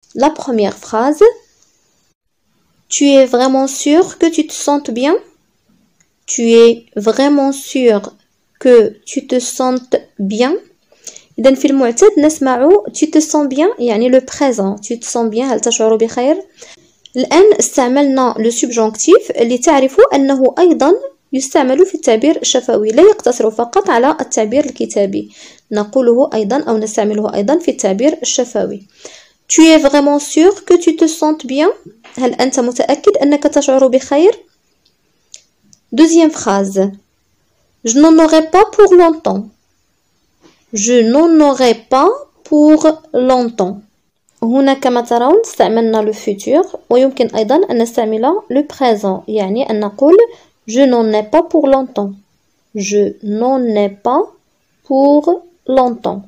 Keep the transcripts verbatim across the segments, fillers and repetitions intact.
La première phrase. Tu es vraiment sûr que tu te sentes bien? Tu es vraiment sûr que tu te sentes bien. إذن في المعتاد نسمع tu te sens bien يعني le présent tu te sens bien هل تشعر بخير. الآن استعملنا le subjonctif اللي تعرفوا أنه أيضا يستعمل في التعبير الشفوي لا يقتصر فقط على التعبير الكتابي نقوله أيضا أو نستعمله أيضا في التعبير الشفوي. Tu es vraiment sûr que tu te sens bien. هل أنت متأكد أنك تشعر بخير؟ Deuxième phrase. Je n'en aurai pas pour longtemps. Je n'en aurai pas pour longtemps. هنا كما ترون استعملنا le futur ويمكن أيضا أن نستعمل le présent يعني أن نقول je n'en ai pas pour longtemps. Je n'en ai pas pour longtemps.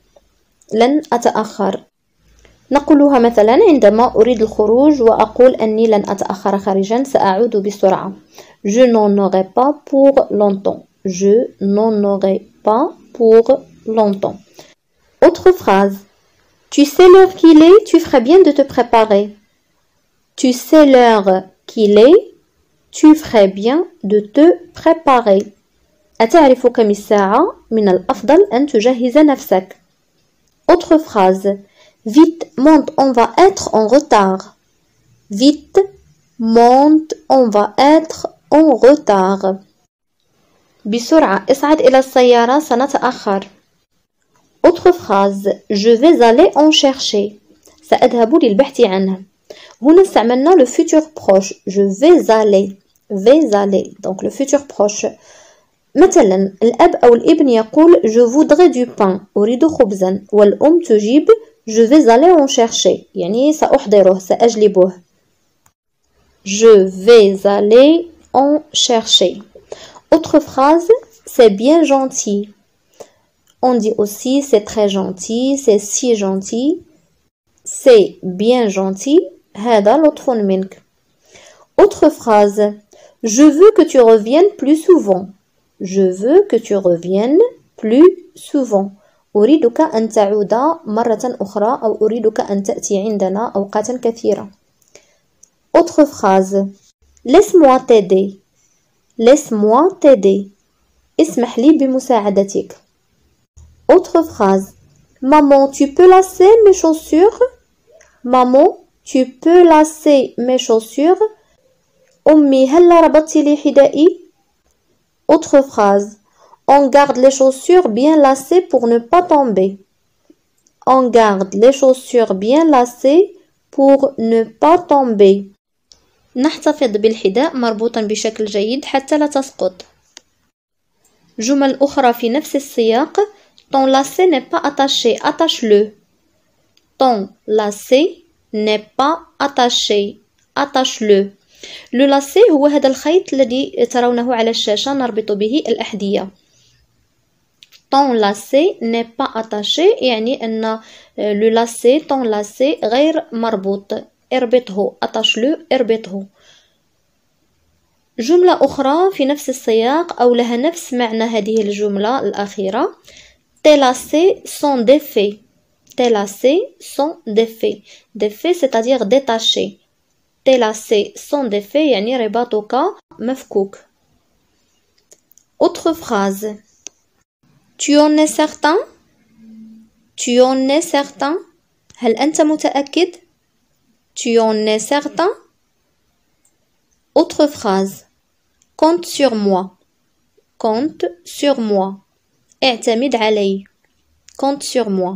لن أتأخر. نقولها مثلا عندما أريد الخروج وأقول أني لن أتأخر خارجا سأعود بسرعة. Je n'en aurai pas pour longtemps. Je n'en aurai pas pour longtemps. Autre phrase. Tu sais l'heure qu'il est, tu ferais bien de te préparer. Tu sais l'heure qu'il est, tu ferais bien de te préparer. أتعرف كم الساعة؟ من الأفضل أن تجهز نفسك. Autre phrase. Vite, monte, on va être en retard. Vite, monte, on va être en retard. بسرعة اصعد إلى السيارة سنتأخر. Autre phrase. Je vais aller en chercher. سأذهب للبحث عنه. هنا استعملنا le futur proche. Je vais aller. vais aller. Donc le futur proche. مثلا الأب أو الابن يقول je voudrais du pain. أريد خبزا. والأم تجيب je vais aller en chercher. يعني سأحضره سأجلبه. Je vais aller en chercher. Autre phrase. C'est bien gentil. On dit aussi c'est très gentil, c'est si gentil. C'est bien gentil. هذا لطف منك. Autre phrase. Je veux que tu reviennes plus souvent. Je veux que tu reviennes plus souvent. أريدك أن تعود مرة أخرى أو أريدك أن تأتي عندنا أوقات كثيرة. Autre phrase. Laisse-moi t'aider. Laisse-moi t'aider. اسمح لي بمساعدتك. Autre phrase. Maman, tu peux lasser mes chaussures? Maman, tu peux lasser mes chaussures? أمي هل ربطتي لي حذائي؟ Autre phrase. On garde les chaussures bien lacées pour ne pas tomber. On garde les chaussures bien lacées pour ne pas tomber. نحتفظ بالحذاء مربوطا بشكل جيد حتى لا تسقط. جمل أخرى في نفس السياق. Ton lacet n'est pas attaché, attache-le. Ton lacet n'est pas attaché, attache-le. Le lacet هو هذا الخيط الذي ترونه على الشاشة نربط به الأحذية. Ton lacet n'est pas attaché يعني أن le lacet ton lacet غير مربوط. اربطه attache-le اربطه. جملة أخرى في نفس السياق أو لها نفس معنى هذه الجملة الأخيرة. Tes lacets sont défaits. Tes lacets sont défaits. Défaits c'est-à-dire détachés. Tes lacets sont défaits يعني رباطك مفكوك. Autre phrase. Tu en es certain? Tu en es certain? هل أنت متأكد؟ Tu en es certain? Autre phrase. Compte sur moi. Compte sur moi. اعتمد علي. Compte sur moi.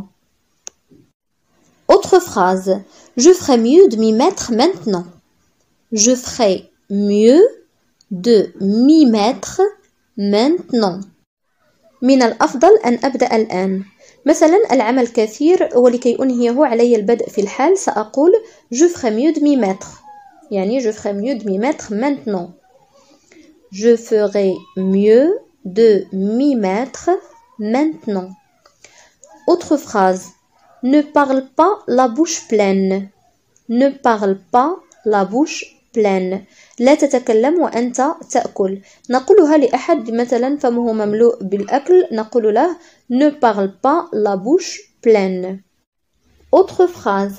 Autre phrase. Je ferais mieux de m'y mettre maintenant. Je ferais mieux de m'y mettre maintenant. من الأفضل أن أبدأ الآن. مثلا العمل كثير ولكي أنهيه علي البدء في الحال سأقول je ferais mieux de m'y mettre. يعني je ferais mieux de m'y mettre maintenant. Je ferais mieux de m'y mettre maintenant. Autre phrase. Ne parle pas la bouche pleine. Ne parle pas la bouche pleine. لا تتكلم وأنت تأكل. نقولها لأحد مثلا فمه مملوء بالأكل نقول له ne parle pas la bouche pleine. Autre phrase.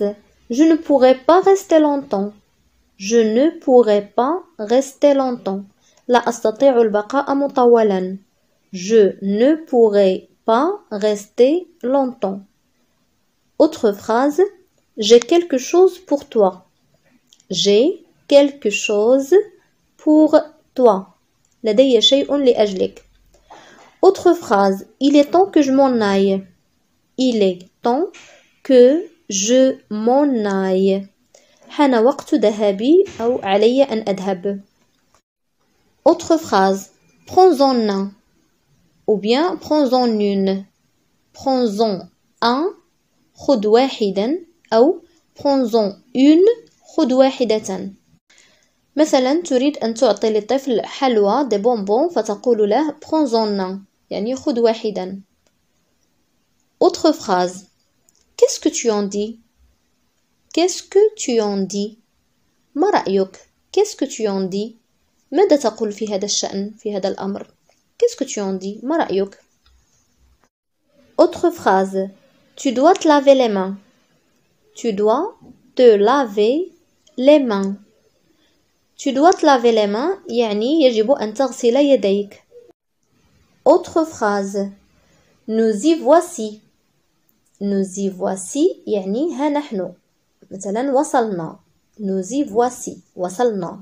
Je ne pourrai pas rester longtemps. Je ne pourrai pas rester longtemps. لا أستطيع البقاء مطولا. Je ne pourrai pas rester longtemps. Autre phrase. J'ai quelque chose pour toi. J'ai quelque chose pour toi. لدي شيء لأجلك. Autre phrase. Il est temps que je m'en aille. Il est temps que je m'en aille. حان وقت ذهابي أو علي أن أذهب. Autre phrase. Prends-en un. Ou bien prends-en une. Prends-en un. خذ واحدا. أو prends-en une. خذ واحدة. مثلا تريد أن تعطي للطفل حلوى دي بونبون فتقول له prends-en un. يعني خذ واحدا. Autre phrase. Qu'est-ce que tu en dis? Qu'est-ce que tu en dis? ما رأيك? Qu'est-ce que tu en dis? ماذا تقول في هذا الشأن في هذا الأمر؟ Qu'est-ce que tu en dis? ما رأيك؟ Autre phrase. Tu dois te laver les mains. Tu dois te laver les mains. Tu dois te laver les mains يعني يجب أن تغسل يديك. Autre phrase. Nous y voici. Nous y voici يعني ها نحن. مثلا وصلنا. Nous y voici. وصلنا.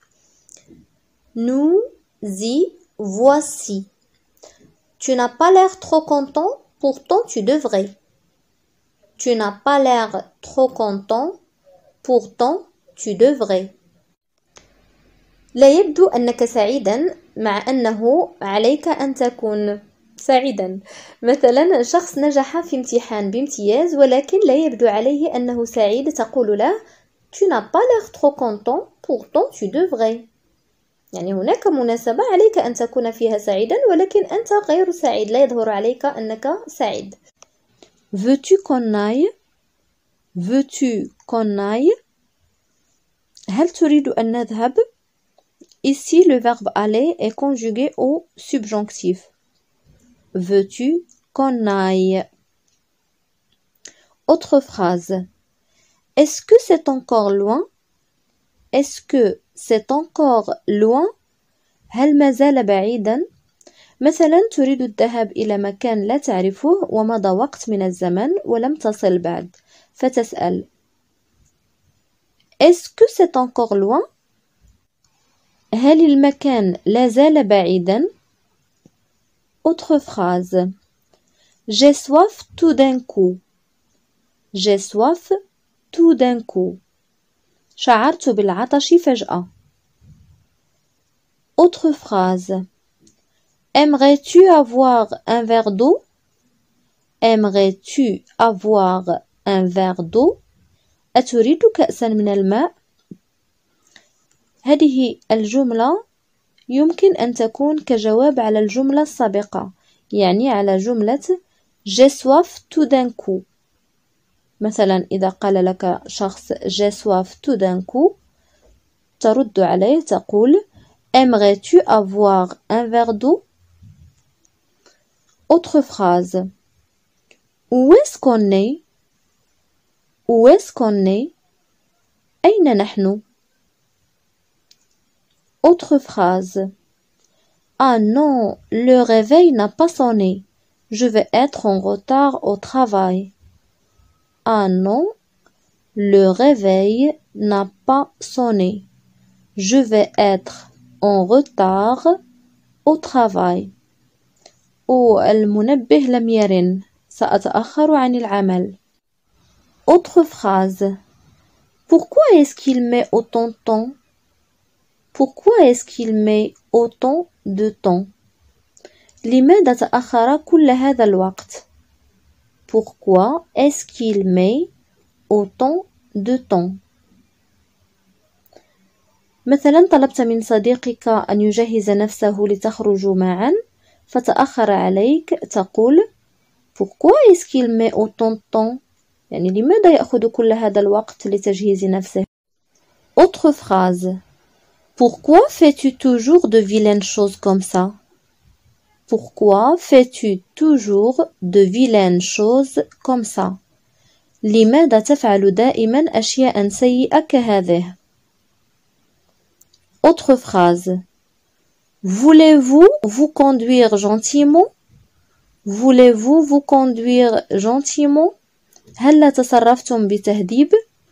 Nous y voici. Tu n'as pas l'air trop content, pourtant tu devrais. Tu n'as pas l'air trop content, pourtant tu devrais. لا يبدو أنك سعيدا مع أنه عليك أن تكون سعيدا. مثلا شخص نجح في امتحان بامتياز ولكن لا يبدو عليه أنه سعيد تقول له Tu n'as pas l'air trop content, pourtant tu devrais. يعني هناك مناسبة عليك أن تكون فيها سعيدا ولكن أنت غير سعيد لا يظهر عليك أنك سعيد. Veux-tu qu'on aille? Veux-tu qu'on aille? هل تريد أن نذهب؟ Ici, le verbe aller est conjugué au subjonctif. Veux-tu qu'on aille? Autre phrase. Est-ce que c'est encore loin? Est-ce que c'est encore loin؟ هل ما زال بعيدا؟ مثلا تريد الذهاب إلى مكان لا تعرفه ومضى وقت من الزمن ولم تصل بعد فتسأل Est-ce que c'est encore loin؟ هل المكان لا زال بعيدا؟ Autre phrase. J'ai soif tout d'un coup. J'ai soif tout d'un coup. شعرت بالعطش فجأة. Autre phrase. Aimerais-tu avoir un verre d'eau? Aimerais-tu avoir un verre d'eau? أتريد كأسا من الماء؟ هذه الجملة يمكن أن تكون كجواب على الجملة السابقة يعني على جملة J'ai soif tout d'un coup. مثلا إذا قال لك شخص J'ai soif tout d'un coup ترد عليه تقول Aimerais-tu avoir un verre d'eau? Autre phrase. Où est-ce qu'on est? Où est-ce qu'on est? أين نحن? Autre phrase. Ah non, le réveil n'a pas sonné. Je vais être en retard au travail. Ah non, le réveil n'a pas sonné. Je vais être en retard au travail. أو المنبه لم يرن. سأتأخر عن العمل. Autre phrase. Pourquoi est-ce qu'il met autant de temps? Pourquoi est-ce qu'il met autant de temps? لماذا تأخر كل هذا الوقت? Pourquoi est-ce qu'il met autant de temps? مثلا طلبت من صديقك أن يجهز نفسه لتخرجوا معا فتأخر عليك تقول Pourquoi est-ce qu'il met autant de temps? يعني لماذا يأخذ كل هذا الوقت لتجهيز نفسه؟ Autre phrase. Pourquoi fais-tu toujours de vilaines choses comme ça? Pourquoi fais-tu toujours de vilaines choses comme ça? لماذا تفعل دائما أشياء سيئة كهذه؟ Autre phrase. Voulez-vous vous conduire gentiment? Voulez-vous vous conduire gentiment? هل تصرفتم بتهذيب؟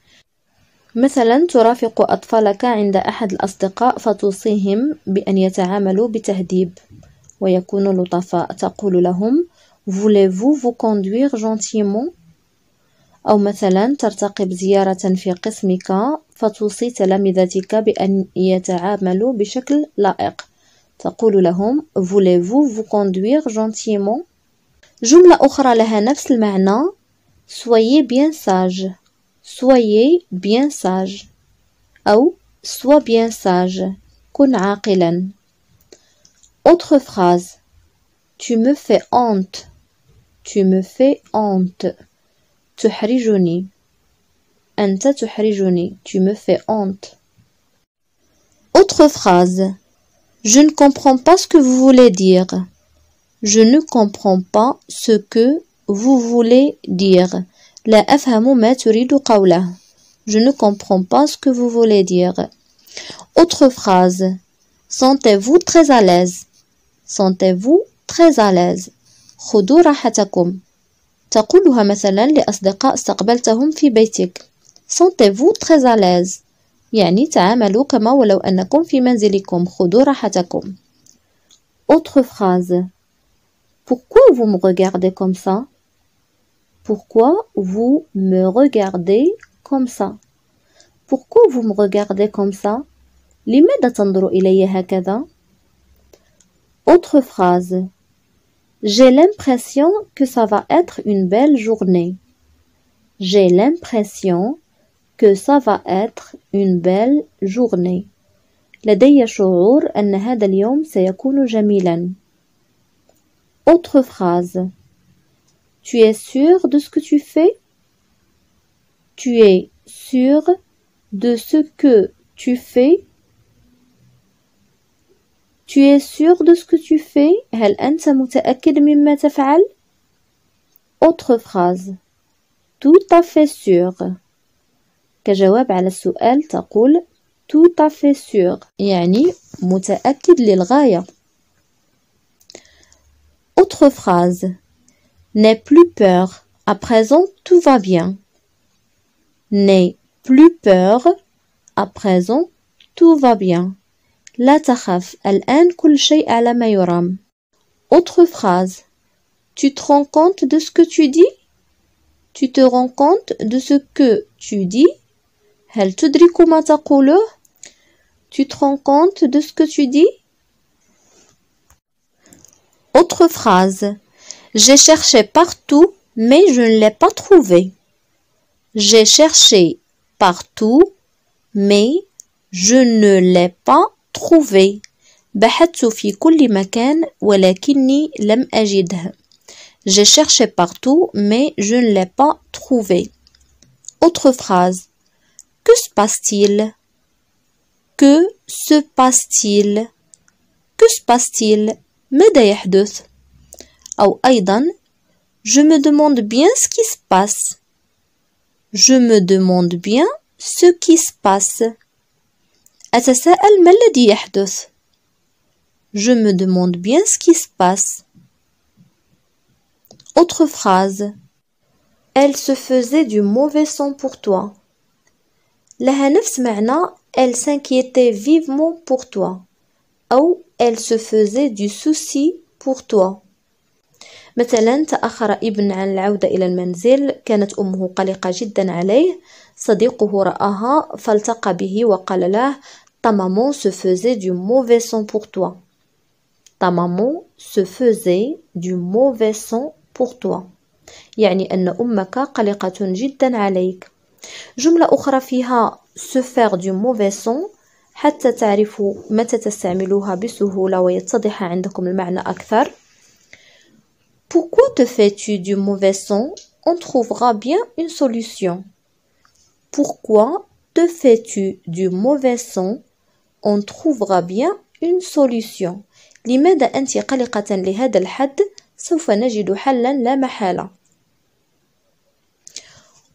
مثلا ترافق أطفالك عند أحد الأصدقاء فتوصيهم بأن يتعاملوا بتهذيب ويكونوا لطفاء. تقول لهم Voulez-vous vous conduire gentiment؟ أو مثلا ترتقب زيارة في قسمك فتوصي تلامذتك بأن يتعاملوا بشكل لائق. تقول لهم Voulez-vous vous conduire gentiment؟ جملة أخرى لها نفس المعنى Soyez bien sage. Soyez bien sage. أو Sois bien sage. كن عاقلا. Autre phrase. Tu me fais honte. Tu me fais honte. تحرجني. أنت تحرجني. Tu me fais honte. Autre phrase. Je ne comprends pas ce que vous voulez dire. Je ne comprends pas ce que vous voulez dire. لا أفهم ما تريد قوله. Je ne comprends pas ce que vous voulez dire. Autre phrase. Sentez-vous très à l'aise. Sentez-vous très à l'aise. خذوا راحتكم. تقولها مثلا لأصدقاء استقبلتهم في بيتك. Sentez-vous très à l'aise. يعني تعاملوا كما ولو أنكم في منزلكم. خذوا راحتكم. Autre phrase. Pourquoi vous me regardez comme ça? Pourquoi vous me regardez comme ça? Pourquoi vous me regardez comme ça? لماذا تنظر إلي هكذا؟ Autre phrase. J'ai l'impression que ça va être une belle journée. J'ai l'impression que ça va être une belle journée. لدي شعور أن هذا اليوم سيكون جميلا. Autre phrase. Tu es sûr de ce que tu fais? Tu es sûr de ce que tu fais? Tu es sûr de ce que tu fais? هل أنت متأكد مما تفعل؟ Autre phrase. Tout à fait sûr. كجواب على السؤال تقول tout à fait sûr يعني متأكد للغاية. Autre phrase. N'aie plus peur. À présent, tout va bien. N'aie plus peur. À présent, tout va bien. لا تخف. الآن كل شيء على ما يرام. Autre phrase. Tu te rends compte de ce que tu dis? Tu te rends compte de ce que tu dis? هل تدرك ما تقوله؟ Tu te rends compte de ce que tu dis? Autre phrase. J'ai cherché partout, mais je ne l'ai pas trouvé. J'ai cherché partout, mais je ne l'ai pas trouvé. بحثت في كل مكان ولكني لم أجده. J'ai cherché partout, mais je ne l'ai pas trouvé. Autre phrase. Que se passe-t-il? Que se passe-t-il? Que se passe-t-il? ماذا يحدث؟ أو أيضا Je me demande bien ce qui se passe. Je me demande bien ce qui se passe. أتساءل ما الذي يحدث؟ Je me demande bien ce qui se passe. Autre phrase. Elle se faisait du mauvais sang pour toi. لها نفس معنى elle s'inquiétait vivement pour toi. أو elle se faisait du souci pour toi. مثلا تأخر ابن عن العودة إلى المنزل. كانت أمه قلقة جدا عليه. صديقه رآها فالتقى به وقال له Ta maman se faisait du mauvais sang pour toi. Ta maman se faisait du mauvais sang pour toi. يعني أن أمك قلقة جدا عليك. جملة أخرى فيها se faire du mauvais sang حتى تعرفوا متى تستعملوها بسهولة ويتضح عندكم المعنى أكثر. Pourquoi te fais-tu du mauvais sang? On trouvera bien une solution. Pourquoi te fais-tu du mauvais sang? On trouvera bien une solution. لماذا أنت قلقة لهذا الحد؟ سوف نجد حلا لا محالة.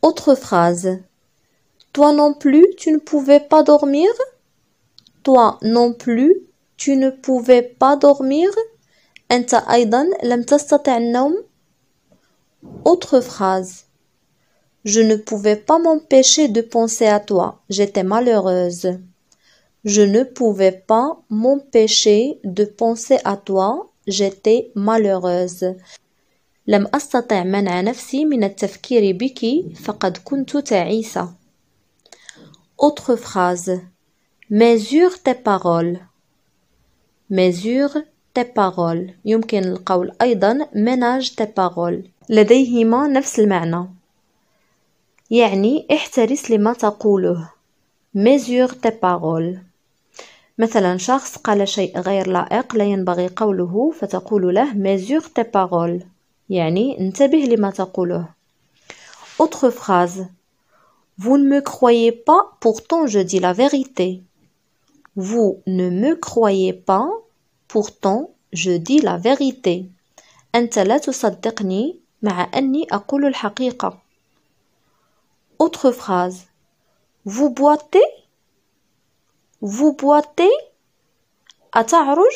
Autre phrase. Toi non plus, tu ne pouvais pas dormir. Toi non plus, tu ne pouvais pas dormir. أنت أيضا لم تستطع النوم. Autre phrase. Je ne pouvais pas m'empêcher de penser à toi. J'étais malheureuse. Je ne pouvais pas m'empêcher de penser à toi. J'étais malheureuse. لم أستطع منع نفسي من التفكير بك فقد كنت تعيسة. Autre phrase. Mesure tes paroles. Mesure tes paroles. يمكن القول أيضا ménage tes paroles. لديهما نفس المعنى. يعني احترس لما تقوله. Mesure tes paroles. مثلا شخص قال شيء غير لائق لا ينبغي قوله فتقول له mesure tes paroles. يعني انتبه لما تقوله. Autre phrase. Vous ne me croyez pas, pourtant je dis la vérité. Vous ne me croyez pas, pourtant je dis la vérité. أنت لا تصدقني مع أني أقول الحقيقة. Autre phrase. Vous boitez? Vous boitez? أتعرج?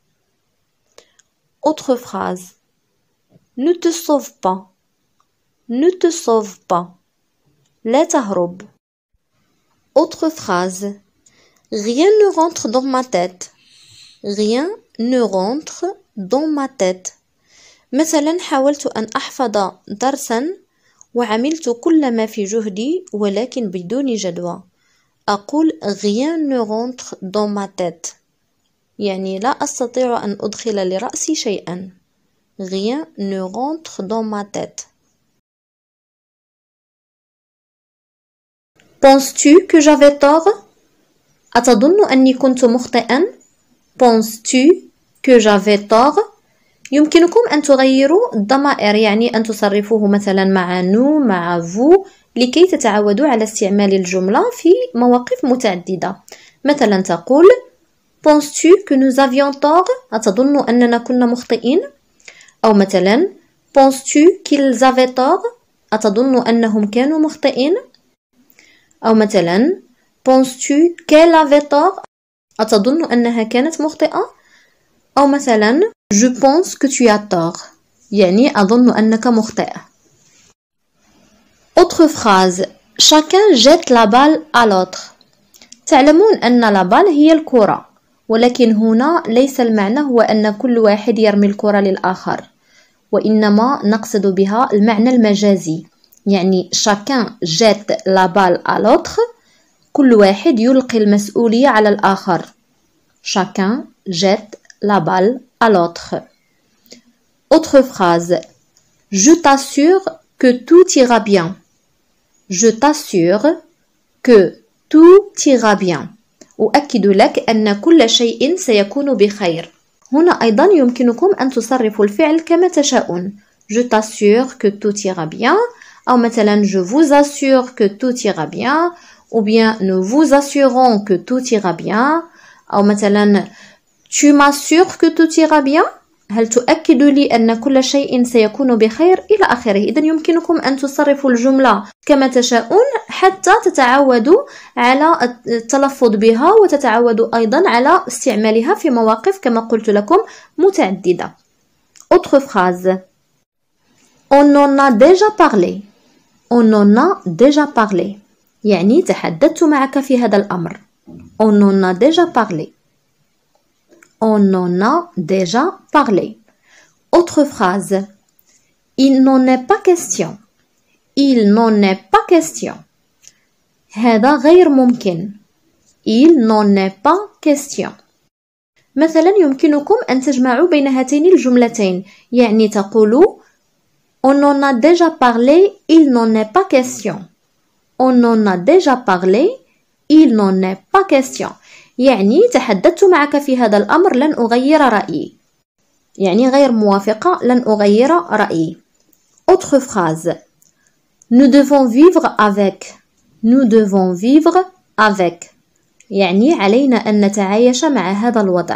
Autre phrase. Ne te sauve pas. Ne te sauve pas. لا تهرب. Autre phrase. Rien ne rentre dans ma tête. Rien ne rentre dans ma tête. مثلا حاولت أن أحفظ درسا وعملت كل ما في جهدي ولكن بدون جدوى. أقول rien ne rentre dans ma tête. يعني لا أستطيع أن أدخل لرأسي شيئا. Rien ne rentre dans ma tête. Penses-tu que j'avais tort? أتظن أني كنت مخطئا؟ Penses-tu que j'avais tort? يمكنكم أن تغيروا الضمائر يعني أن تصرفوه مثلا مع nous مع vous لكي تتعودوا على استعمال الجملة في مواقف متعددة. مثلا تقول Penses-tu que nous avions tort? أتظن أننا كنا مخطئين؟ أو مثلا Penses-tu qu'ils avaient tort? أتظن أنهم كانوا مخطئين؟ أو مثلا Penses-tu qu'elle avait tort? أتظن أنها كانت مخطئة؟ أو مثلا Je pense que tu as tort. يعني أظن أنك مخطئة. Autre phrase. Chacun jette la balle à l'autre. تعلمون أن la balle هي الكرة. ولكن هنا ليس المعنى هو أن كل واحد يرمي الكرة للآخر. وإنما نقصد بها المعنى المجازي. يعني chacun jette la balle à l'autre. كل واحد يلقي المسؤولية على الآخر. Chacun jette la balle à l'autre. Autre phrase. Je t'assure que tout ira bien. Je t'assure que tout ira bien. أؤكد لك أن كل شيء سيكون بخير. هنا أيضا يمكنكم أن تصرفوا الفعل كما تشاءون. Je t'assure que tout ira bien. أو مثلا je vous assure que tout ira bien. Ou bien nous vous assurons que tout ira bien. أو مثلا tu m'assures que tout ira bien. هل تؤكد لي أن كل شيء سيكون بخير إلى آخره. إذا يمكنكم أن تصرفوا الجملة كما تشاءون حتى تتعودوا على التلفظ بها وتتعودوا أيضا على استعمالها في مواقف كما قلت لكم متعددة. Autre phrase. On en a déjà parlé. On en a déjà parlé. يعني تحدثت معك في هذا الأمر. On en a déjà parlé. On en a déjà parlé. Autre phrase. Il n'en est pas question. Il n'en est pas question. هذا غير ممكن. Il n'en est pas question. مثلا يمكنكم أن تجمعوا بين هاتين الجملتين. يعني تقولوا On en a déjà parlé. Il n'en est pas question. On en a déjà parlé. Il n'en est pas question. يعني تحدثت معك في هذا الأمر لن أغير رأيي. يعني غير موافقة لن أغير رأيي. Autre phrase. Nous devons vivre avec. Nous devons vivre avec. يعني علينا أن نتعايش مع هذا الوضع.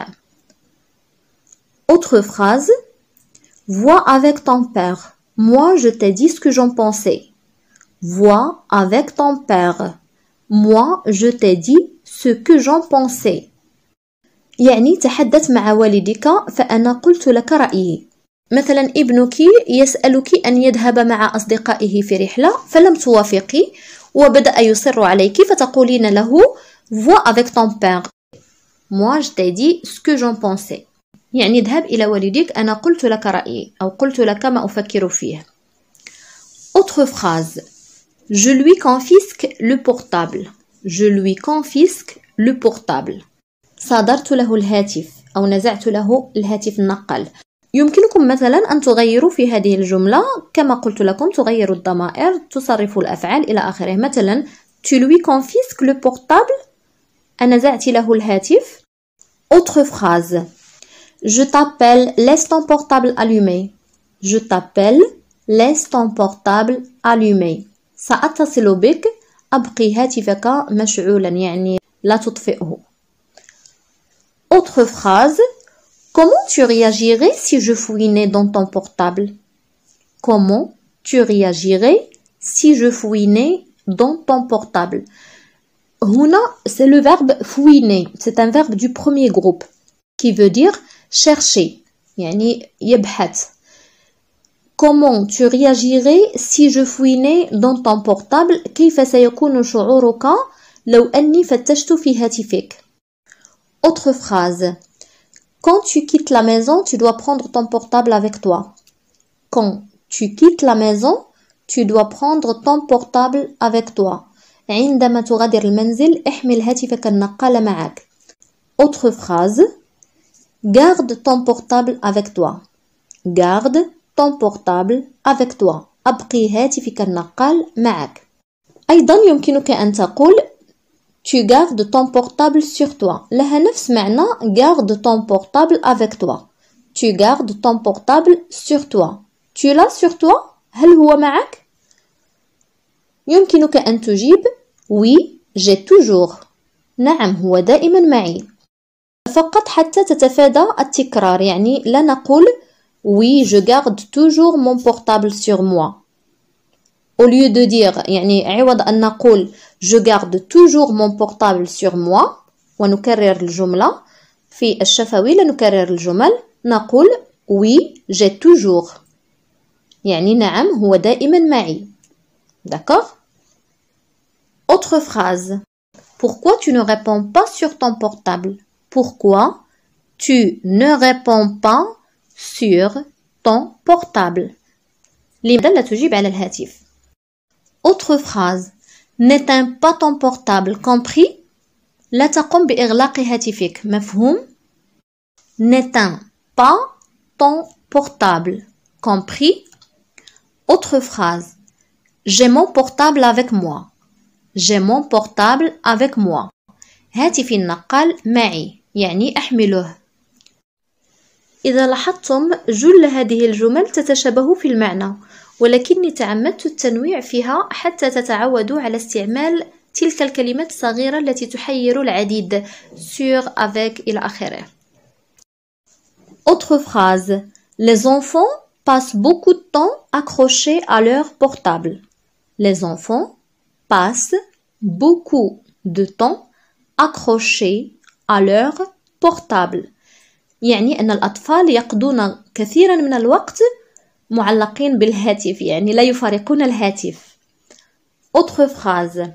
Autre phrase. Vois avec ton père. Moi je t'ai dit ce que j'en pensais. vois avec ton père. Moi, je t'ai dit ce que j'en pensais. يعني تحدث مع والدك فأنا قلت لك رأيي. مثلا ابنك يسألك أن يذهب مع أصدقائه في رحلة فلم توافقي وبدأ يصر عليك فتقولين له vois avec ton père. Moi, je t'ai dit ce que j'en pensais. يعني اذهب إلى والديك أنا قلت لك رأيي أو قلت لك ما أفكر فيه. Autre phrase. Je lui confisque le portable. Je lui confisque le portable. صادرت له الهاتف أو نزعت له الهاتف النقال. يمكنكم مثلا أن تغيروا في هذه الجملة كما قلت لكم تغيروا الضمائر تصرفوا الأفعال إلى آخره. مثلا tu lui confisques le portable أنزعت له الهاتف. Autre phrase. Je t'appelle, laisse ton portable allumé. Je t'appelle, laisse ton portable allumé. سأتصل بك أبقي هاتفك مشعولا يعني لا تطفئه. Autre phrase. Comment tu réagirais si je fouinais dans ton portable? Comment tu réagirais si je fouinais dans ton portable? هنا c'est le verbe fouiner. C'est un verbe du premier groupe qui veut dire chercher. يعني يبحث. Comment tu réagirais si je fouinais dans ton portable? كيف سيكون شعورك لو أني فتشت في هاتفك؟ Autre phrase. Quand tu quittes la maison, tu dois prendre ton portable avec toi. Quand tu quittes la maison, tu dois prendre ton portable avec toi. عندما تغادر المنزل احمل هاتفك النقال معك. Autre phrase. Garde ton portable avec toi. Garde ton portable avec toi. أبقي هاتفك النقال معك. أيضا يمكنك أن تقول tu gardes ton portable sur toi. لها نفس معنى garde ton portable avec toi. Tu gardes ton portable sur toi. Tu l'as sur toi؟ هل هو معك؟ يمكنك أن تجيب oui, j'ai toujours. نعم هو دائما معي. فقط حتى تتفادى التكرار يعني لا نقول oui, je garde toujours mon portable sur moi. Au lieu de dire يعني عوض أن نقول je garde toujours mon portable sur moi ونكرر الجملة في الشفوي لا نكرر الجمل نقول oui, j'ai toujours. يعني نعم هو دائما معي. D'accord? Autre phrase. Pourquoi tu ne réponds pas sur ton portable? Pourquoi tu ne réponds pas sur ton portable? لماذا لا تجيب على الهاتف؟ Autre phrase. N'éteins pas ton portable, compris? لا تقم بإغلاق هاتفك، مفهوم؟ N'éteins pas ton portable, compris? Autre phrase. J'ai mon portable avec moi. J'ai mon portable avec moi. هاتفي النقال معي، يعني أحمله. إذا لاحظتم جل هذه الجمل تتشابه في المعنى، ولكني تعمدت التنويع فيها حتى تتعودوا على استعمال تلك الكلمات الصغيرة التي تحير العديد sur, avec إلى آخره. Autre phrase. Les enfants passent beaucoup de temps accrochés à leur portable. Les enfants passent beaucoup de temps accrochés à leur portable. يعني أن الأطفال يقضون كثيرا من الوقت معلقين بالهاتف يعني لا يفارقون الهاتف. Autre phrase.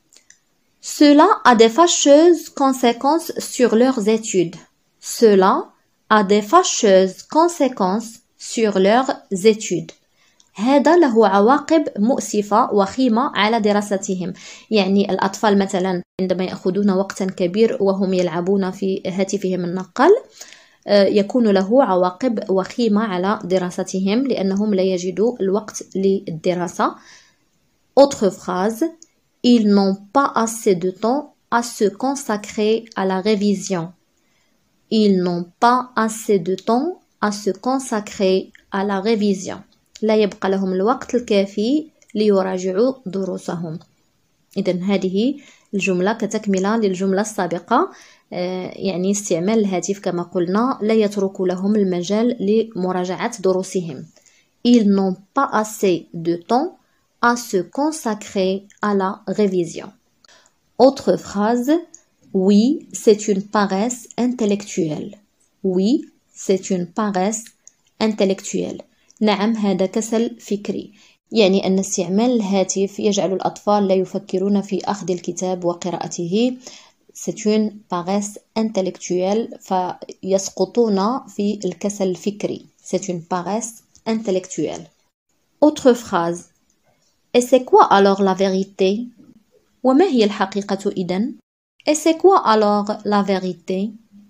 Cela a des fâcheuses conséquences sur leurs études. Cela a des fâcheuses conséquences sur leurs études. هذا له عواقب مؤسفة وخيمة على دراستهم. يعني الأطفال مثلا عندما يأخذون وقتا كبير وهم يلعبون في هاتفهم النقال يكون له عواقب وخيمة على دراستهم لأنهم لا يجدوا الوقت للدراسة. Autre phrase. Ils n'ont pas assez de temps à se consacrer à la révision. Ils n'ont pas assez de temps à se consacrer à la révision. لا يبقى لهم الوقت الكافي ليراجعوا دروسهم. إذن هذه الجملة كتكملة للجملة السابقة، يعني استعمال الهاتف كما قلنا لا يترك لهم المجال لمراجعة دروسهم. Ils n'ont pas assez de temps à se consacrer à la révision. Autre phrase, oui, c'est une paresse intellectuelle. Oui, c'est une paresse intellectuelle. نعم هذا كسل فكري. يعني أن استعمال الهاتف يجعل الأطفال لا يفكرون في أخذ الكتاب وقراءته. C'est une paresse intellectuelle فيسقطون في الكسل الفكري. C'est une paresse intellectuelle. Autre phrase. Et c'est quoi alors la vérité? وما هي الحقيقة إذن؟ Et c'est quoi alors la vérité?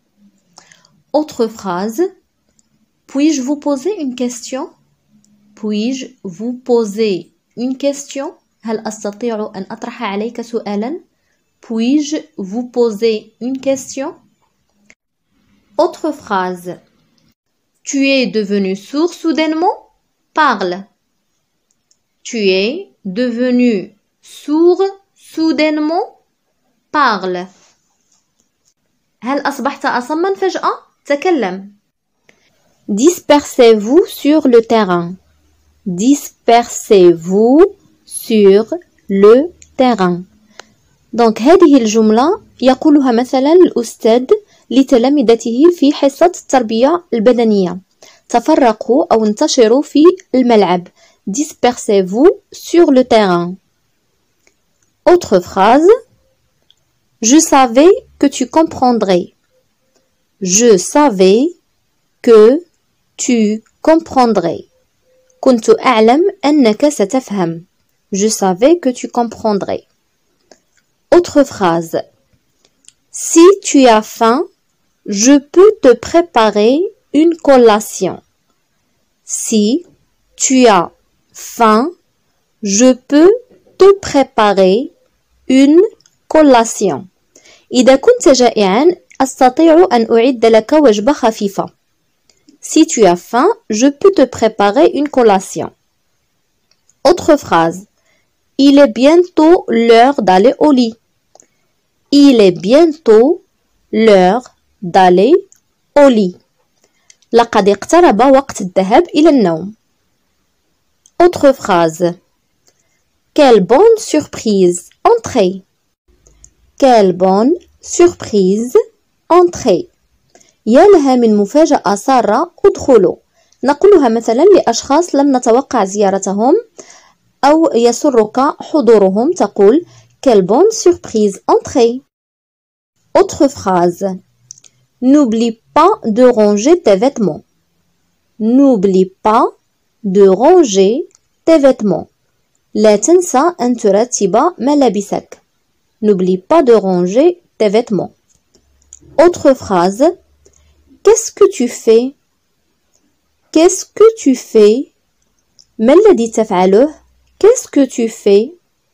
Autre phrase. Puis-je vous poser une question? Puis-je vous poser une question? هل أستطيع أن أطرح عليك سؤالا؟ Puis-je vous poser une question? Autre phrase. Tu es devenu sourd soudainement? Parle. Tu es devenu sourd soudainement? Parle. هل أصبحت أصما فجأة؟ تكلم. Dispersez-vous sur le terrain. Dispersez-vous sur le terrain. Donc هذه الجملة يقولها مثلا الأستاذ لتلامذته في حصة التربية البدنية. تفرقوا أو انتشروا في الملعب. Dispersez-vous sur le terrain. Autre phrase. Je savais que tu comprendrais. Je savais que tu comprendrais. كنت أعلم أنك ستفهم. Je savais que tu comprendrais. Autre phrase. Si tu as faim, je peux te préparer une collation. Si tu as faim, je peux te préparer une collation. إذا كنت جائعا أستطيع أن أعد لك وجبة خفيفة. Si tu as faim, je peux te préparer une collation. Autre phrase. Il est bientôt l'heure d'aller au lit. Il est bientôt l'heure d'aller au lit. لقد اقترب وقت الذهاب إلى النوم. Autre phrase. Quelle bonne surprise. Entrez. Quelle bonne surprise. Entrez. يا لها من مفاجأة سارة. ادخلوا. نقولها مثلا لأشخاص لم نتوقع زيارتهم أو يسرك حضورهم. تقول Quelle bonne surprise. Entrez. Autre phrase. N'oublie pas de ranger tes vêtements. N'oublie pas de ranger tes vêtements. لا تنسى أن ترتب ملابسك. N'oublie pas de ranger tes vêtements. Autre phrase. Qu'est-ce que tu fais? Qu'est-ce que tu fais? ما الذي تفعله? Qu'est-ce que tu fais?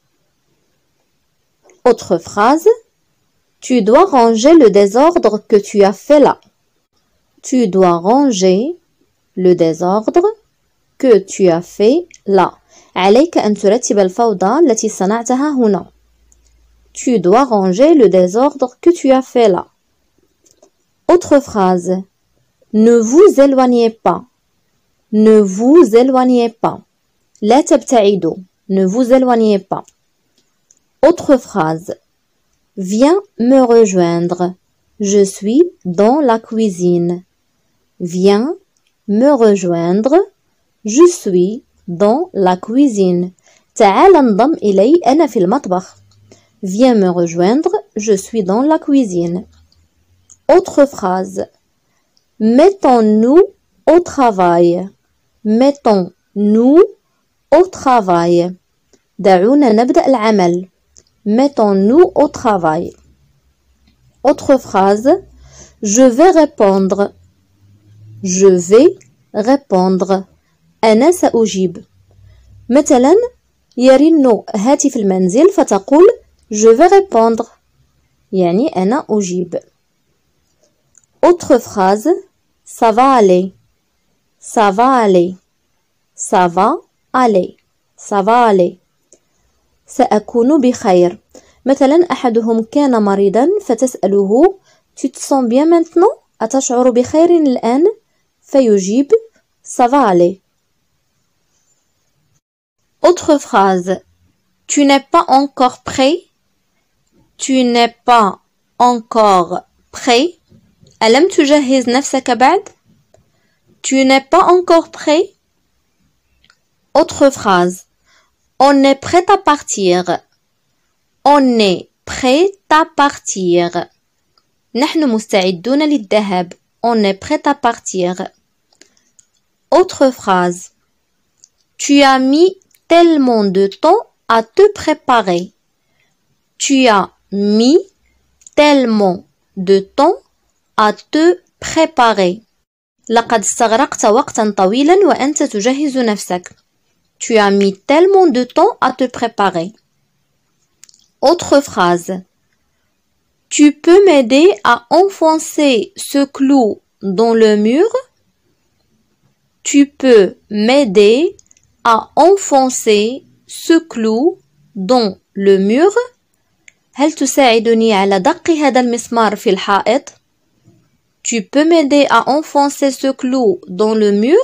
Autre phrase. Tu dois ranger le désordre que tu as fait là. Tu dois ranger le désordre que tu as fait là. عليك أن ترتب الفوضى التي صنعتها هنا. Tu dois ranger le désordre que tu as fait là. Autre phrase. Ne vous éloignez pas. Ne vous éloignez pas. لا تبتعدوا. Ne vous éloignez pas. Autre phrase. Viens me rejoindre. Je suis dans la cuisine. Viens me rejoindre. Je suis dans la cuisine. تعال انضم إلي. أنا في المطبخ. Viens me rejoindre. Je suis dans la cuisine. Autre phrase. Mettons-nous au travail. Mettons-nous au travail. دعونا نبدأ العمل. Mettons-nous au travail. Autre phrase. Je vais répondre. Je vais répondre. أنا سأجيب. مثلا يرن هاتف المنزل فتقول Je vais répondre. يعني أنا أجيب. Autre phrase. Ça va aller. Ça va aller. Ça va aller. Ça va aller. سأكون بخير. مثلا أحدهم كان مريضا فتسأله Tu te sens bien maintenant? أتشعر بخير الآن؟ فيجيب Ça va aller. Autre phrase. Tu n'es pas encore prêt. Tu n'es pas encore prêt. ألم تجهز نفسك بعد؟ Tu n'es pas encore prêt. Autre phrase. On est prêt à partir. On est prêt à partir. نحن مستعدون للذهاب. On est prêt à partir. Autre phrase. Tu as mis tellement de temps à te préparer. Tu as mis tellement de temps à te préparer. لقد استغرقت وقتا طويلا وأنت تجهز نفسك. Tu as mis tellement de temps à te préparer. Autre phrase. Tu peux m'aider à enfoncer ce clou dans le mur? Tu peux m'aider à enfoncer ce clou dans le mur. هل تساعدني على دق هذا المسمار في الحائط؟ Tu peux m'aider à enfoncer ce clou dans le mur?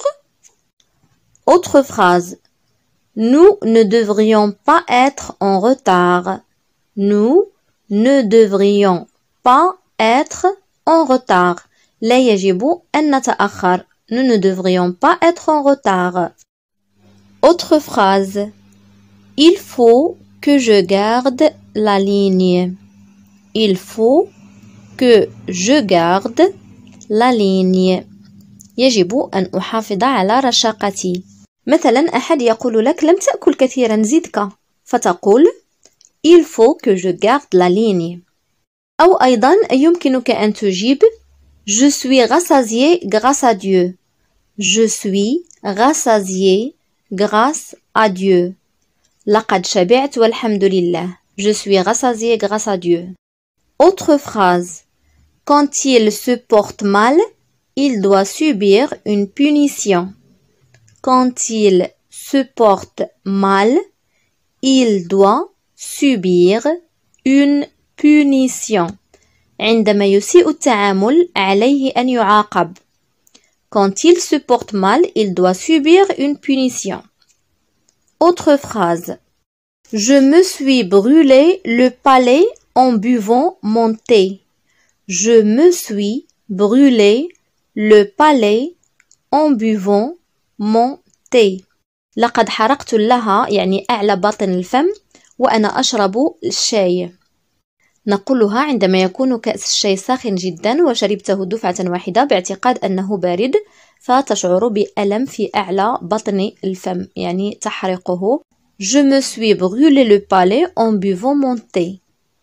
Autre phrase. Nous ne devrions pas être en retard. Nous ne devrions pas être en retard. لا يجب أن نتأخر. Nous ne devrions pas être en retard. Autre phrase. Il faut que je garde la ligne. Il faut que je garde la ligne. يجب أن أحافظ على رشاقتي. مثلا أحد يقول لك لم تأكل كثيرا زدك فتقول Il faut que je garde la ligne. أو أيضا يمكنك أن تجيب Je suis rassasié grâce à Dieu. Je suis rassasié grâce à Dieu. لقد شبعت والحمد لله. Je suis rassasié grâce à Dieu. Autre phrase. Quand il se porte mal, il doit subir une punition. Quand il se porte mal, il doit subir une punition. عندما يسيء التعامل عليه أن يعاقب. Quand il se porte mal, il doit subir une punition. Autre phrase. Je me suis brûlé le palais en buvant mon thé. Je me suis brûlé le palais en buvant mon thé. لقد حرقت اللها يعني أعلى باطن الفم وأنا أشرب الشاي. نقولها عندما يكون كأس الشاي ساخن جدا وشربته دفعة واحدة باعتقاد أنه بارد فتشعر بألم في أعلى بطن الفم يعني تحرقه. Je me suis brûlé le palais en buvant mon thé.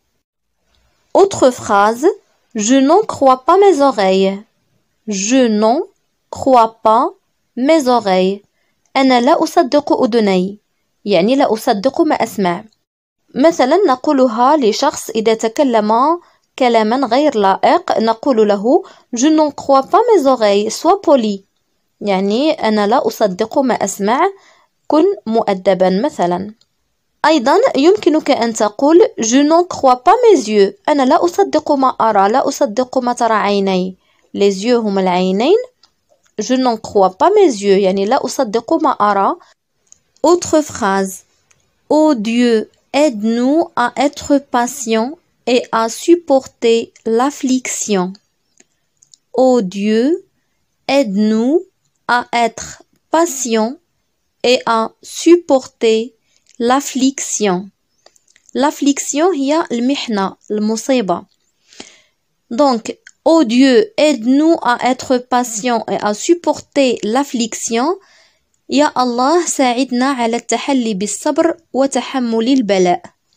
Autre phrase. Je n'en crois pas mes oreilles. Je n'en crois pas mes oreilles. أنا لا أصدق أذني. يعني لا أصدق ما أسمع. مثلا نقولها لشخص إذا تكلم كلاما غير لائق نقول له Je n'en crois pas mes oreilles. Sois poli. يعني أنا لا أصدق ما أسمع. كن مؤدبا مثلا. أيضا يمكنك أن تقول Je n'en crois pas mes yeux. أنا لا أصدق ما أرى. لا أصدق ما ترى عيني. Les yeux هم العينين. Je n'en crois pas mes yeux. يعني لا أصدق ما أرى. Autre phrase. Oh Dieu, aide-nous à être patients et à supporter l'affliction. Oh Dieu, aide-nous à être patients et à supporter l'affliction. L'affliction هي المحنة المصيبة. Donc, oh Dieu, aide-nous à être patients et à supporter l'affliction. يا الله ساعدنا على التحلي بالصبر وتحمل البلاء.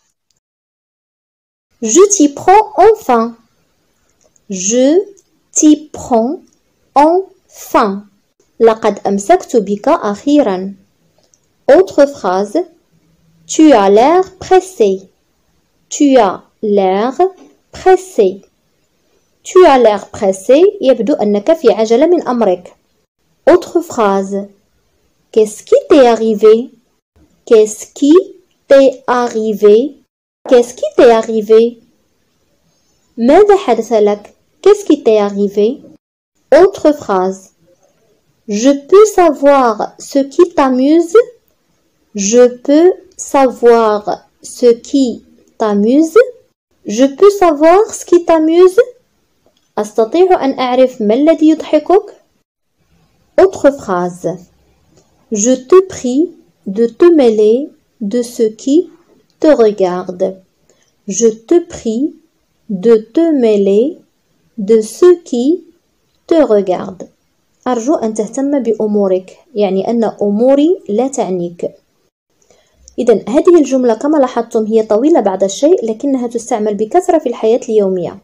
Je t'y prends enfin. Je t'y prends enfin. لقد أمسكت بك أخيرا. Autre phrase. Tu as l'air pressé. Tu as l'air pressé. Tu as l'air pressé يبدو أنك في عجلة من أمرك. Autre phrase. Qu'est-ce qui t'est arrivé? Qu'est-ce qui t'est arrivé? Qu'est-ce qui t'est arrivé? ماذا حدث لك? Qu'est-ce qui t'est arrivé? Autre phrase. Je peux savoir ce qui t'amuse? Je peux savoir ce qui t'amuse. Je peux savoir ce qui t'amuse. أستطيع أن أعرف ما الذي يضحكك. Autre phrase. Je te prie de te mêler de ce qui te regarde. Je te prie de te mêler de ce qui te regarde. أرجو أن تهتم بأمورك، يعني أن أموري لا تعنيك. إذن هذه الجملة كما لاحظتم هي طويلة بعض الشيء لكنها تستعمل بكثرة في الحياة اليومية.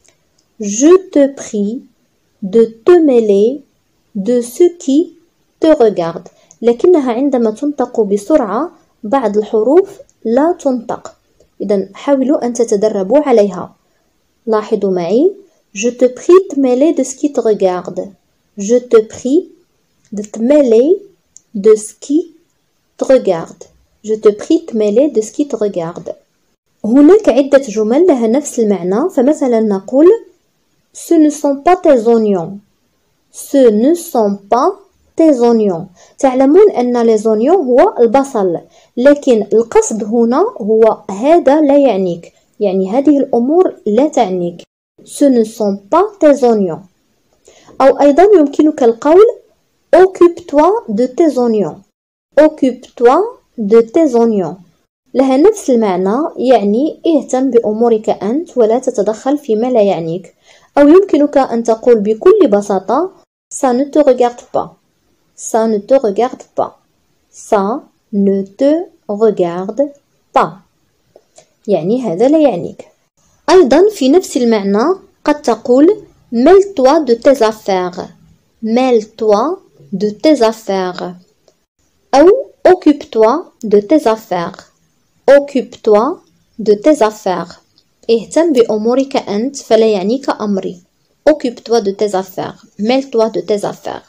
Je te prie de te mêler de ce qui te regarde. لكنها عندما تنطق بسرعة بعض الحروف لا تنطق. إذن حاولوا أن تتدربوا عليها. لاحظوا معي. Je te prie de te mêler de ce qui te regarde. Je te prie de te mêler de ce qui te regarde. Je te prie de te mêler de ce qui te regarde. هناك عدة جمل لها نفس المعنى، فمثلا نقول Ce ne sont pas tes oignons. Ce ne sont pas tes oignons. تعلمون أن les oignons هو البصل، لكن القصد هنا هو هذا لا يعنيك، يعني هذه الأمور لا تعنيك. Ce ne sont pas tes oignons. أو أيضا يمكنك القول Occupe-toi de tes oignons. Occupe-toi de tes oignons. لها نفس المعنى، يعني اهتم بأمورك أنت ولا تتدخل فيما لا يعنيك. أو يمكنك أن تقول بكل بساطة Ça ne te regarde pas. Ça ne te regarde pas. Ça ne te regarde pas. يعني هذا لا يعنيك. أيضا في نفس المعنى قد تقول Mêle-toi de tes affaires. Mêle-toi de tes affaires. أو Occupe-toi de tes affaires. Occupe-toi de tes affaires. اهتم بأمورك أنت فلا يعنيك أمري. Occupe-toi de tes affaires. Mêle-toi de tes affaires.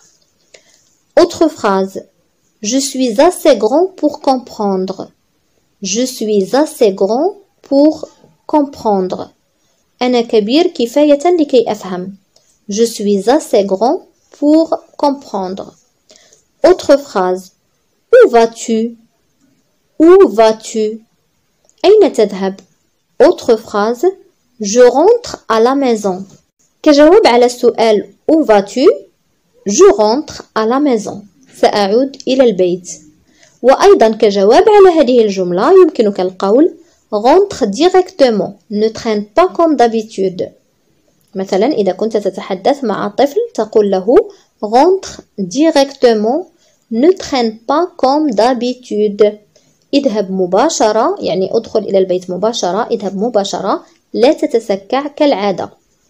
Autre phrase. Je suis assez grand pour comprendre. Je suis assez grand pour comprendre. أنا كبير كفاية لكي أفهم. Je suis assez grand pour comprendre. Autre phrase. Où vas-tu? Où vas-tu? أين تذهب? Autre phrase. Je rentre à la maison. كجواب على السؤال Où vas-tu? Je rentre à la maison. سأعود إلى البيت. وأيضا كجواب على هذه الجملة يمكنك القول Rentre directement. Ne traîne pas comme d'habitude. مثلا إذا كنت تتحدث مع طفل تقول له Rentre directement. Ne traîne pas comme d'habitude. اذهب مباشرة، يعني ادخل إلى البيت مباشرة، اذهب مباشرة، لا تتسكع كالعادة.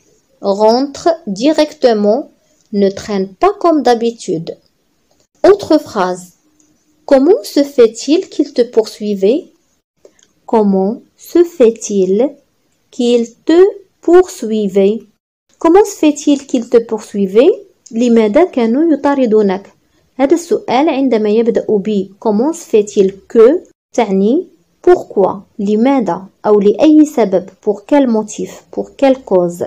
Rentre directement. Ne traîne pas comme d'habitude. Autre phrase. Comment se fait-il qu'il te poursuivait? Comment se fait-il qu'il te poursuivait? Comment se fait-il qu'il te poursuivait? لماذا كانوا يطاردونك؟ هذا السؤال عندما يبدأ ب Comment se fait-il que تعني pourquoi لماذا أو لأي سبب pour quel motif pour quelle cause.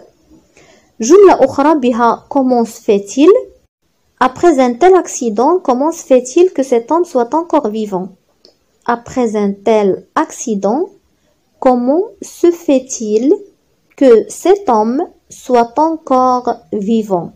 جملة أخرى بها Comment se fait-il? Après un tel accident, comment se fait-il que cet homme soit encore vivant? Après un tel accident, comment se fait-il que cet homme soit encore vivant?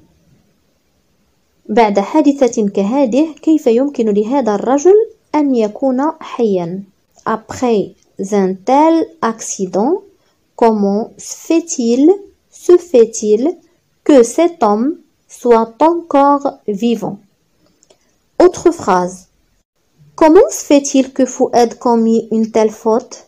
بعد حادثة كهذه كيف يمكن لهذا الرجل أن يكون حيا؟ Après un tel accident, comment se fait-il, se fait-il que cet homme soit encore vivant? Autre phrase. Comment se fait-il que Fouad commis une telle faute?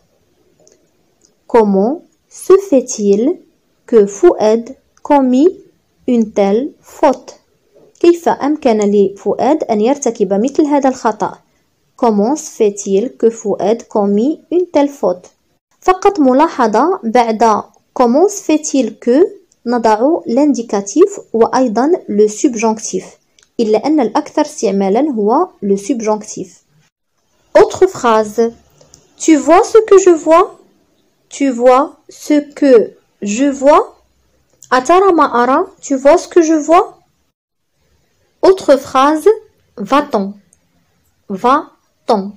Comment se fait-il que Fouad commis une telle faute? كيف أمكن لفؤاد أن يرتكب مثل هذا الخطأ؟ Comment se fait-il que Fouad commis une telle faute? فقط ملاحظة بعد Comment se fait-il que نضع l'indicatif وأيضا le subjonctif إلا أن الأكثر استعمالا هو le subjonctif. Autre phrase. Tu vois ce que je vois? Tu vois ce que je vois? أترى ما أرى? Tu vois ce que je vois? Autre phrase. Va-t'en. Va-t'en.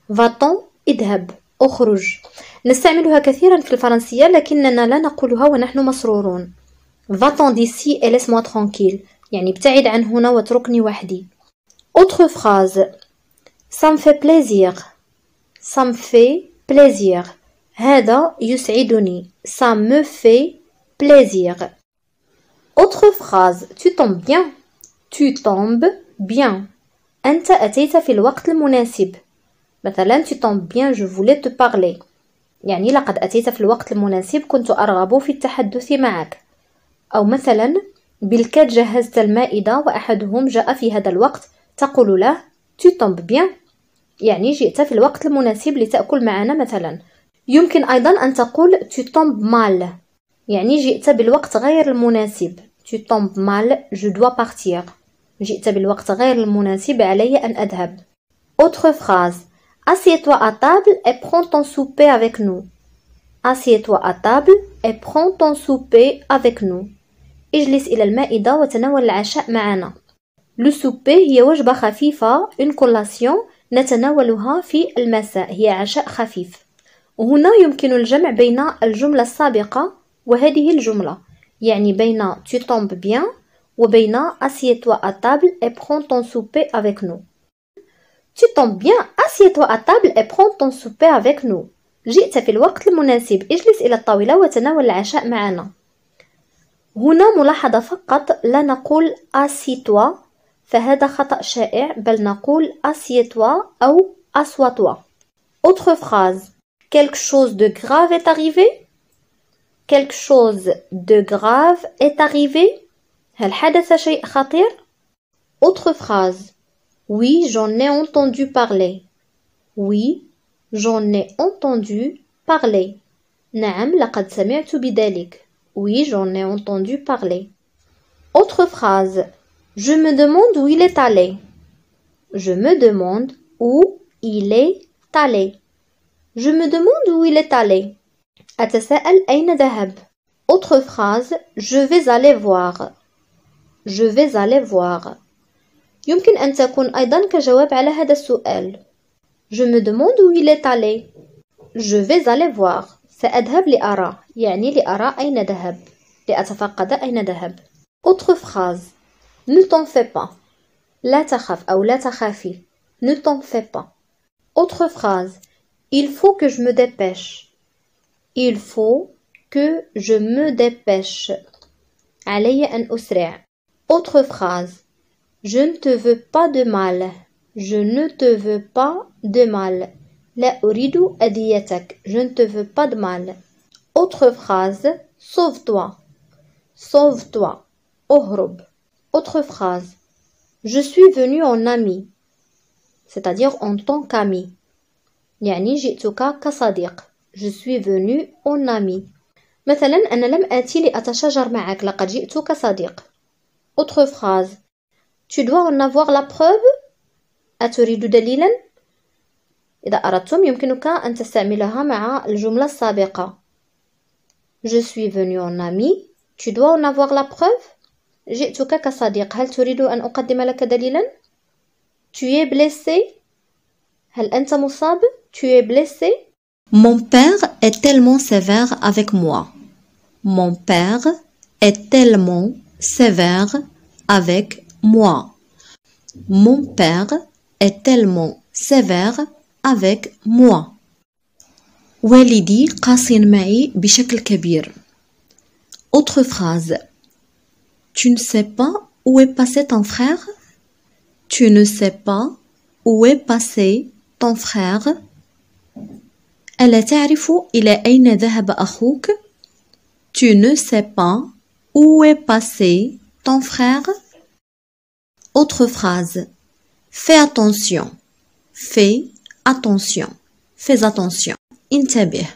va-t'en اذهب اخرج. نستعملها كثيرا في الفرنسية لكننا لا نقولها ونحن مسرورون. va-t'en d'ici et laisse-moi tranquille يعني ابتعد عن هنا واتركني وحدي. Autre phrase. Ça me fait plaisir. Ça me fait plaisir. هذا يسعدني. Ça me fait plaisir. Autre phrase. Tu tombes bien. Tu tombes bien. أنت أتيت في الوقت المناسب. مثلا tu tombes bien je voulais te parler. يعني لقد أتيت في الوقت المناسب كنت أرغب في التحدث معك. أو مثلا بالكاد جهزت المائدة وأحدهم جاء في هذا الوقت تقول له tu tombes bien يعني جئت في الوقت المناسب لتأكل معنا مثلا. يمكن أيضا أن تقول tu tombes mal يعني جئت بالوقت غير المناسب. tu tombes mal je dois partir جئت بالوقت غير المناسب علي أن أذهب. Autre phrase. Assieds-toi à table et prends ton souper avec nous. Assieds-toi à table et prends ton souper avec nous. اجلس إلى المائدة وتناول العشاء معنا. Le souper هي وجبة خفيفة une collation نتناولها في المساء هي عشاء خفيف. وهنا يمكن الجمع بين الجملة السابقة وهذه الجملة يعني بين tu tombes bien وبين assieds-toi à table et prends ton souper avec nous. Tu tombes bien, assieds-toi à table et prends ton souper avec nous. جئت في الوقت المناسب اجلس إلى الطاولة وتناول العشاء معنا. هنا ملاحظة فقط لا نقول assieds-toi فهذا خطأ شائع بل نقول assieds-toi أو assois-toi. Autre phrase. Quelque chose de grave est arrivé. Quelque chose de grave est arrivé. هل حدث شيء خطير؟ Autre phrase. Oui, j'en ai entendu parler. Oui, j'en ai entendu parler. نعم, لقد سمعت بذلك. Oui, j'en ai entendu parler. Autre phrase. Je me demande où il est allé. Je me demande où il est allé. Je me demande où il est allé. أتساءل أين ذهب. Autre phrase. Je vais aller voir. Je vais aller voir. يمكن أن تكون أيضا كجواب على هذا السؤال. Je me demande où il est allé. Je vais aller voir. سأذهب لأرى يعني لأرى أين ذهب لأتفقد أين ذهب. Autre phrase. Ne t'en fais pas. لا تخف أو لا تخافي. Ne t'en fais pas. Autre phrase. Il faut que je me dépêche. Il faut que je me dépêche. علي أن أسرع. Autre phrase. Je ne te veux pas de mal. Je ne te veux pas de mal. لا أريد أذيتك. Je ne te veux pas de mal. Autre phrase. Sauve-toi. Sauve-toi. اهرب. Autre phrase. Je suis venu en ami. C'est-à-dire en tant qu'ami. يعني جئتك كصديق. Je suis venu en ami. مثلا أنا لم آتي لأتشاجر معك لقد جئت كصديق. Autre phrase. Tu dois en avoir la preuve. أتريد دليلا؟ إذا أردتم يمكنك أن تستعملها مع الجملة السابقة. Je suis venu en ami. Tu dois en avoir la preuve. جئتك كصديق. هل تريد أن أقدم لك دليلا؟ Tu es blessé. هل أنت مصاب؟ Tu es blessé. Mon père est tellement sévère avec moi. Mon père est tellement sévère avec moi. Mon père est tellement sévère avec moi. والدي قاسٍ معي بشكل كبير. Autre phrase. Tu ne sais pas où est passé ton frère? Tu ne sais pas où est passé ton frère? ألا تعرف إلى أين ذهب أخوك؟ Tu ne sais pas où est passé ton frère? Autre phrase. Fais attention. Fais attention. Fais attention. انتبه.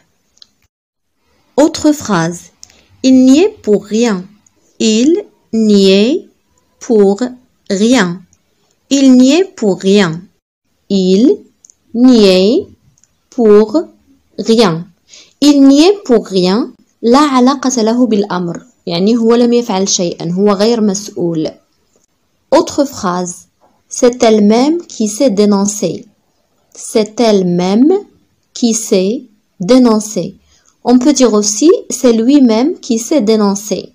Autre phrase. Il n'y est pour rien. Il n'y est pour rien. Il n'y est pour rien. Il n'y est pour rien. Il n'y est pour rien. لا علاقة له بالأمر. يعني هو لم يفعل شيئا. هو غير مسؤول. Autre phrase. C'est elle-même qui s'est dénoncée. c'est elle-même qui s'est dénoncée. On peut dire aussi c'est lui-même qui s'est dénoncé.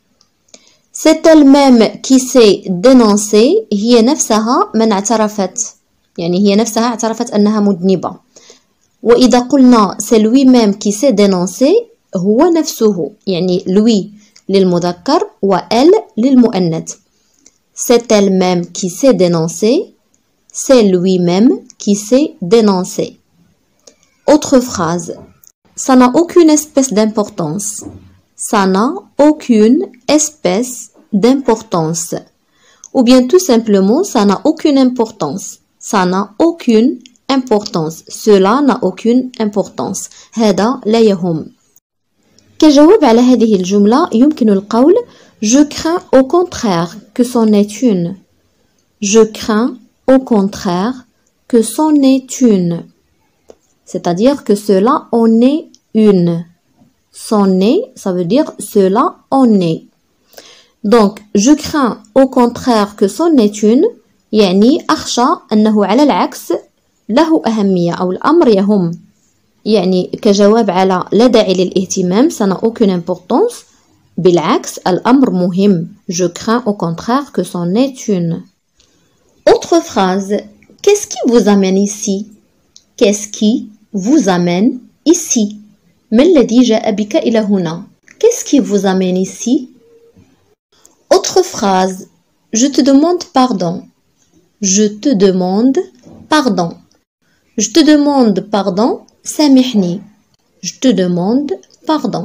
C'est elle-même qui s'est dénoncée هي نفسها من اعترفت يعني هي نفسها اعترفت أنها مذنبة. وإذا قلنا c'est lui-même qui s'est dénoncé هو نفسه يعني lui للمذكر و elle للمؤنث. C'est elle-même qui s'est dénoncée. C'est lui-même qui s'est dénoncé. Autre phrase. Ça n'a aucune espèce d'importance. Ça n'a aucune espèce d'importance. Ou bien tout simplement, ça n'a aucune importance. Ça n'a aucune importance. Cela n'a aucune importance. هذا لا يهم. كجواب على هذه الجملة يمكن القول Je crains au contraire que c'en est une. Je crains au contraire que c'en est une. C'est-à-dire que cela en est une. C'en est, ça veut dire cela en est. Donc, je crains au contraire que c'en est une. يعني أخشى أنه على العكس له أهمية أو الأمر يهم. يعني كجواب على لا داعي للاهتمام ça n'a aucune importance. بالعكس الأمر مهم. Je crains au contraire que c'en est une. Autre phrase. Qu'est-ce qui vous amène ici? Qu'est-ce qui vous amène ici? ما الذي جاء بك إلى هنا? Qu'est-ce qui vous amène ici? Autre phrase. Je te demande pardon. Je te demande pardon. Je te demande pardon. سامحني. Je te demande pardon.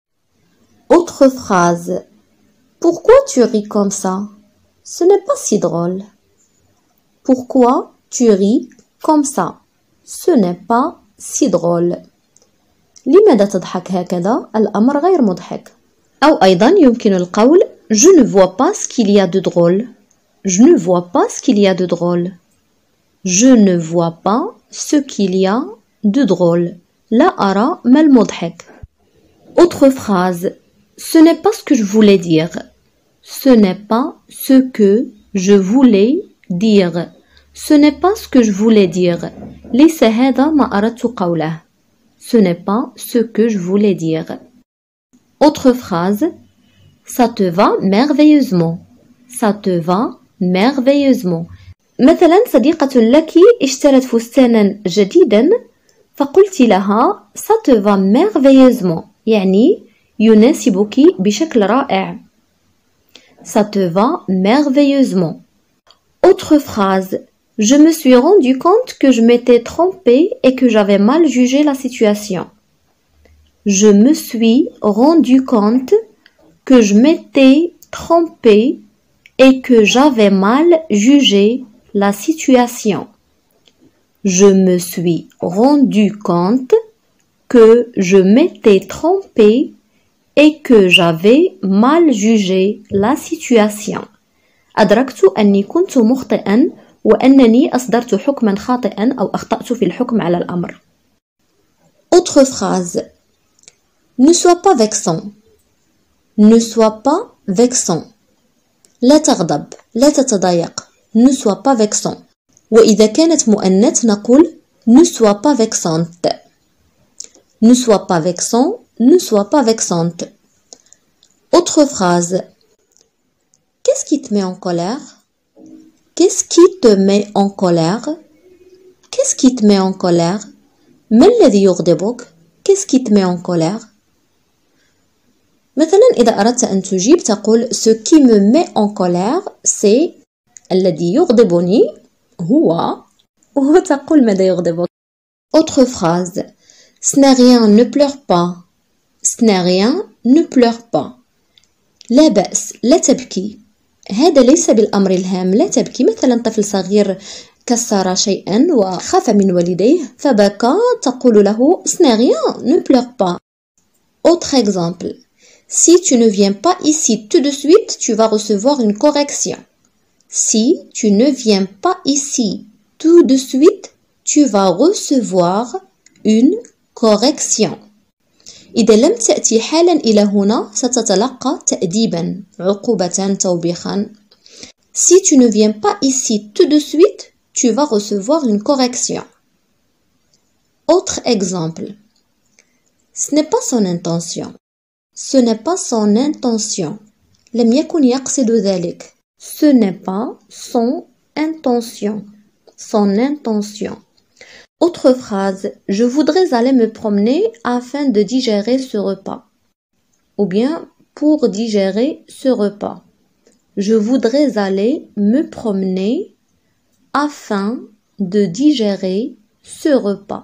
Autre phrase. Pourquoi tu ris comme ça? Ce n'est pas si drôle. Pourquoi tu ris comme ça? Ce n'est pas si drôle. لماذا تضحك هكذا؟ الأمر غير مضحك. أو أيضا يمكن القول Je ne vois pas ce qu'il y a de drôle. Je ne vois pas ce qu'il y a de drôle. Je ne vois pas ce qu'il y a de drôle. لا أرى ما المضحك. Autre phrase. Ce n'est pas ce que je voulais dire. Ce n'est pas ce que je voulais dire. Ce n'est pas ce que je voulais dire. ليس هذا ما أردت قوله. Ce n'est pas ce que je voulais dire. Autre phrase. Ça te va merveilleusement. Ça te va merveilleusement. مثلا صديقة لك اشترت فستانا جديدا فقلت لها ça te va merveilleusement يعني يناسبك بشكل رائع. Ça te va merveilleusement. Autre phrase. Je me suis rendu compte que je m'étais trompée et que j'avais mal jugé la situation. Je me suis rendu compte que je m'étais trompée et que j'avais mal jugé la situation. Je me suis rendu compte que je m'étais trompée et que j'avais mal jugé la situation. أدركت أني كنت مخطئا وأنني أصدرت حكما خاطئا أو أخطأت في الحكم على الأمر. Autre phrase. Ne sois pas vexant. Ne sois pas vexant. لا تغضب. لا تتضايق. Ne sois pas vexant. وإذا كانت مؤنث نقول ne sois pas vexante. Ne sois pas vexant. Ne sois pas vexante. Autre phrase. Qu'est-ce qui te met en colère? Qu'est-ce qui te met en colère? Qu'est-ce qui te met en colère? ما الذي يغضبك? Qu'est-ce qui te met en colère? مثلا إذا أردت أن تجيب تقول ce qui me met en colère c'est الذي يغضبني هو وتقول ماذا يغضبك. Autre phrase. Ce n'est rien, ne pleure pas. Ce n'est rien, ne pleure pas. لا بأس لا تبكي. هذا ليس بالأمر الهام لا تبكي. مثلا طفل صغير كسر شيئا وخاف من والديه فبكى تقول له ce n'est rien, ne pleure pas. Autre exemple. Si tu ne viens pas ici tout de suite, tu vas recevoir une correction. Si tu ne viens pas ici tout de suite, tu vas recevoir une correction. إذا لم تأتي حالا إلى هنا ستتلقى تأديبا عقوبة توبيخا. Si tu ne viens pas ici tout de suite, tu vas recevoir une correction. Autre exemple. Ce n'est pas son intention. Ce n'est pas son intention. لم يكن يقصد ذلك. Ce n'est pas son intention. Son intention. Autre phrase. Je voudrais aller me promener afin de digérer ce repas. Ou bien pour digérer ce repas. Je voudrais aller me promener afin de digérer ce repas.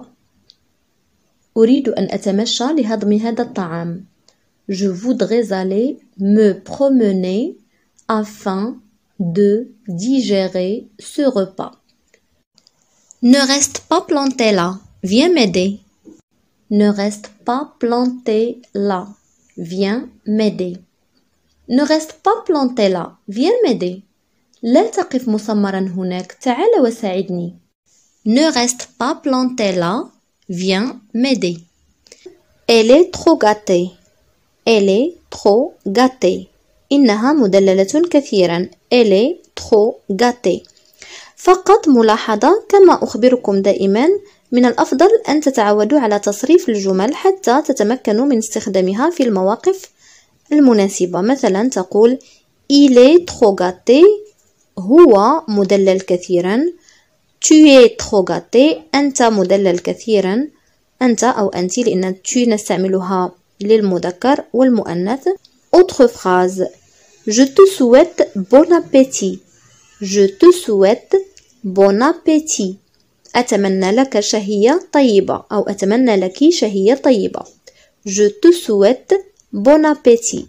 أريد أن أتمشى لهضم هذا الطعام. Je voudrais aller me promener afin de digérer ce repas. Ne reste pas planté là, viens m'aider. Ne reste pas planté là, viens m'aider. Ne reste pas planté là, viens m'aider. لا تقف مصمرا هناك، تعال وساعدني. Ne reste pas planté là, viens m'aider. Elle est trop gâtée. Elle est trop gâtée. إنها مدللة كثيرا. Elle est trop gâtée. فقط ملاحظة، كما أخبركم دائما من الأفضل أن تتعودوا على تصريف الجمل حتى تتمكنوا من استخدامها في المواقف المناسبة. مثلا تقول Il est trop gâté. هو مدلل كثيرا. Tu es trop gâté. أنت مدلل كثيرا. أنت أو أنت لأن tu نستعملها للمذكر والمؤنث. Autre phrase. Je te souhaite bon appétit. Je te souhaite bon appétit. أتمنى لك شهية طيبة أو أتمنى لك شهية طيبة. Je te souhaite bon appétit.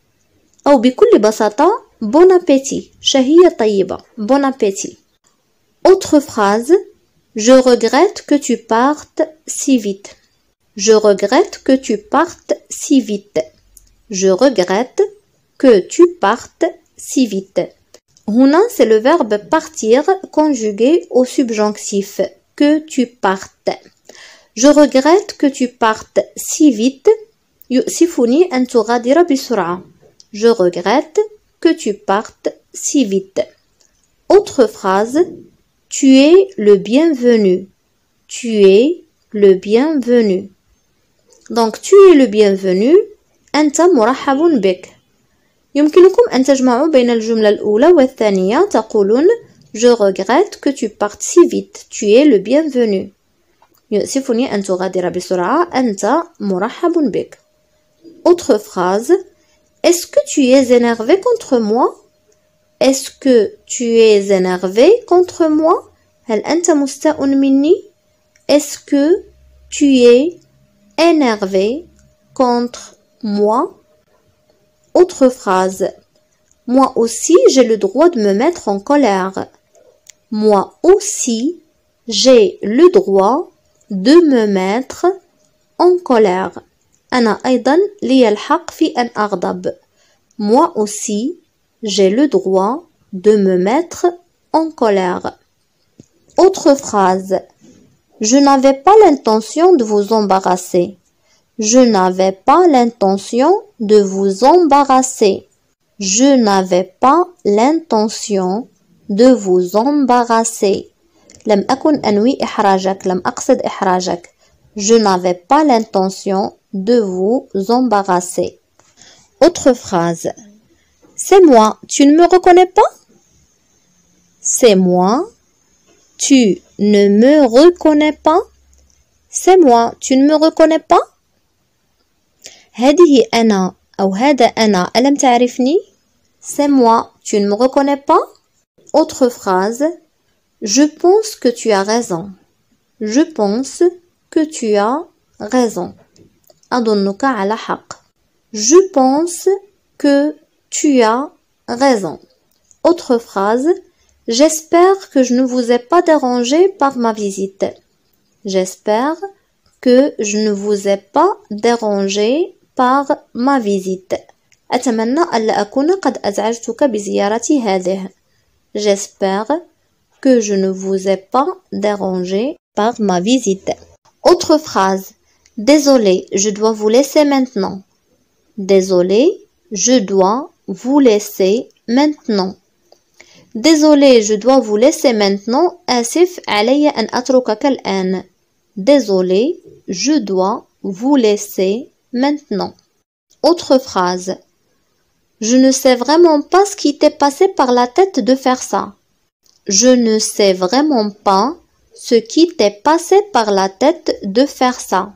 أو بكل بساطة bon appétit. شهية طيبة. Bon appétit. Autre phrase. Je regrette que tu partes si vite. Je regrette que tu partes si vite. Je regrette que tu partes si vite. هنا c'est le verbe partir conjugué au subjonctif que tu partes. Je regrette que tu partes si vite. يؤسفني أن تغادر بسرعة. Je regrette que tu partes si vite. Autre phrase. Tu es le bienvenu. Tu es le bienvenu. Donc tu es le bienvenu. أنت مرحب بك. يمكنكم أن تجمعوا بين الجملة الأولى والثانية. تقولون Je regrette que tu partes si vite. Tu es le bienvenu. يؤسفني أن تغادر بسرعة. أنت مرحب بك. Autre phrase. Est-ce que tu es énervé contre moi? Est-ce que tu es énervé contre moi? هل أنت مستاء مني؟ Est-ce que tu es énervé contre moi? Autre phrase. Moi aussi, j'ai le droit de me mettre en colère. Moi aussi, j'ai le droit de me mettre en colère. أنا أيضا لي الحق في أن أغضب. Moi aussi, j'ai le droit de me mettre en colère. Autre phrase. Je n'avais pas l'intention de vous embarrasser. Je n'avais pas l'intention de vous embarrasser. Je n'avais pas l'intention de vous embarrasser. لم أكن أنوي إحراجك. لم أقصد إحراجك. Je n'avais pas l'intention de vous embarrasser. Autre phrase. C'est moi, tu ne me reconnais pas? C'est moi, tu ne me reconnais pas? C'est moi, tu ne me reconnais pas? هذه أنا أو هذا أنا ألم تعرفني؟ C'est moi, tu ne me reconnais pas? Autre phrase. Je pense que tu as raison. Je pense que tu as raison. أظنك على حق. Je pense que tu as raison. Autre phrase. J'espère que je ne vous ai pas dérangé par ma visite. J'espère que je ne vous ai pas dérangé par ma visite. أتمنى ألا أكون قد أزعجتك بزيارتي هذه. J'espère que je ne vous ai pas dérangé par ma visite. Autre phrase. Désolé, je dois vous laisser maintenant. Désolé, je dois vous laisser maintenant. Désolé, je dois vous laisser maintenant. آسف علي أن أتركك الآن. Désolé, je dois vous laisser maintenant. Autre phrase. Je ne sais vraiment pas ce qui t'est passé par la tête de faire ça. Je ne sais vraiment pas ce qui t'est passé par la tête de faire ça.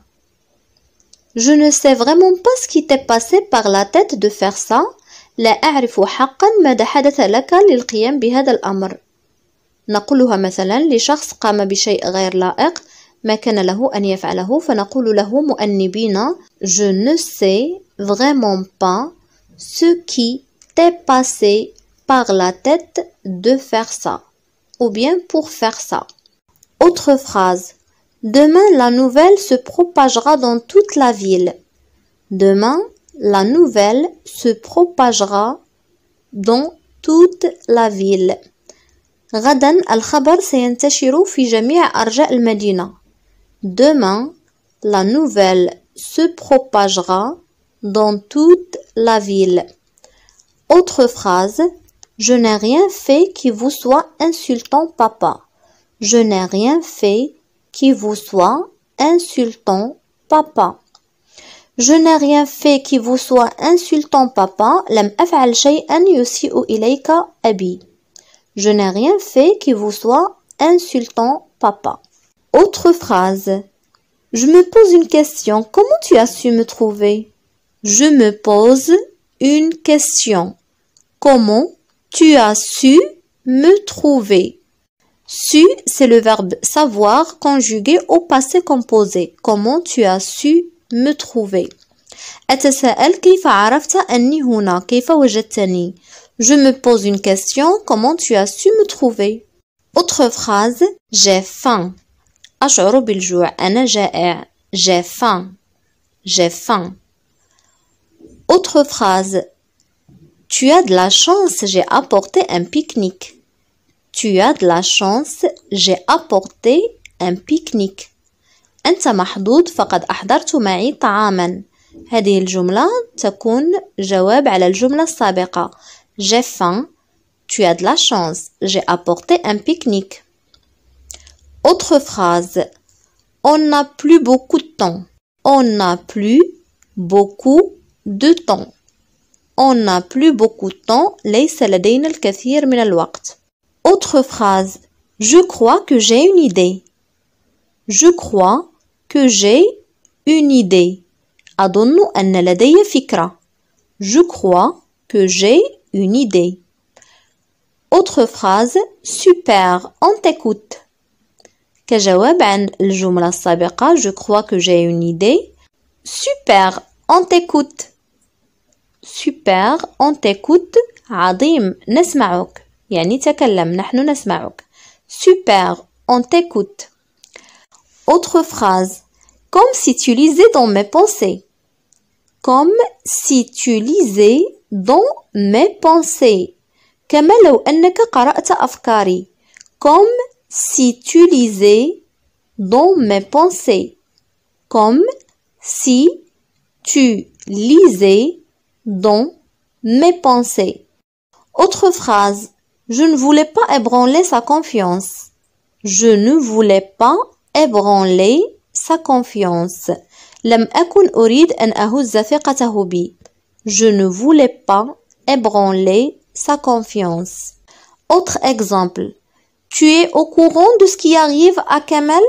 Je ne sais vraiment pas ce qui t'est passé par la tête de faire ça. لا أعرف حقا ماذا حدث لك للقيام بهذا الأمر. نقولها مثلا لشخص قام بشيء غير لائق ما كان له أن يفعله فنقول له مؤنبين Je ne sais vraiment pas ce qui t'est passé par la tête de faire ça. Ou bien pour faire ça. Autre phrase. Demain, la nouvelle se propagera dans toute la ville. Demain, la nouvelle se propagera dans toute la ville. غدا الخبر سينتشر في جميع أرجاء المدينة. Demain, la nouvelle se propagera dans toute la ville. Autre phrase. Je n'ai rien fait qui vous soit insultant, papa. Je n'ai rien fait qui vous soit insultant, papa. Je n'ai rien fait qui vous soit insultant, papa. لم أفعل شيئا يسيء إليك أبي. Je n'ai rien fait qui vous soit insultant, papa. Autre phrase. Je me pose une question. Comment tu as su me trouver? Je me pose une question. Comment tu as su me trouver? Su, c'est le verbe savoir conjugué au passé composé. Comment tu as su me trouver? أتساءل كيف عرفت أني هنا؟ كيف وجدتني؟ Je me pose une question. Comment tu as su me trouver? Autre phrase. J'ai faim. أشعر بالجوع. أنا جائع. J'ai faim. J'ai faim. Autre phrase. Tu as de la chance, j'ai apporté un pique-nique. Tu as de la chance, j'ai apporté un pique-nique. أنت محظوظ فقد أحضرت معي طعاما. هذه الجملة تكون جواب على الجملة السابقة. J'ai faim. Tu as de la chance. J'ai apporté un pique-nique. Autre phrase. On n'a plus beaucoup de temps. On n'a plus beaucoup de temps. On n'a plus beaucoup de temps. ليس لدينا الكثير من الوقت. Autre phrase. Je crois que j'ai une idée. Je crois que j'ai une idée. أظن أن لدي فكرة. Je crois que j'ai une idée. Autre phrase. Super, on t'écoute. كجواب عن الجملة السابقة. Je crois que j'ai une idée. Super, on t'écoute. Super, on t'écoute. عظيم, نسمعك. يعني تكلم, نحن نسمعك. Super, on t'écoute. Autre phrase. Comme si tu lisais dans mes pensées. Comme si tu lisais dans mes pensées. كما لو أنك قرأت أفكاري. Comme si tu lisais dans mes pensées. Comme si tu lisais dans mes pensées. Autre phrase. Je ne voulais pas ébranler sa confiance. Je ne voulais pas ébranler sa confiance. لم أكن أريد أن أهز ثقته بي. Je ne voulais pas ébranler sa confiance. Autre exemple. Tu es au courant de ce qui arrive à Kamel?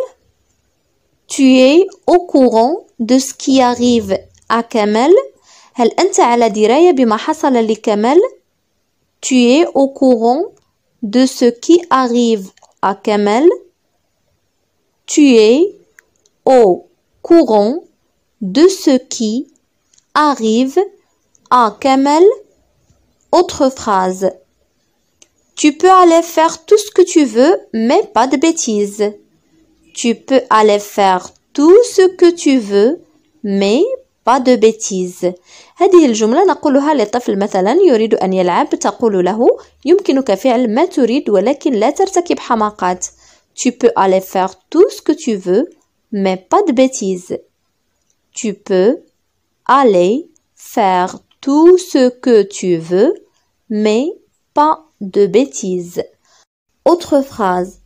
Tu es au courant de ce qui arrive à Kamel? هل أنت على دراية بما حصل لكمال؟ Tu es au courant de ce qui arrive à Kamel? Tu es au courant de ce qui arrive à Kamel? Autre phrase. Tu peux aller faire tout ce que tu veux, mais pas de bêtises. Tu peux aller faire tout ce que tu veux, mais pas de bêtises. هذه الجملة نقولها للطفل مثلا يريد أن يلعب تقول له يمكنك فعل ما تريد ولكن لا ترتكب حماقات. Tu peux aller faire tout ce que tu veux, mais pas de bêtises. Tu peux aller faire tout ce que tu veux, mais pas de bêtises. Autre phrase.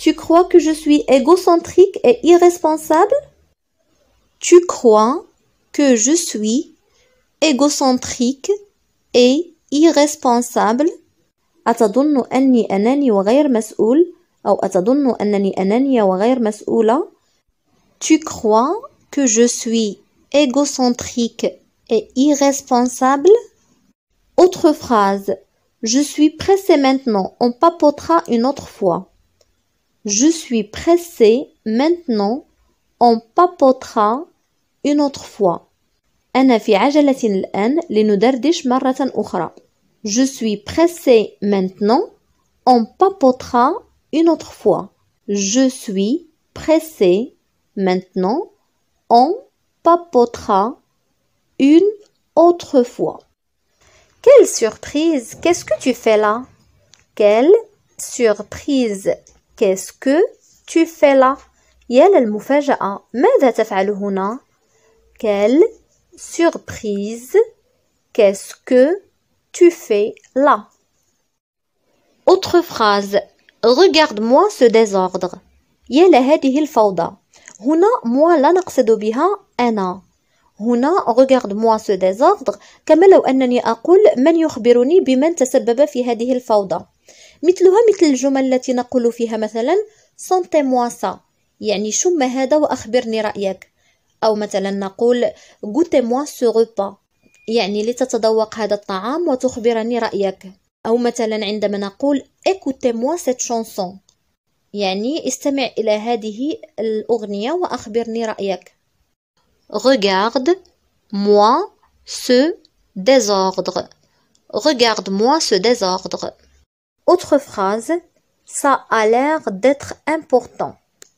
Tu crois que je suis égocentrique et irresponsable? Tu crois que je suis égocentrique et irresponsable؟ أتظن أني أناني وغير مسؤول أو أتظن أنني أنانية وغير مسؤولة؟ Tu crois que je suis égocentrique et irresponsable? Autre phrase. Je suis pressé maintenant, on papotera une autre fois. Je suis pressé maintenant, on papotera une autre fois. أنا في عجلة الآن لندردش مرة أخرى. Je suis pressé maintenant, on papotera une autre fois. Je suis pressé maintenant, on papotera une autre fois. Quelle surprise! Qu'est-ce que tu fais là? Quelle surprise! Qu'est-ce que tu fais là? يا للمفاجأة. ماذا تفعل هنا? Quelle surprise! Qu'est-ce que tu fais là? Autre phrase. Regarde-moi ce désordre. يا لهذه الفوضى. هنا moi لا نقصد بها أنا. هنا regarde-moi ce désordre كما لو أنني أقول من يخبرني بمن تسبب في هذه الفوضى. مثلها مثل الجمل التي نقول فيها مثلا sentez-moi ça يعني شم هذا وأخبرني رأيك. أو مثلا نقول goûtez-moi ce repas يعني لتتذوق هذا الطعام وتخبرني رأيك. أو مثلا عندما نقول écoutez-moi cette chanson يعني استمع إلى هذه الأغنية وأخبرني رأيك. Regarde-moi ce désordre. Regarde-moi ce désordre. Autre phrase. Ça a l'air d'être important.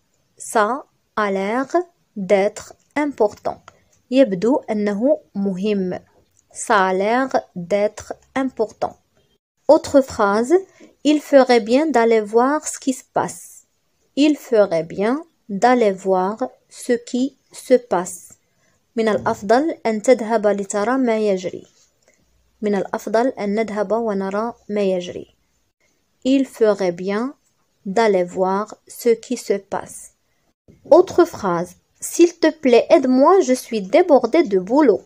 Ça a l'air d'être important. يبدو أنه مهم. Ça a l'air d'être important. Autre phrase. Il ferait bien d'aller voir ce qui se passe. Il ferait bien d'aller voir ce qui se passe. من الأفضل أن تذهب لترى ما يجري. من الأفضل أن نذهب ونرى ما يجري. Il ferait bien d'aller voir ce qui se passe. Autre phrase. S'il te plaît, aide-moi, je suis débordée de boulot.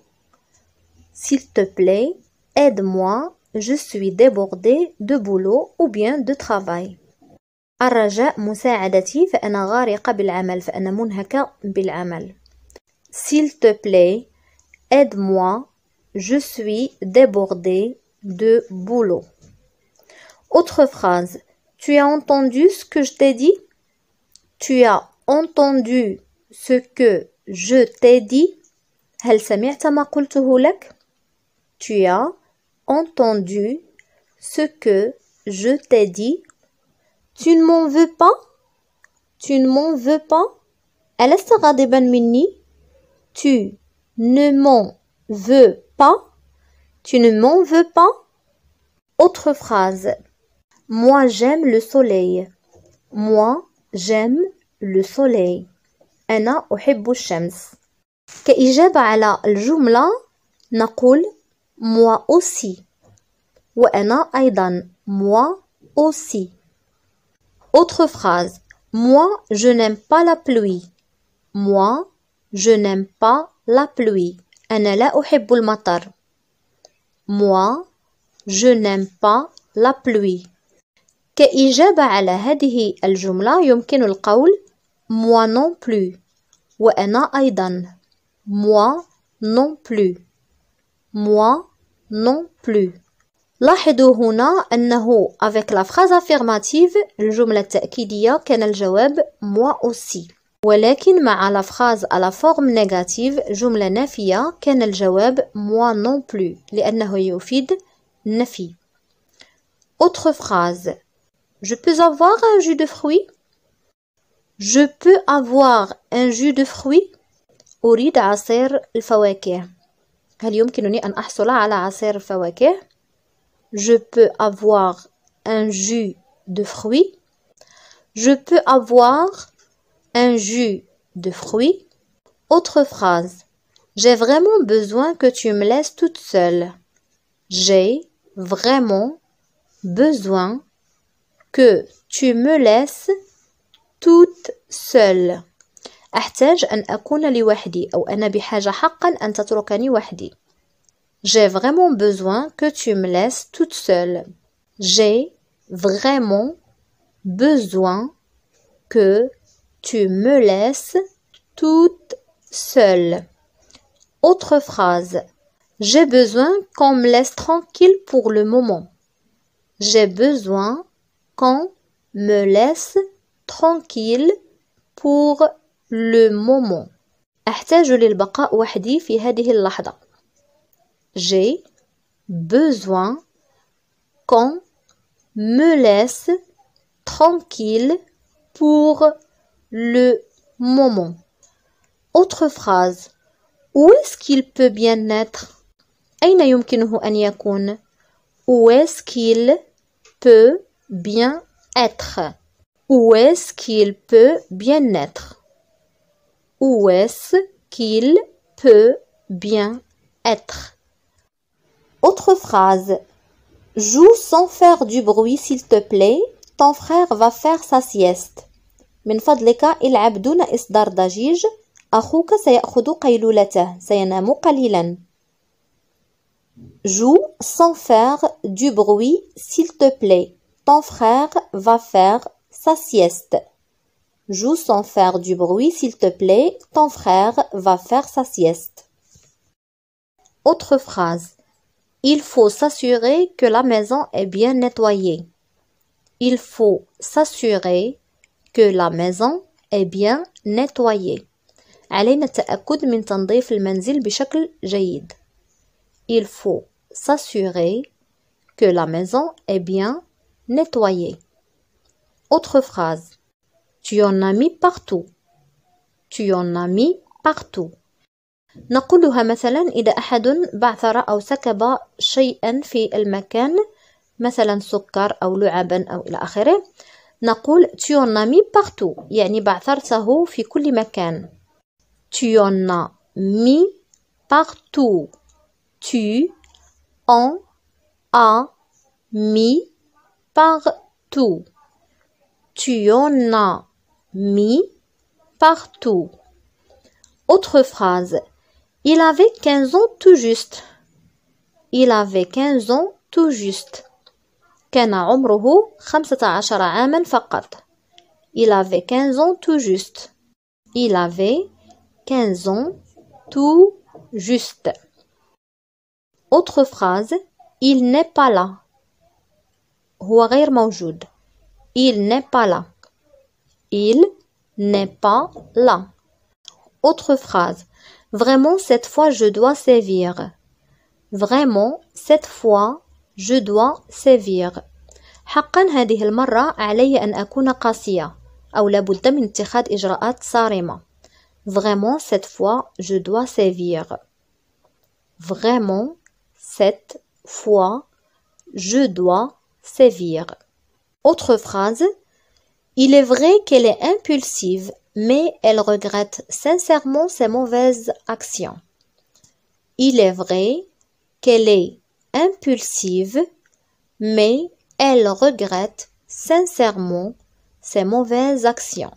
S'il te plaît, aide-moi, je suis débordée de boulot ou bien de travail. الرجاء مساعدتي فأنا غارقة بالعمل فأنا منهكة بالعمل. S'il te plaît, aide-moi, je suis débordée de boulot. Autre phrase. Tu as entendu ce que je t'ai dit? Tu as entendu ce que je t'ai dit? هل سمعت ما قلته لك؟ Tu as entendu ce que je t'ai dit? Tu ne m'en veux pas? Tu ne m'en veux pas? ألست غاضبا مني؟ Tu ne m'en veux pas? Tu ne m'en veux pas? Autre phrase. Moi j'aime le soleil. Moi j'aime le soleil. أنا أحب الشمس. كإجابة على الجملة نقول moi aussi. وأنا أيضا moi aussi. Autre phrase. Moi je n'aime pas la pluie. Moi je n'aime pas la pluie. أنا لا أحب المطر. Moi je n'aime pas la pluie. كإجابة على هذه الجملة يمكن القول moi non plus. وأنا أيضا moi non plus. Moi non plus. لاحظوا هنا أنه avec la phrase affirmative الجملة التأكيدية كان الجواب moi aussi. ولكن مع la phrase à la forme négative جملة نافية كان الجواب moi non plus لأنه يفيد النفي. Autre phrase. Je peux avoir un jus de fruits? Je peux avoir un jus de fruits? أريد عصير الفواكه. هل يمكنني أن أحصل على عصير الفواكه؟ Je peux avoir un jus de fruits? Je peux avoir un jus de fruits? Autre phrase. J'ai vraiment besoin que tu me laisses toute seule. J'ai vraiment besoin que tu me laisses toute seule. أحتاج أن أكون لوحدي أو أنا بحاجة حقا أن تتركني وحدي. J'ai vraiment besoin que tu me laisses toute seule. J'ai vraiment besoin que tu me laisses toute seule. Autre phrase. J'ai besoin qu'on me laisse tranquille pour le moment. J'ai besoin qu'on me laisse tranquille pour le moment. أحتاج للبقاء وحدي في هذه اللحظة. J'ai besoin qu'on me laisse tranquille pour le moment. Autre phrase. Où est-ce qu'il peut bien être? أين يمكنه أن يكون? Où est-ce qu'il peut bien être? Où est-ce qu'il peut bien être? Où est-ce qu'il peut bien être? Autre phrase. Joue sans faire du bruit s'il te plaît. Ton frère va faire sa sieste. من فضلك العب دون إصدار ضجيج. أخوك سيأخذ قيلولته. سينام قليلا. Joue sans faire du bruit s'il te plaît. Ton frère va faire sa sieste. Joue sans faire du bruit s'il te plaît. Ton frère va faire sa sieste. Autre phrase. Il faut s'assurer que la maison est bien nettoyée. Il faut s'assurer que la maison est bien nettoyée. علينا التأكد من تنظيف المنزل بشكل جيد. Il faut s'assurer que la maison est bien nettoyée. Autre phrase. Tu en as mis partout. Tu en as mis partout. نقولها مثلا إذا أحد بعثر أو سكب شيئا في المكان مثلا سكر أو لعبا أو إلى آخره نقول tu en as mis partout يعني بعثرته في كل مكان. Tu en as mis partout. Tu en as mis partout. Tu en as mis partout. Autre phrase. Il avait quinze ans tout juste. Il avait quinze ans tout juste. كان عمره خمسة عشر عاما فقط. Il avait quinze ans tout juste. Il avait quinze ans tout juste. Autre phrase. Il n'est pas là. هو غير موجود. Il n'est pas là. Il n'est pas là. Autre phrase. Vraiment, cette fois, je dois sévir. Vraiment, cette fois, je dois sévir. حقا هذه المرة علي أن أكون قاسية أو لابد من اتخاذ إجراءات صارمة. Vraiment, cette fois, je dois sévir. Vraiment, cette fois, je dois sévir. Autre phrase. Il est vrai qu'elle est impulsive, mais elle regrette sincèrement ses mauvaises actions. Il est vrai qu'elle est impulsive, mais elle regrette sincèrement ses mauvaises actions.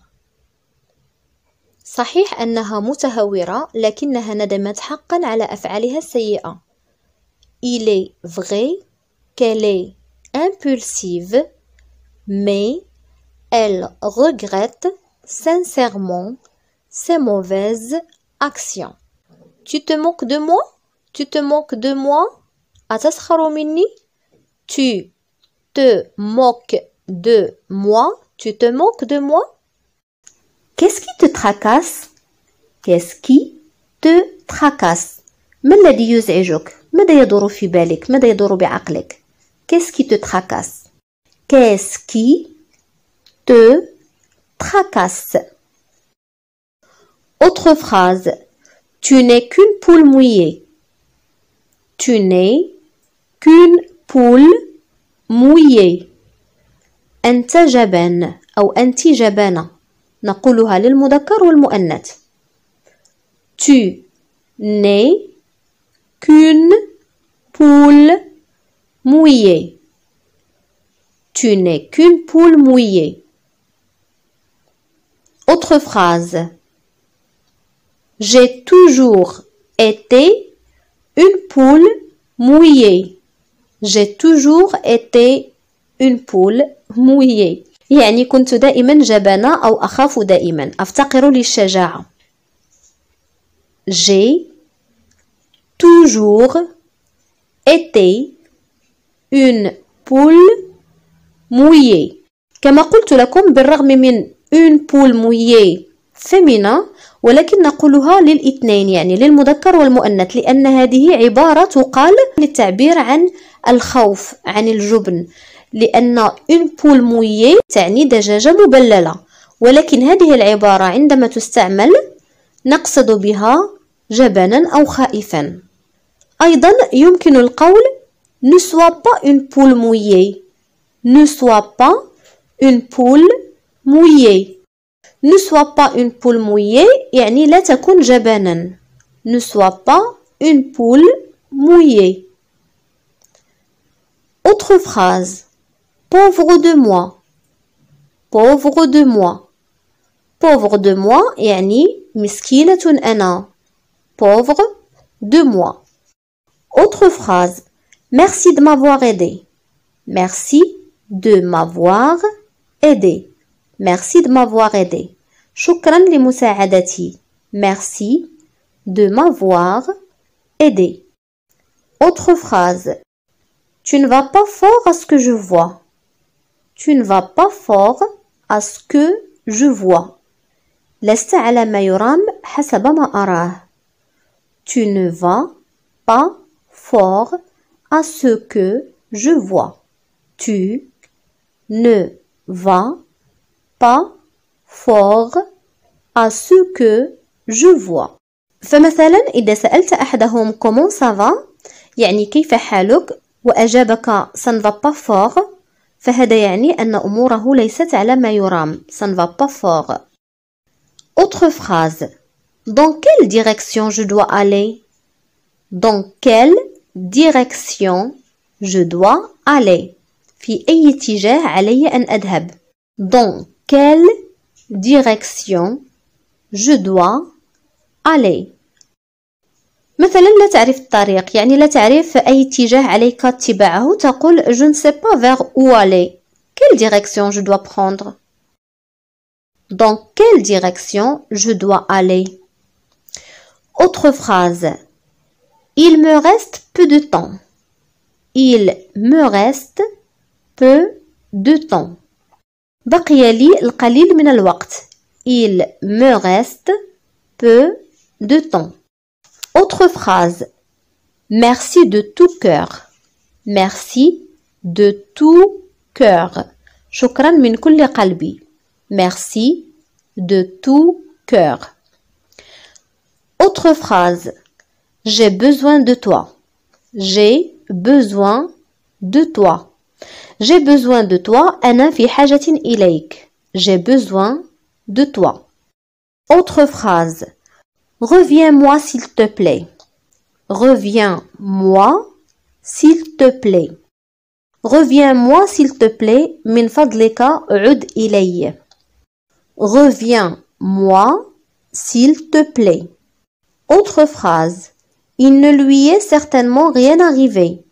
صحيح أنها متهورة لكنها ندمت حقا على أفعالها السيئة. Il est vrai qu'elle est impulsive, mais elle regrette sincèrement ses mauvaises actions. Tu te moques de moi? Tu te moques de moi? أتسخر مني? Tu te moques de moi? Tu te moques de moi? Qu'est-ce qui te tracasse? Qu'est-ce qui te tracasse? ما الذي يزعجك؟ ماذا يدور في بالك؟ ماذا يدور بعقلك؟ Qu'est-ce qui te tracasse? Qu'est-ce qui te tracasse? Autre phrase. Tu n'es qu'une poule mouillée. Tu n'es qu'une poule mouillée. أنت جبان أو أنت جبانة. نقولها للمذكر والمؤنث. Tu n'es qu'une poule mouillée. Tu n'es qu'une poule mouillée. Autre phrase. J'ai toujours été une poule mouillée. J'ai toujours été une poule mouillée. يعني كنت دائما جبانة أو أخاف دائما، أفتقر للشجاعة. J'ai toujours été une poule mouillée. كما قلت لكم بالرغم من une poule mouillée féminin ولكن نقولها للاثنين يعني للمذكر والمؤنث لأن هذه عبارة تقال للتعبير عن الخوف عن الجبن لأن une poule mouillée تعني دجاجة مبللة ولكن هذه العبارة عندما تستعمل نقصد بها جبنا أو خائفا. أيضا يمكن القول ne sois pas une poule mouillée. Ne sois pas une poule mouillée. Ne sois pas une poule mouillée يعني لا تكن جبانا. Ne sois pas une poule mouillée. Autre phrase. Pauvre de moi. Pauvre de moi. Pauvre de moi يعني مسكينة أنا. Pauvre de moi. Autre phrase. Merci de m'avoir aidé. Merci de m'avoir aidé. Merci de m'avoir aidé. شكرا لمساعدتي. Merci de m'avoir aidé. Autre phrase. Tu ne vas pas fort à ce que je vois. Tu ne vas pas fort à ce que je vois. لست على ما يرام حسب ما أراه. Tu ne vas pas fort à ce que je vois. Tu ne vas pas fort à ce que je vois. فمثلا إذا سألت أحدهم comment ça va يعني كيف حالك وأجابك ça ne va pas fort فهذا يعني أن أموره ليست على ما يرام. Ça ne va pas fort. Autre phrase. Dans quelle direction je dois aller? Dans quelle direction je dois aller? في أي اتجاه علي أن أذهب؟ Dans quelle direction je dois aller? مثلا لا تعرف الطريق يعني لا تعرف أي اتجاه عليك اتباعه تقول je ne sais pas vers où aller. Quelle direction je dois prendre? Dans quelle direction je dois aller? Autre phrase. Il me reste peu de temps. Il me reste peu de temps. بقي لي القليل من الوقت. Il me reste peu de temps. Autre phrase. Merci de tout cœur. Merci de tout cœur. شكرا من كل قلبي. Merci de tout cœur. Autre phrase. J'ai besoin de toi. J'ai besoin de toi. J'ai besoin de toi. أنا في حاجة إليك. J'ai besoin de toi. Autre phrase. Reviens-moi s'il te plaît. Reviens-moi s'il te plaît. Reviens-moi s'il te plaît. من فضلك عد إلي. Reviens-moi s'il te plaît. Autre phrase. Il ne lui est certainement rien arrivé.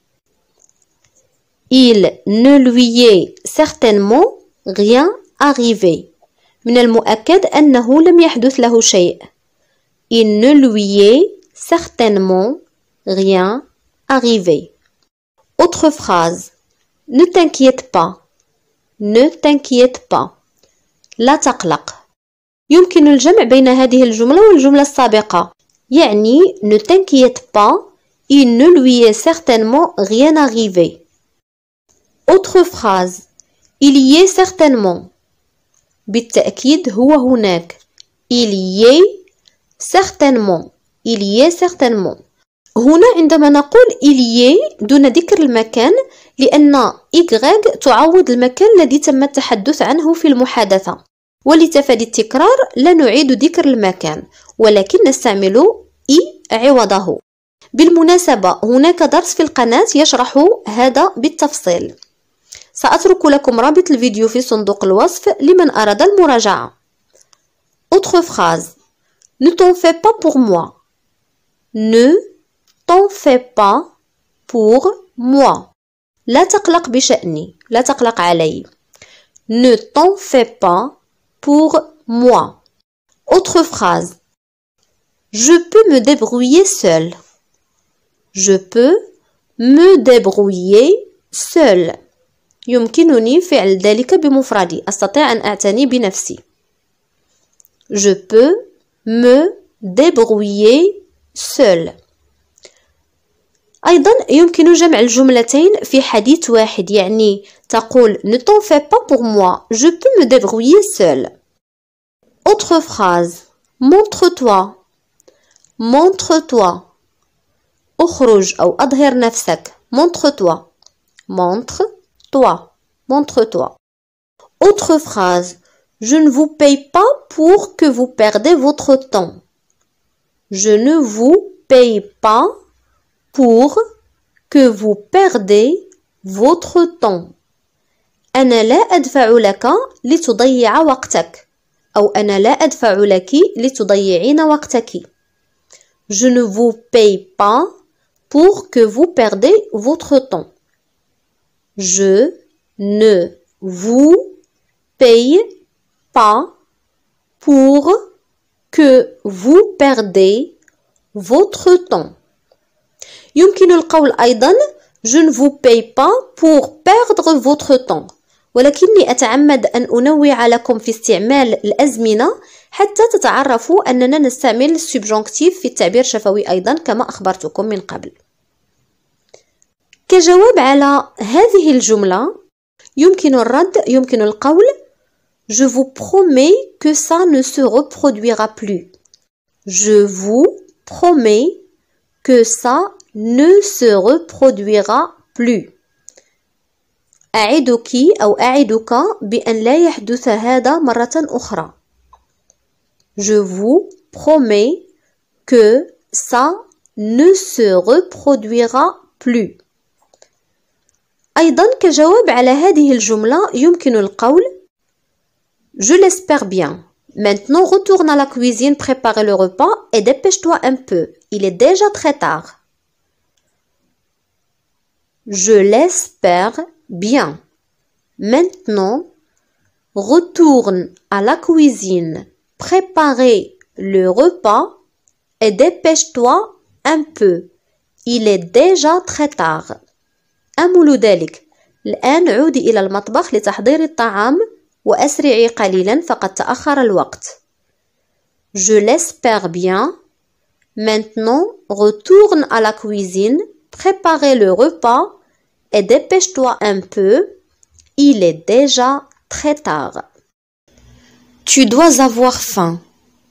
Il ne lui est certainement rien arrivé. من المؤكد أنه لم يحدث له شيء. Il ne lui est certainement rien arrivé. Autre phrase. Ne t'inquiète pas. Ne t'inquiète pas. لا تقلق. يمكن الجمع بين هذه الجملة والجملة السابقة. يعني ne t'inquiète pas, il ne lui est certainement rien arrivé. Autre phrase. Il y est certainement. بالتأكيد هو هناك. Il y est certainement. Il y est certainement. هنا عندما نقول il y est دون ذكر المكان لأن y تعوض المكان الذي تم التحدث عنه في المحادثة. ولتفادي التكرار لا نعيد ذكر المكان ولكن نستعمل إي عوضه. بالمناسبة هناك درس في القناة يشرح هذا بالتفصيل. سأترك لكم رابط الفيديو في صندوق الوصف لمن أراد المراجعة. Autre phrase. Ne t'en fais pas pour moi. Ne t'en fais pas pour moi. لا تقلق بشأني. لا تقلق علي. Ne t'en fais pas pour moi. Autre phrase. Je peux me débrouiller seul. Je peux me débrouiller seul. يمكنني فعل ذلك بمفردي. أستطيع أن أعتني بنفسي. Je peux me débrouiller seul. أيضا يمكن جمع الجملتين في حديث واحد يعني تقول ne t'en fais pas pour moi, je peux me débrouiller seul. Autre phrase. Montre-toi. Montre-toi. اخرج أو أظهر نفسك. Montre-toi. Montre-toi. Montre-toi. Autre phrase. Je ne vous paye pas pour que vous perdez votre temps. Je ne vous paye pas pour que vous perdez votre temps. أنا لا أدفع لك لتضيع وقتك. أو أنا لا أدفع لك لتضيعين وقتك. Je ne vous paye pas pour que vous perdez votre temps. Je ne vous paye pas pour que vous perdez votre temps. يمكن القول أيضا je ne vous paye pas pour perdre votre temps. ولكني أتعمد أن أنوع لكم في استعمال الأزمنة حتى تتعرفوا أننا نستعمل السبجونكتيف في التعبير الشفوي أيضا كما أخبرتكم من قبل. كجواب على هذه الجملة يمكن الرد يمكن القول Je vous promets que ça ne se reproduira plus. Je vous promets que ça ne se reproduira plus. أعدك أو أعدك بأن لا يحدث هذا مرة أخرى. Je vous promets que ça ne se reproduira plus. أيضا كجواب على هذه الجملة يمكن القول Je l'espère bien. Maintenant, retourne à la cuisine, prépare le repas et dépêche-toi un peu. Il est déjà très tard. Je l'espère bien. Maintenant, retourne à la cuisine, prépare le repas et dépêche-toi un peu. Il est déjà très tard. أمل ذلك. الآن عودي إلى المطبخ لتحضير الطعام وأسرعي قليلا فقد تأخر الوقت. Je l'espère bien. Maintenant, retourne à la cuisine, prépare le repas et dépêche-toi un peu. Il est déjà très tard. Tu dois avoir faim.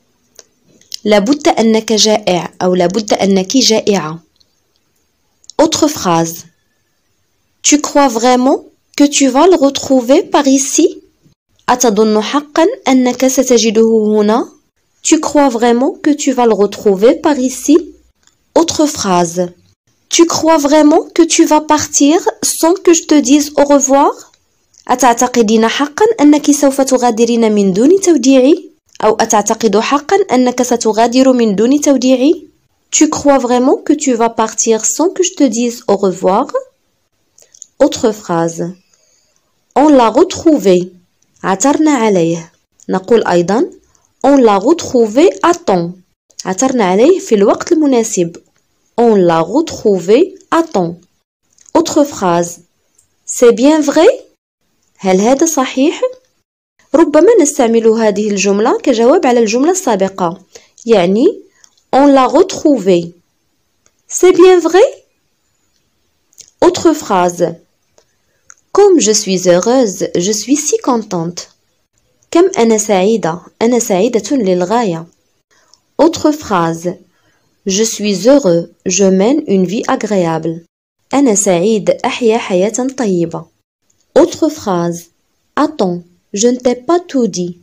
لابد أنك جائع أو لابد أنك جائعة. Autre phrase. Tu crois vraiment que tu vas le retrouver par ici? أتظن حقا أنك ستجده هنا؟ Tu crois vraiment que tu vas le retrouver par ici? Autre phrase. Tu crois vraiment que tu vas partir sans que je te dise au revoir? أتعتقدين حقا أنك سوف تغادرين من دون توديعي؟ أو أتعتقد حقا أنك ستغادر من دون توديعي؟ Tu crois vraiment que tu vas partir sans que je te dise au revoir? Autre phrase. On l'a retrouvé. عثرنا عليه. نقول أيضا on l'a retrouvé à temps. عثرنا عليه في الوقت المناسب. On l'a retrouvé à temps. Autre phrase. C'est bien vrai? هل هذا صحيح؟ ربما نستعمل هذه الجملة كجواب على الجملة السابقة. يعني on l'a retrouvé. C'est bien vrai? Autre phrase. Comme je suis heureuse, je suis si contente. كم أنا سعيدة. أنا سعيدة للغاية. Autre phrase. Je suis heureux. Je mène une vie agréable. أنا سعيد. أحيا حياة طيبة. Autre phrase. Attends. Je ne t'ai pas tout dit.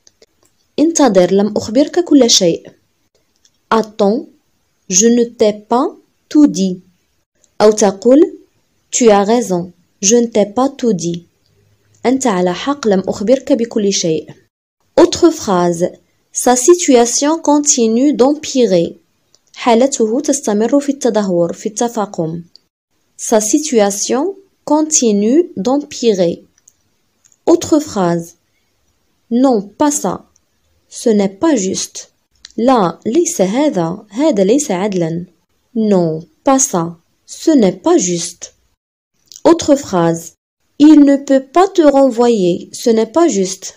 انتظر. لم أخبرك كل شيء. Attends. Je ne t'ai pas tout dit. أو تقول Tu as raison. Je ne t'ai pas tout dit. أنت على حق. لم أخبرك بكل شيء. Autre phrase. Sa situation continue d'empirer. حالته تستمر في التدهور في التفاقم. Sa situation continue d'empirer. Autre phrase. Non, pas ça. Ce n'est pas juste. لا ليس هذا. هذا ليس عدلا. Non, pas ça. Ce n'est pas juste. Autre phrase. Il ne peut pas te renvoyer. Ce n'est pas juste.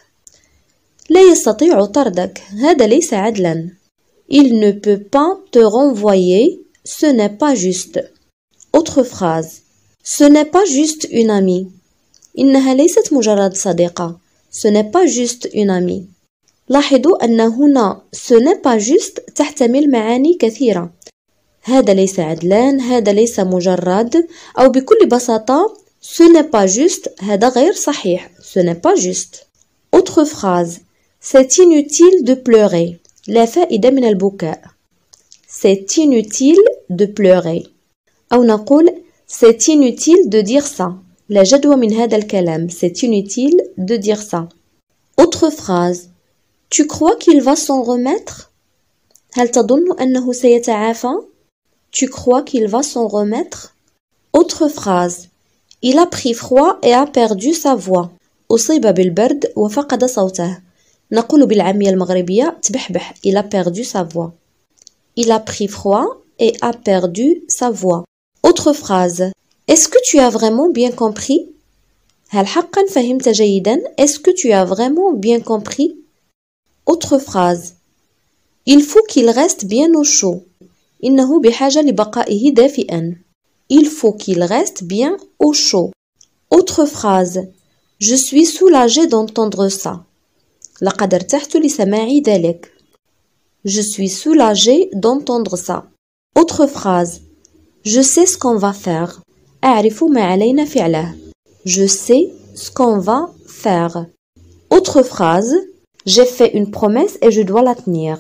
لا يستطيع طردك. هذا ليس عدلا. Il ne peut pas te renvoyer. Ce n'est pas juste. Autre phrase. Ce n'est pas juste une amie. إنها ليست مجرد صديقة. Ce n'est pas juste une amie. لاحظوا أن هنا ce n'est pas juste تحتمل معاني كثيرة. هذا ليس عدلان، هذا ليس مجرد، أو بكل بساطة ce n'est pas juste هذا غير صحيح. Ce n'est pas juste. Autre phrase. C'est inutile de pleurer. لا فائدة من البكاء. C'est inutile de pleurer. أو نقول c'est inutile de dire ça. لا جدوى من هذا الكلام. C'est inutile de dire ça. Autre phrase. Tu crois qu'il va s'en remettre? هل تظن أنه سيتعافى؟ Tu crois qu'il va s'en remettre? Autre phrase. Il a pris froid et a perdu sa voix. أصيب بالبرد وفقد صوته. نقول بالعامية المغربية تبحبح. Il a perdu sa voix. Il a pris froid et a perdu sa voix. Autre phrase. Est-ce que tu as vraiment bien compris? هل حقا فهمت جيدا? Est-ce que tu as vraiment bien compris? Autre phrase. Il faut qu'il reste bien au chaud. إنه بحاجة لبقائه دافئا. Il faut qu'il reste bien au chaud. Autre phrase. Je suis soulagée d'entendre ça. لقد ارتحت لسماع ذلك. Je suis soulagée d'entendre ça. Autre phrase. Je sais ce qu'on va faire. أعرف ما علينا فعله. Je sais ce qu'on va faire. Autre phrase. J'ai fait une promesse et je dois la tenir.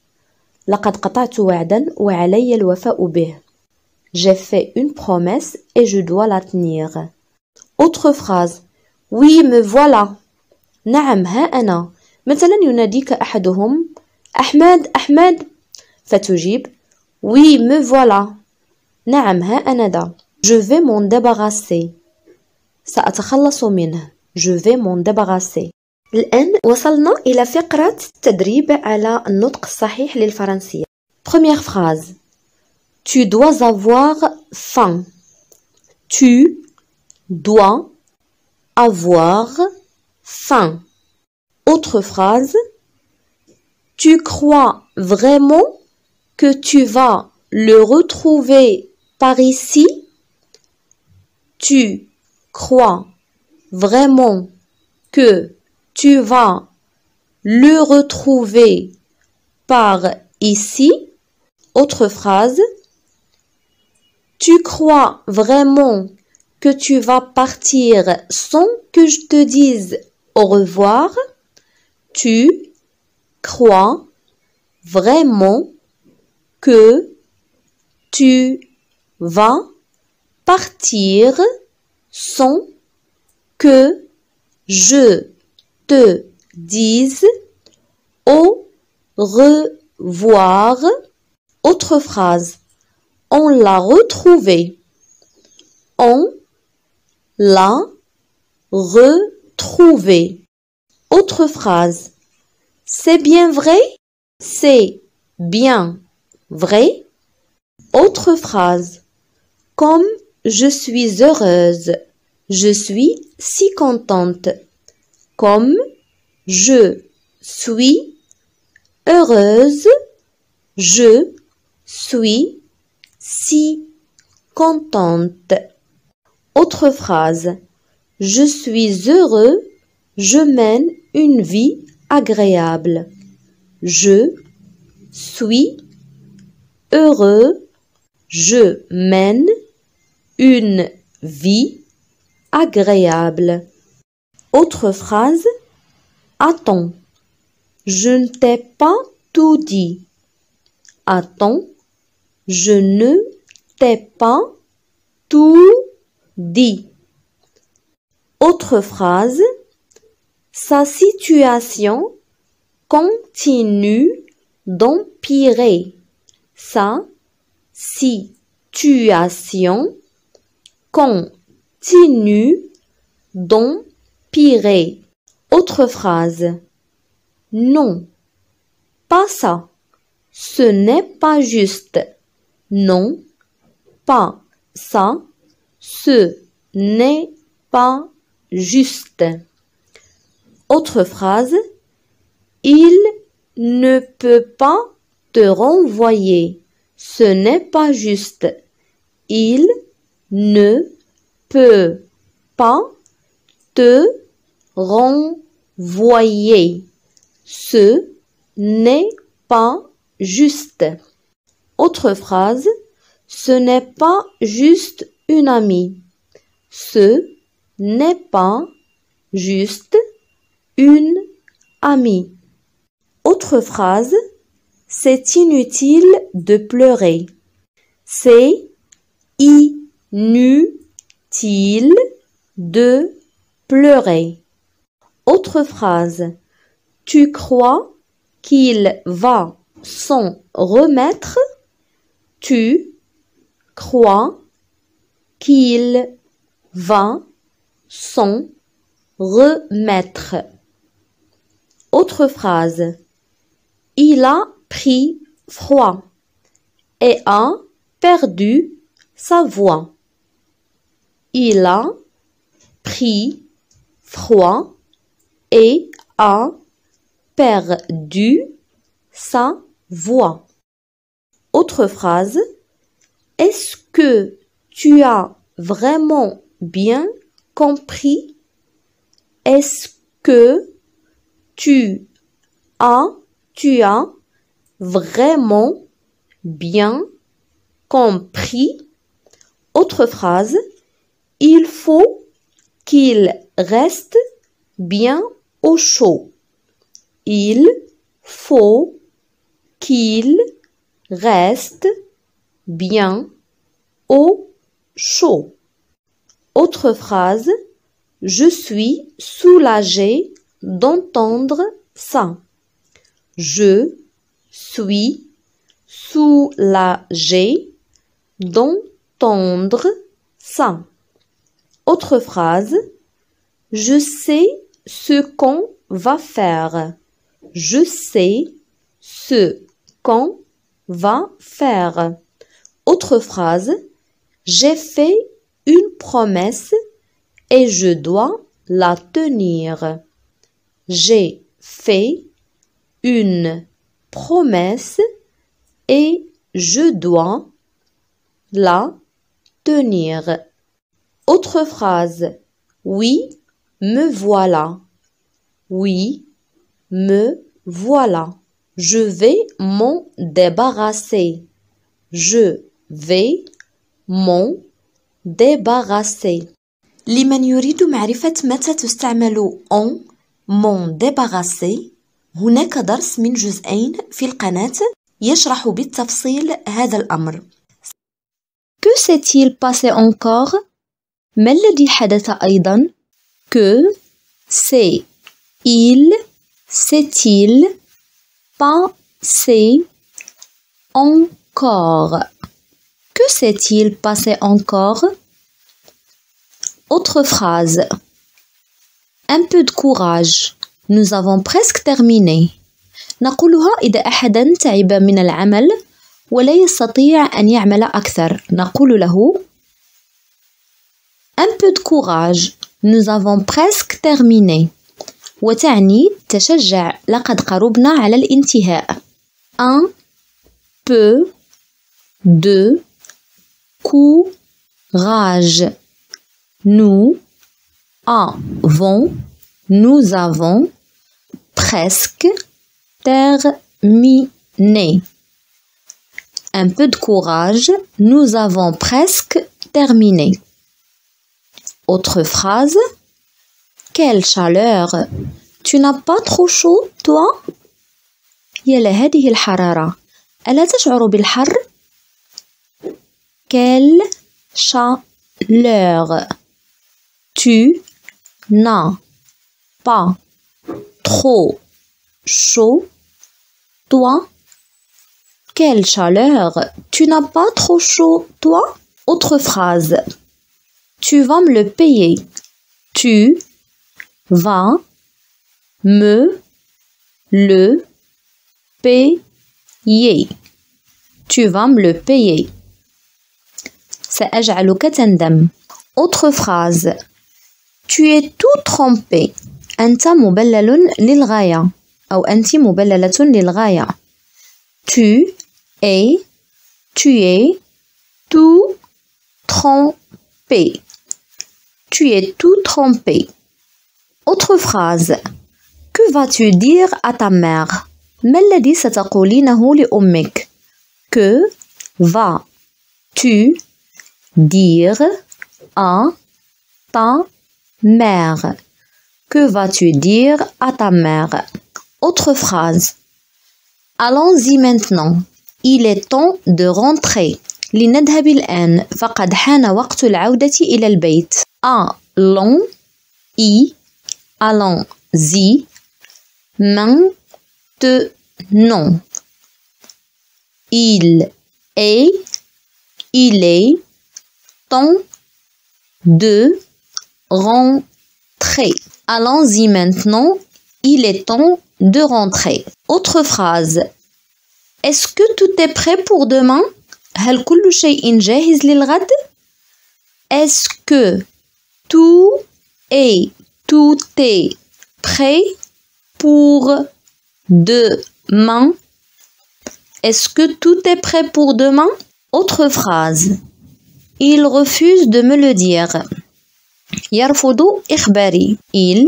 لقد قطعت وعدا وعلي الوفاء به. J'ai fait une promesse et je dois la tenir. Autre phrase. Oui, me voilà. نعم ها أنا. مثلا يناديك أحدهم أحمد أحمد فتجيب Oui, me voilà. نعم ها أنا ذا. Je vais m'en débarrasser. سأتخلص منه. Je vais m'en débarrasser. الآن وصلنا إلى فقرة التدريب على النطق الصحيح للفرنسية. Première phrase. Tu dois avoir faim. Tu dois avoir faim. Autre phrase. Tu crois vraiment que tu vas le retrouver par ici? Tu crois vraiment que tu vas le retrouver par ici? Autre phrase. Tu crois vraiment que tu vas partir sans que je te dise au revoir? Tu crois vraiment que tu vas partir sans que je te dise au revoir. Autre phrase. On l'a retrouvé. On l'a retrouvé. Autre phrase. C'est bien vrai? C'est bien vrai. Autre phrase. Comme je suis heureuse. Je suis si contente. Comme je suis heureuse. Je suis si contente. Autre phrase. Je suis heureux. Je mène une vie agréable. Je suis heureux. Je mène une vie agréable. Autre phrase. Attends. Je ne t'ai pas tout dit. Attends. Je ne t'ai pas tout dit. Autre phrase. Sa situation continue d'empirer. Sa situation continue d'empirer. Autre phrase. Non, pas ça. Ce n'est pas juste. Non, pas ça. Ce n'est pas juste. Autre phrase. Il ne peut pas te renvoyer. Ce n'est pas juste. Il ne peut pas te renvoyer. Ce n'est pas juste. Autre phrase. Ce n'est pas juste une amie. Ce n'est pas juste une amie. Autre phrase. C'est inutile de pleurer. C'est inutile de pleurer. Autre phrase. Tu crois qu'il va s'en remettre? Tu crois qu'il va s'en remettre. Autre phrase. Il a pris froid et a perdu sa voix. Il a pris froid et a perdu sa voix. Autre phrase. Est-ce que tu as vraiment bien compris? Est-ce que tu as, tu as vraiment bien compris? Autre phrase. Il faut qu'il reste bien au chaud. Il faut qu'il reste bien au chaud. Autre phrase. Je suis soulagée d'entendre ça. Je suis soulagée d'entendre ça. Autre phrase. Je sais ce qu'on va faire. Je sais ce qu'on va faire. Autre phrase. J'ai fait une promesse et je dois la tenir. J'ai fait une promesse et je dois la tenir. Autre phrase. Oui, me voilà. Oui, me voilà. Je vais m'en débarrasser. Je vais m'en débarrasser. لمن يريد معرفة متى تستعمل en m'en débarrasser هناك درس من جزئين في القناة يشرح بالتفصيل هذا الأمر. Que s'est-il passé encore? ما الذي حدث أيضا؟ Que s'est-il s'est-il passé encore? Que s'est-il passé encore? Autre phrase. Un peu de courage. Nous avons presque terminé. نقولها إذا أحدا تعب من العمل ولا يستطيع أن يعمل أكثر. نقول له Un peu de courage. Nous avons presque terminé. وتعني تشجع لقد قربنا على الانتهاء. Un peu de courage. Nous avons, nous avons presque terminé. Un peu de courage, nous avons presque terminé. Autre phrase. Quelle chaleur! Tu n'as pas trop chaud, toi? يا لهذه الحرارة. ألا تشعر بالحر؟ Quelle chaleur! Tu n'as pas trop chaud. Toi, quelle chaleur. Tu n'as pas trop chaud, toi? Autre phrase. Tu vas me le payer. Tu vas me le payer. Tu vas me le payer. سأجعلك تندم. Autre phrase. Tu es tout trempé. أنت مبلل للغاية أو أنت مبللة للغاية. Tu es, tu es tout trempé. Tu es tout trempé. Autre phrase. Que vas-tu dire à ta mère? ما الذي ستقولينه لأمك? Que vas-tu dire à ta mère? Que vas-tu dire à ta mère? Autre phrase. Allons-y maintenant. Il est temps de rentrer. لنذهب الآن. فقد حان وقت العودة إلى البيت. Allons-y. Allons-y. Maintenant. Il est, il est temps de rentrer. Allons-y maintenant. Il est temps de rentrer. Autre phrase. Est-ce que tout est prêt pour demain? هل كل شيء جاهز للغد؟ Est-ce que tout est, tout est prêt pour demain? Est-ce que tout est prêt pour demain? Autre phrase. Il refuse de me le dire. يرفض إخباري. Il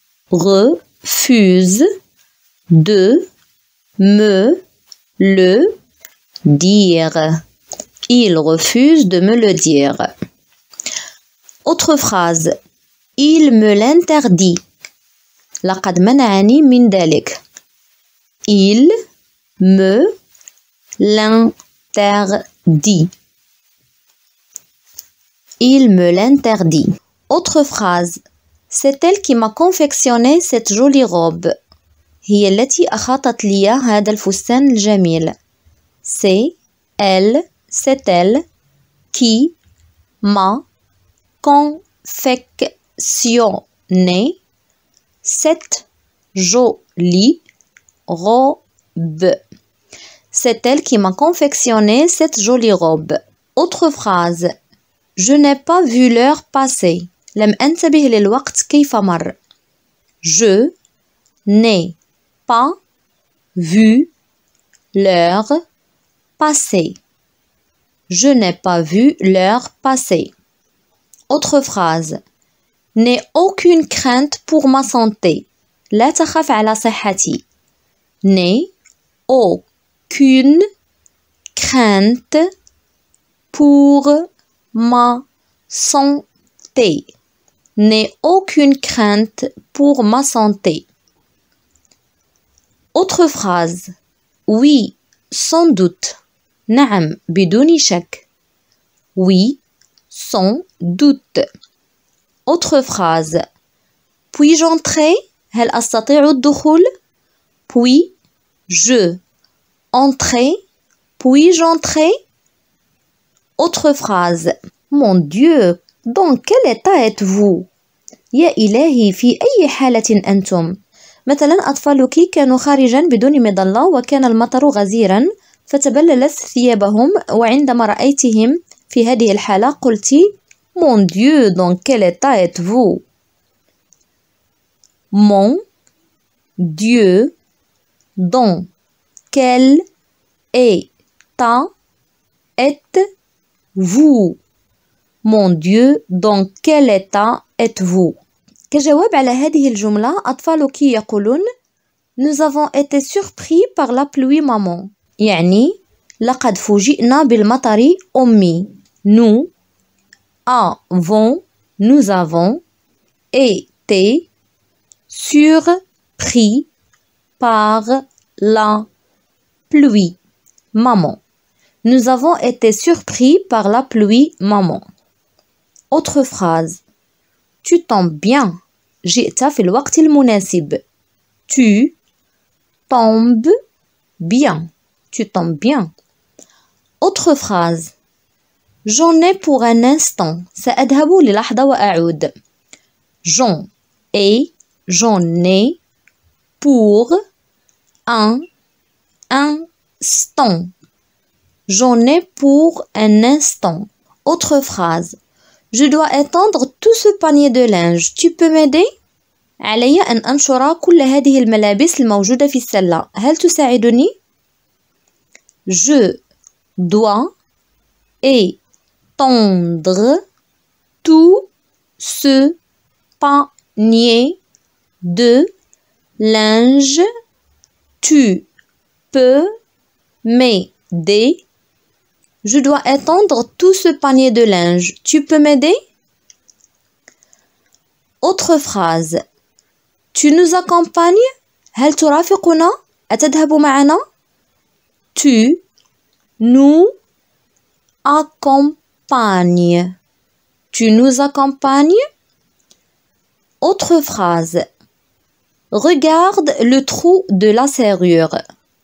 refuse de me le dire. Il refuse de me le dire. Autre phrase. Il me l'interdit. لقد منعني من ذلك. Il me l'interdit. Il me l'interdit. Autre phrase. C'est elle qui m'a confectionné cette jolie robe. هي التي أخاطت لي هذا الفستان الجميل. C'est elle, c'est elle qui m'a confectionné cette jolie robe. C'est elle qui m'a confectionné cette jolie robe. Autre phrase. Je n'ai pas vu l'heure passer. لم أنتبه للوقت كيف مر. Je n'ai pas vu l'heure passer. Je n'ai pas vu l'heure passer. Autre phrase. N'aie aucune crainte pour ma santé. لا تخف على صحتي. N'aie aucune crainte pour ma santé. N'aie aucune crainte pour ma santé. Autre phrase. Oui, sans doute. نعم بدون شك. Oui, sans doute. Autre phrase. Puis-je entrer? هل أستطيع الدخول? Puis je entrer? Puis-je entrer? Autre phrase. Mon Dieu, dans quel état êtes-vous? يا إلهي في أي حالة أنتم؟ مثلا أطفالك كانوا خارجا بدون مظلة وكان المطر غزيرا فتبللت ثيابهم وعندما رأيتهم في هذه الحالة قلت Mon Dieu, dans quel état êtes-vous? Mon Dieu, dans quel état êtes-vous? Mon Dieu, dans quel état êtes-vous? كجواب على هذه الجملة أطفالك يقولون Nous avons été surpris par la pluie maman. يعني لقد فوجئنا بالمطر أمي. Nous avons, nous avons été surpris par la pluie maman. Nous avons été surpris par la pluie maman. Autre phrase. Tu tombes bien. جئت في الوقت المناسب. Tu tombes bien. Tu tombes bien. Autre phrase. J'en ai pour un instant. سأذهب للحظة وأعود. J'en ai, j'en ai pour un instant. J'en ai pour un instant. Autre phrase. Je dois étendre tout ce panier de linge. Tu peux m'aider؟ علي أن أنشر كل هذه الملابس الموجودة في السلة. هل تساعدني؟ Je dois étendre tout ce panier de linge. Tu peux m'aider? Je dois étendre tout ce panier de linge. Tu peux m'aider? Autre phrase. Tu nous accompagnes? هل ترافقنا؟ أتذهب معنا؟ Tu nous accompagnes. Tu nous accompagnes? Autre phrase. Regarde le trou de la serrure.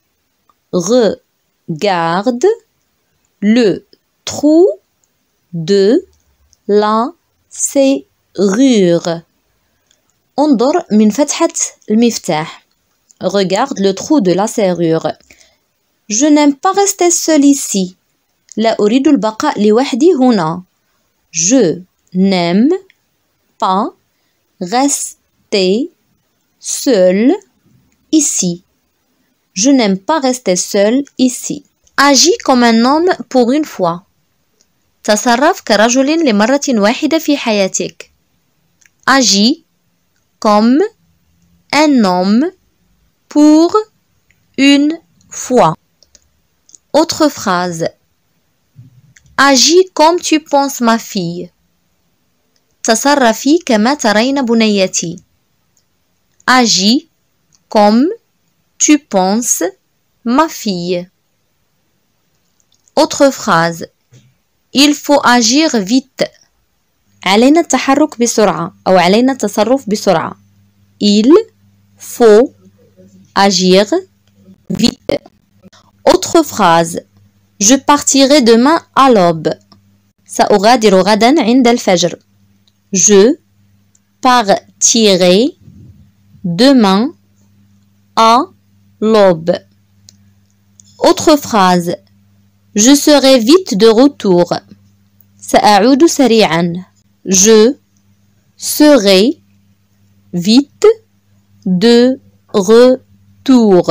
Regarde le trou de la serrure. انظر من فتحة المفتاح. Regarde le trou de la serrure. Je n'aime pas rester seul ici. لا أريد البقاء لوحدي هنا. Je n'aime pas rester seul ici. Je n'aime pas rester seul ici. Agis comme un homme pour une fois. تصرف كرجل لمرة واحدة في حياتك. Agis comme un homme pour une fois. Autre phrase. Agis comme tu penses ma fille. تصرفي كما ترين بنيتي. Agis comme tu penses ma fille. Autre phrase. Il faut agir vite. علينا التحرك بسرعة أو علينا التصرف بسرعة. Il faut agir vite. Autre phrase. Je partirai demain à l'aube. سأغادر غدا عند الفجر. Je partirai demain à l'aube. Autre phrase. Je serai vite de retour. سأعود سريعا. Je serai vite de retour.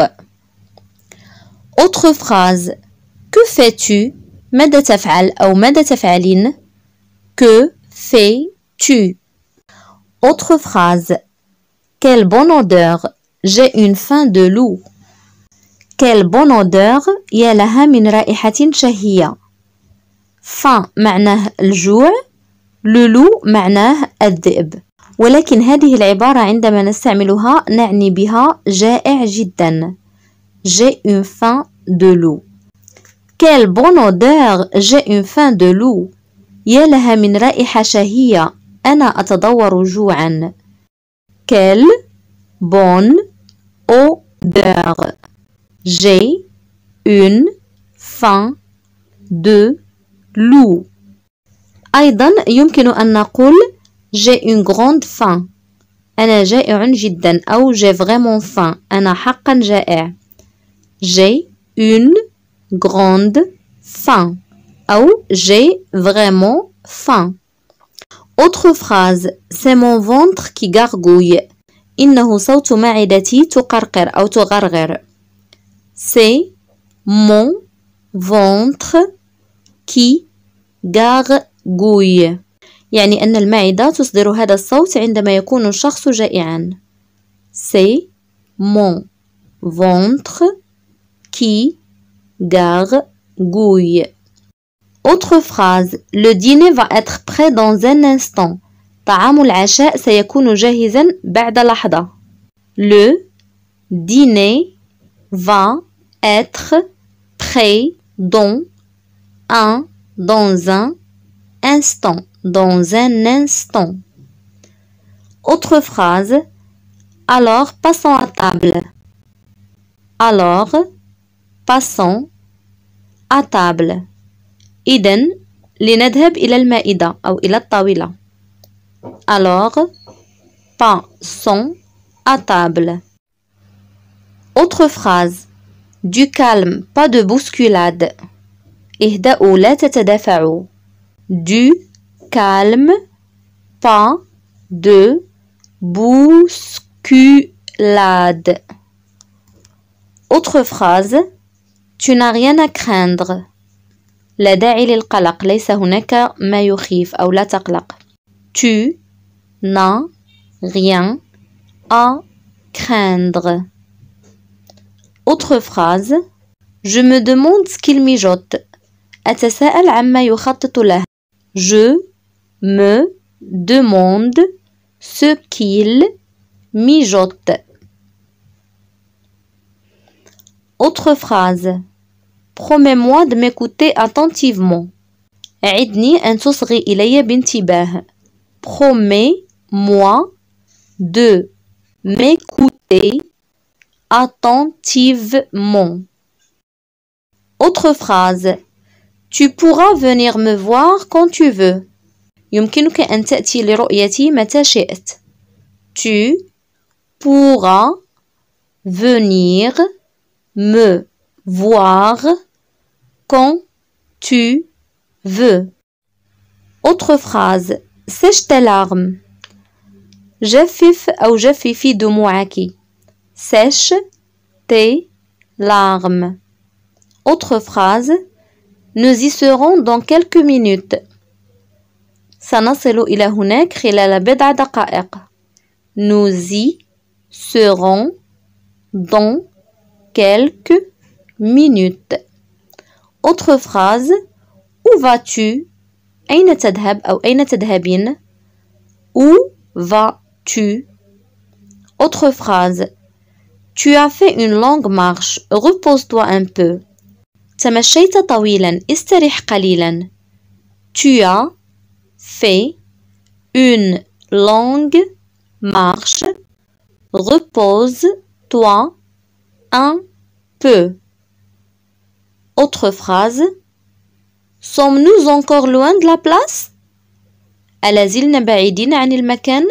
Autre phrase. Que fais-tu? ماذا تفعل أو ماذا تفعلين؟ Que fais-tu? Autre phrase. Quelle bonne odeur! J'ai une faim de loup. Quelle bonne odeur! يا لها من رائحة شهية. faim معناه الجوع. le loup معناه الذئب. ولكن هذه العبارة عندما نستعملها نعني بها جائع جدا. J'ai une faim de loup. Quelle bonne odeur! J'ai une faim de loup. يا لها من رائحة شهية. أنا أتضور جوعا. Quelle bonne odeur! J'ai une faim de loup. أيضا يمكن أن نقول j'ai une grande faim. أنا جائع جدا أو j'ai vraiment faim. أنا حقا جائع. J'ai une grande faim أو j'ai vraiment faim. Autre phrase. C'est mon ventre qui gargouille. إنه صوت معدتي تقرقر أو تغرغر. C'est mon ventre qui gargouille. يعني أن المعدة تصدر هذا الصوت عندما يكون الشخص جائعا. C'est mon ventre qui gargouille. Autre phrase. Le dîner va être prêt dans un instant. طعام العشاء سيكون جاهزا بعد لحظة. Le dîner va être prêt dans un dans un instant. Dans un instant. Autre phrase. Alors passons à table. Alors, passons à table. إذن لنذهب إلى المائدة أو إلى الطاولة. Alors, passons à table. Autre phrase. Du calme, pas de bousculade. اهدأوا لا تتدافعوا. Du calme, pas de bousculade. Autre phrase. Tu n'as rien à craindre. لا داعي للقلق، ليس هناك ما يخيف أو لا تقلق. Tu n'as rien à craindre. Autre phrase. Je me demande ce qu'il mijote. أتساءل عما يخطط له. Je me demande ce qu'il mijote. Autre phrase. Promets-moi de m'écouter attentivement. عدني أن تصغي إلي بانتباه. Promets-moi de m'écouter attentivement. Autre phrase. Tu pourras venir me voir quand tu veux. يمكنك أن تأتي لرؤيتي متى شئت. Tu pourras venir me voir quand tu veux. Autre phrase. Sèche tes larmes. جفف أو جففي دموعك. Sèche tes larmes. Autre phrase. Nous y serons dans quelques minutes. سنصل إلى هناك خلال بضع دقائق. Nous y serons dans quelques minutes. Autre phrase. Où vas-tu? أين تذهب أو أين تذهبين? Où vas-tu? Autre phrase. Tu as fait une longue marche. Repose-toi un peu. تمشيت طويلا. استرح قليلا. Tu as fait une longue marche. Repose-toi un peu. Autre phrase. Sommes-nous encore loin de la place? ألا زلنا بعيدين عن المكان؟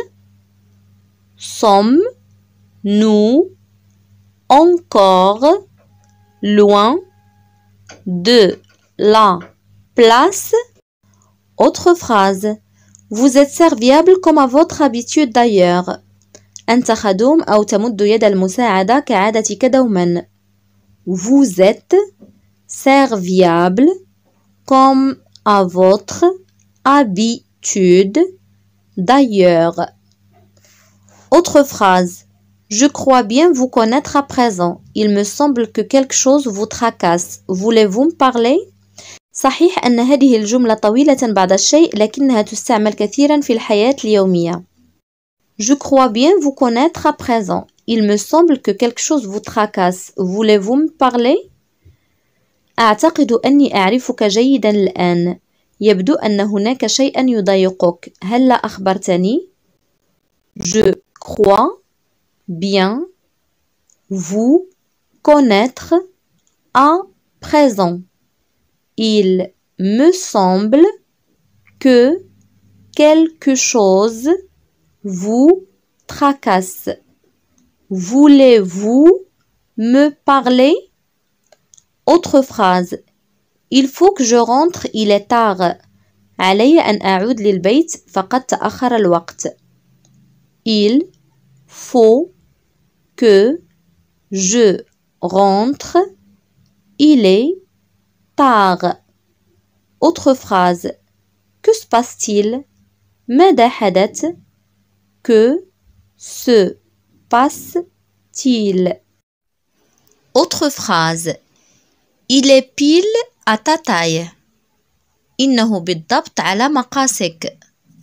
Sommes-nous encore loin de la place? Autre phrase. Vous êtes serviable comme à votre habitude d'ailleurs. أنت خدوم أو تمد يد المساعدة كعادتك دوما. Vous êtes serviable comme à votre habitude d'ailleurs. Autre phrase. Je crois bien vous connaître à présent. Il me semble que quelque chose vous tracasse. Voulez-vous me parler? صحيح أن هذه الجملة طويلة بعض الشيء لكنها تستعمل كثيرا في الحياة اليومية. Je crois bien vous connaître à présent. Il me semble que quelque chose vous tracasse. Voulez-vous me parler? أعتقد أني أعرفك جيدا الآن. يبدو أن هناك شيئا يضايقك. هل أخبرتني؟ Je crois bien vous connaître à présent. Il me semble que quelque chose vous tracasse. Voulez-vous me parler? Autre phrase. Il faut que je rentre, il est tard. علي أن أعود للبيت فقد تأخر الوقت. Il faut que je rentre, il est tard. Autre phrase. Que se passe-t-il? ماذا حدث? Que se passe-t-il? Autre phrase. Il est pile à ta taille. إنه بالضبط على مقاسك.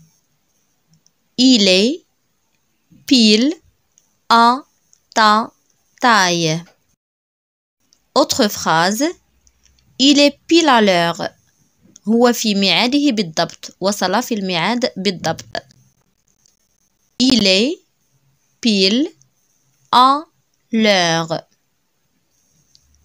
Il est pile à ta taille. Autre phrase. Il est pile à l'heure. هو في ميعاده بالضبط. وصل في الميعاد بالضبط. Il est pile à l'heure.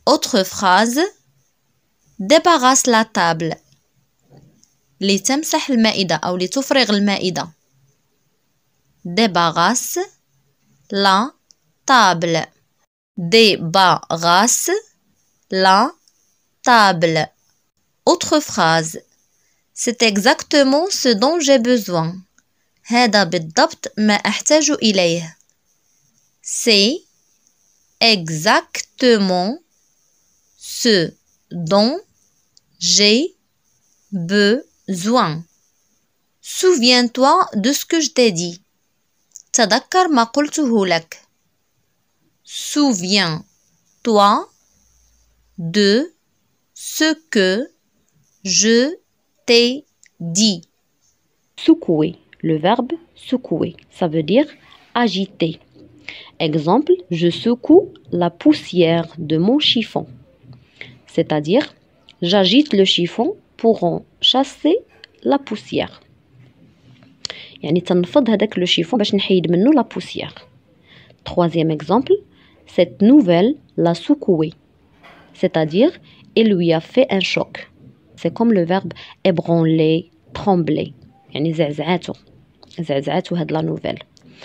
Autre phrase. Débarrasse la table. لتمسح المائدة أو لتفرغ المائدة. Débarrasse la table. Débarrasse la table. Autre phrase. C'est exactement ce dont j'ai besoin. هذا بالضبط ما أحتاج إليه. C'est exactement ce dont j'ai besoin. Souviens-toi de ce que je t'ai dit. تذكر ما قلته لك. Souviens-toi de ce que je t'ai dit. Secouer. Le verbe secouer, ça veut dire agiter. Exemple, je secoue la poussière de mon chiffon. C'est-à-dire, j'agite le chiffon pour en chasser la poussière. يعني تنفض هذاك le chiffon باش نحيد منه la poussière. Troisième exemple, cette nouvelle l'a secoué. C'est-à-dire, il lui a fait un choc. C'est comme le verbe ébranler, trembler. يعني زعزعته زعزعته هاد la nouvelle.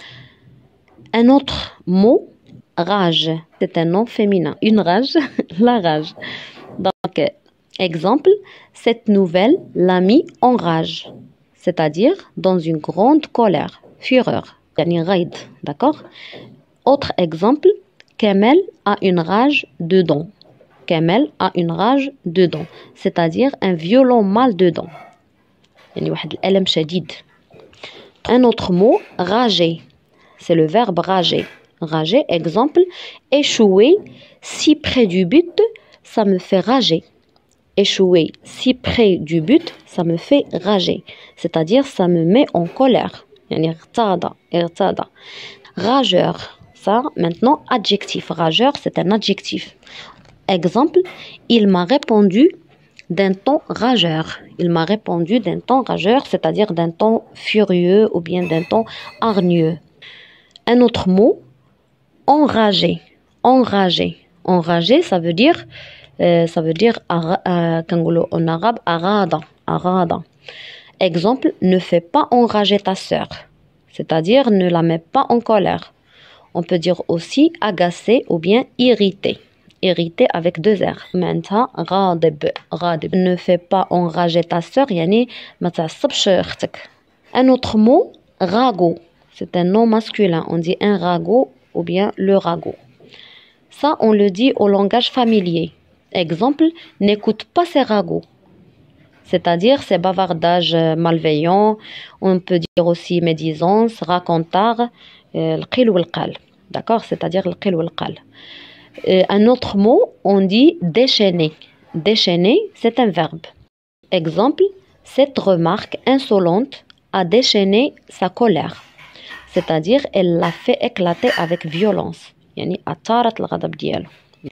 Un autre mot, rage. C'est un nom féminin. Une rage, la rage. Donc, exemple, cette nouvelle l'a mis en rage. C'est-à-dire dans une grande colère, fureur. يعني غيظ, d'accord? Autre exemple, Kamel a une rage de dents. Kamel a une rage de dents. C'est-à-dire un violent mal de dents. يعني واحد الألم شديد. Un autre mot, rager. C'est le verbe rager. Rager, exemple, échouer si près du but, ça me fait rager. Échouer si près du but, ça me fait rager. C'est-à-dire, ça me met en colère. يعني ارتاض, ارتاض. Rageur, ça, maintenant, adjectif. Rageur, c'est un adjectif. Exemple, il m'a répondu d'un ton rageur. Il m'a répondu d'un ton rageur, c'est-à-dire d'un ton furieux ou bien d'un ton hargneux. Un autre mot, enragé. Enragé. Enragé, ça veut dire, euh, ça veut dire euh, en arabe, arada. Arada. Exemple, ne fais pas enrager ta sœur. C'est-à-dire, ne la mets pas en colère. On peut dire aussi agacé ou bien irrité. Irrité avec deux R. معناتها غاضب غاضب. Ne fais pas enrager ta sœur, يعني ما تعصبش اختك. Un autre mot, ragot. C'est un nom masculin. On dit un ragot ou bien le ragot. Ça, on le dit au langage familier. Exemple, n'écoute pas ces ragots. C'est-à-dire ces bavardages malveillants. On peut dire aussi médisance, racontard, القيل والقال. D'accord? C'est-à-dire القيل والقال. Un autre mot, on dit déchaîner. Déchaîner, c'est un verbe. Exemple, cette remarque insolente a déchaîné sa colère. C'est-à-dire, elle l'a fait éclater avec violence. يعني أثارت الغضب ديالو.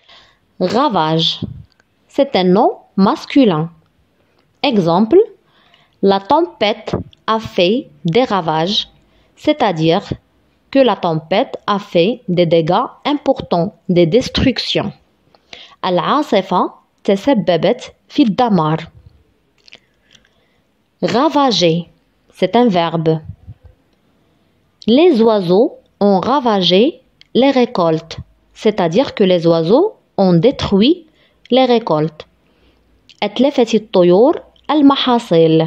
Ravage, c'est un nom masculin. Exemple, la tempête a fait des ravages. C'est-à-dire que la tempête a fait des dégâts importants, des destructions. العاصفة تسببت في الدمار. Ravager, c'est un verbe. Les oiseaux ont ravagé les récoltes, c'est-à-dire que les oiseaux ont détruit les récoltes. أتلفت الطيور المحاصيل.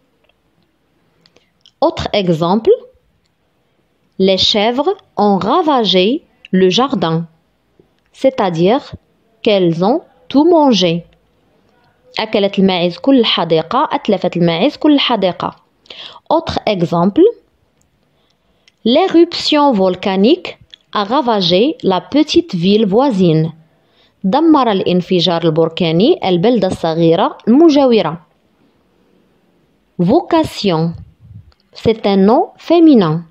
Autre exemple, les chèvres ont ravagé le jardin, c'est-à-dire qu'elles ont tout mangé. أكلت الماعز كل الحديقة، أتلفت الماعز كل الحديقة. Autre exemple, l'éruption volcanique a ravagé la petite ville voisine. دمر الانفجار البركاني البلدة الصغيرة المجاورة. Vocation, c'est un nom féminin.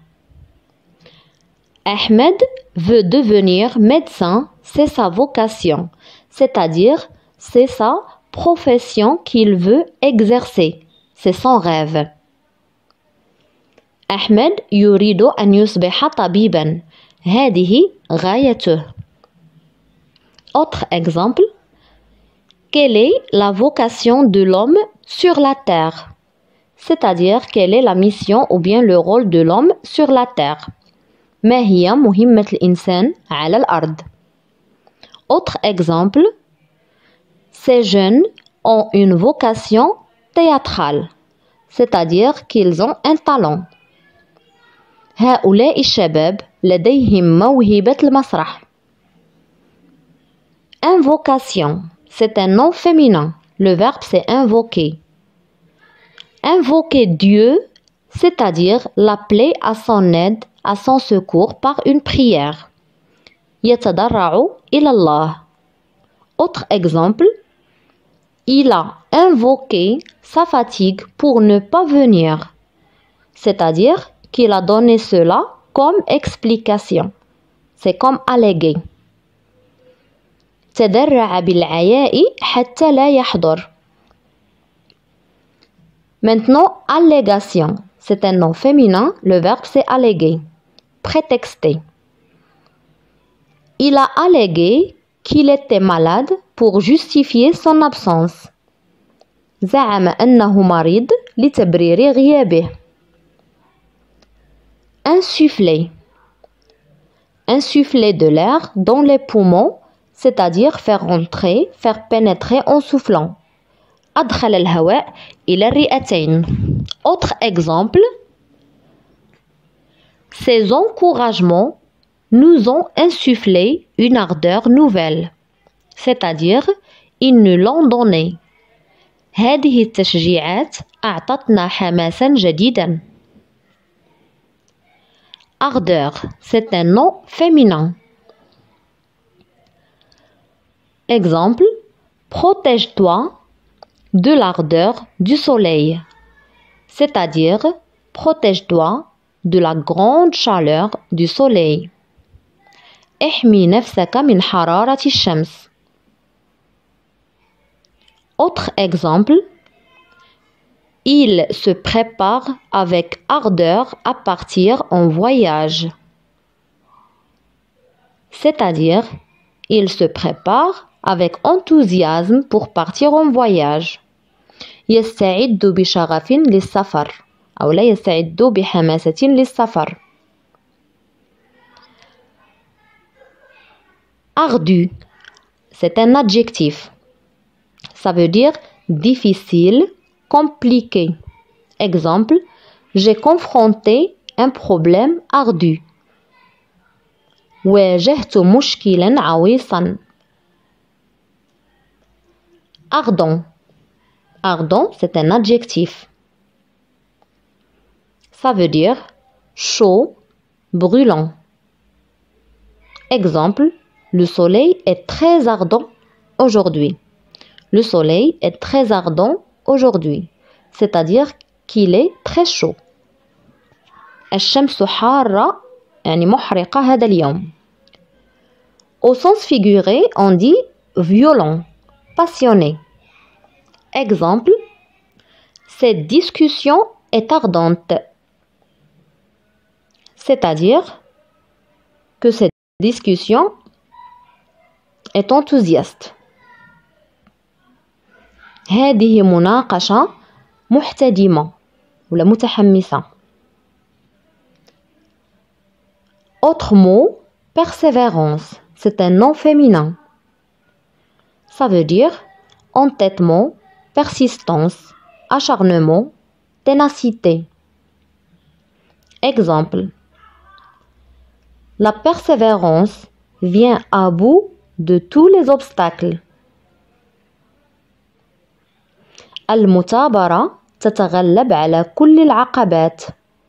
Ahmed veut devenir médecin, c'est sa vocation, c'est-à-dire c'est sa profession qu'il veut exercer, c'est son rêve. أحمد يريد أن يصبح طبيبا، هذه غايته. Autre exemple, Quelle est la vocation de l'homme sur la terre? C'est-à-dire, quelle est la mission ou bien le rôle de l'homme sur la terre? ما هي مهمة الإنسان على الأرض? Autre exemple, ces jeunes ont une vocation théâtrale, c'est-à-dire qu'ils ont un talent. هؤلاء الشباب لديهم موهبة المسرح. Invocation, c'est un nom féminin. Le verbe c'est invoquer. Invoquer Dieu, c'est-à-dire l'appeler à son aide, à son secours par une prière. يتضرع إلى الله. Autre exemple, il a invoqué sa fatigue pour ne pas venir, c'est-à-dire qu'il a donné cela comme explication. C'est comme alléguer. تدرع بالعياء حتى لا يحضر. Maintenant, allégation. C'est un nom féminin. Le verbe c'est alléguer. Prétexter. Il a allégué qu'il était malade pour justifier son absence. زعم أنه مريض لتبرير غيابه. Insuffler. Insuffler de l'air dans les poumons, c'est-à-dire faire rentrer, faire pénétrer en soufflant. أدخل الهواء إلى الرئتين. Autre exemple, ces encouragements nous ont insufflé une ardeur nouvelle, c'est-à-dire ils nous l'ont donné. هذه التشجيعات أعطتنا حماسا جديدا. Ardeur, c'est un nom féminin. Exemple, protège-toi de l'ardeur du soleil, c'est-à-dire protège-toi de la grande chaleur du soleil. احمي نفسك من حرارة الشمس. Autre exemple, il se prépare avec ardeur à partir en voyage, c'est-à-dire il se prépare avec enthousiasme pour partir en voyage. يستعد بشغف للسفر أو لا يستعد بحماسة للسفر. Ardu, c'est un adjectif. Ça veut dire difficile, compliqué. Exemple, j'ai confronté un problème ardu. واجهت مشكلا عويصا. Ardent. Ardent, c'est un adjectif. Ça veut dire chaud, brûlant. Exemple, le soleil est très ardent aujourd'hui. Le soleil est très ardent aujourd'hui, c'est-à-dire qu'il est très chaud. الشمس حارة يعني محرقة هذا اليوم. Au sens figuré, on dit violent, passionné. Exemple, cette discussion est ardente, c'est-à-dire que cette discussion est enthousiaste. هذه مناقشة محتدمة ولا متحمسة. Autre mot, persévérance. C'est un nom féminin. Ça veut dire entêtement, persistance, acharnement, ténacité. Exemple, la persévérance vient à bout de tous les obstacles. المثابرة تتغلب على كل العقبات.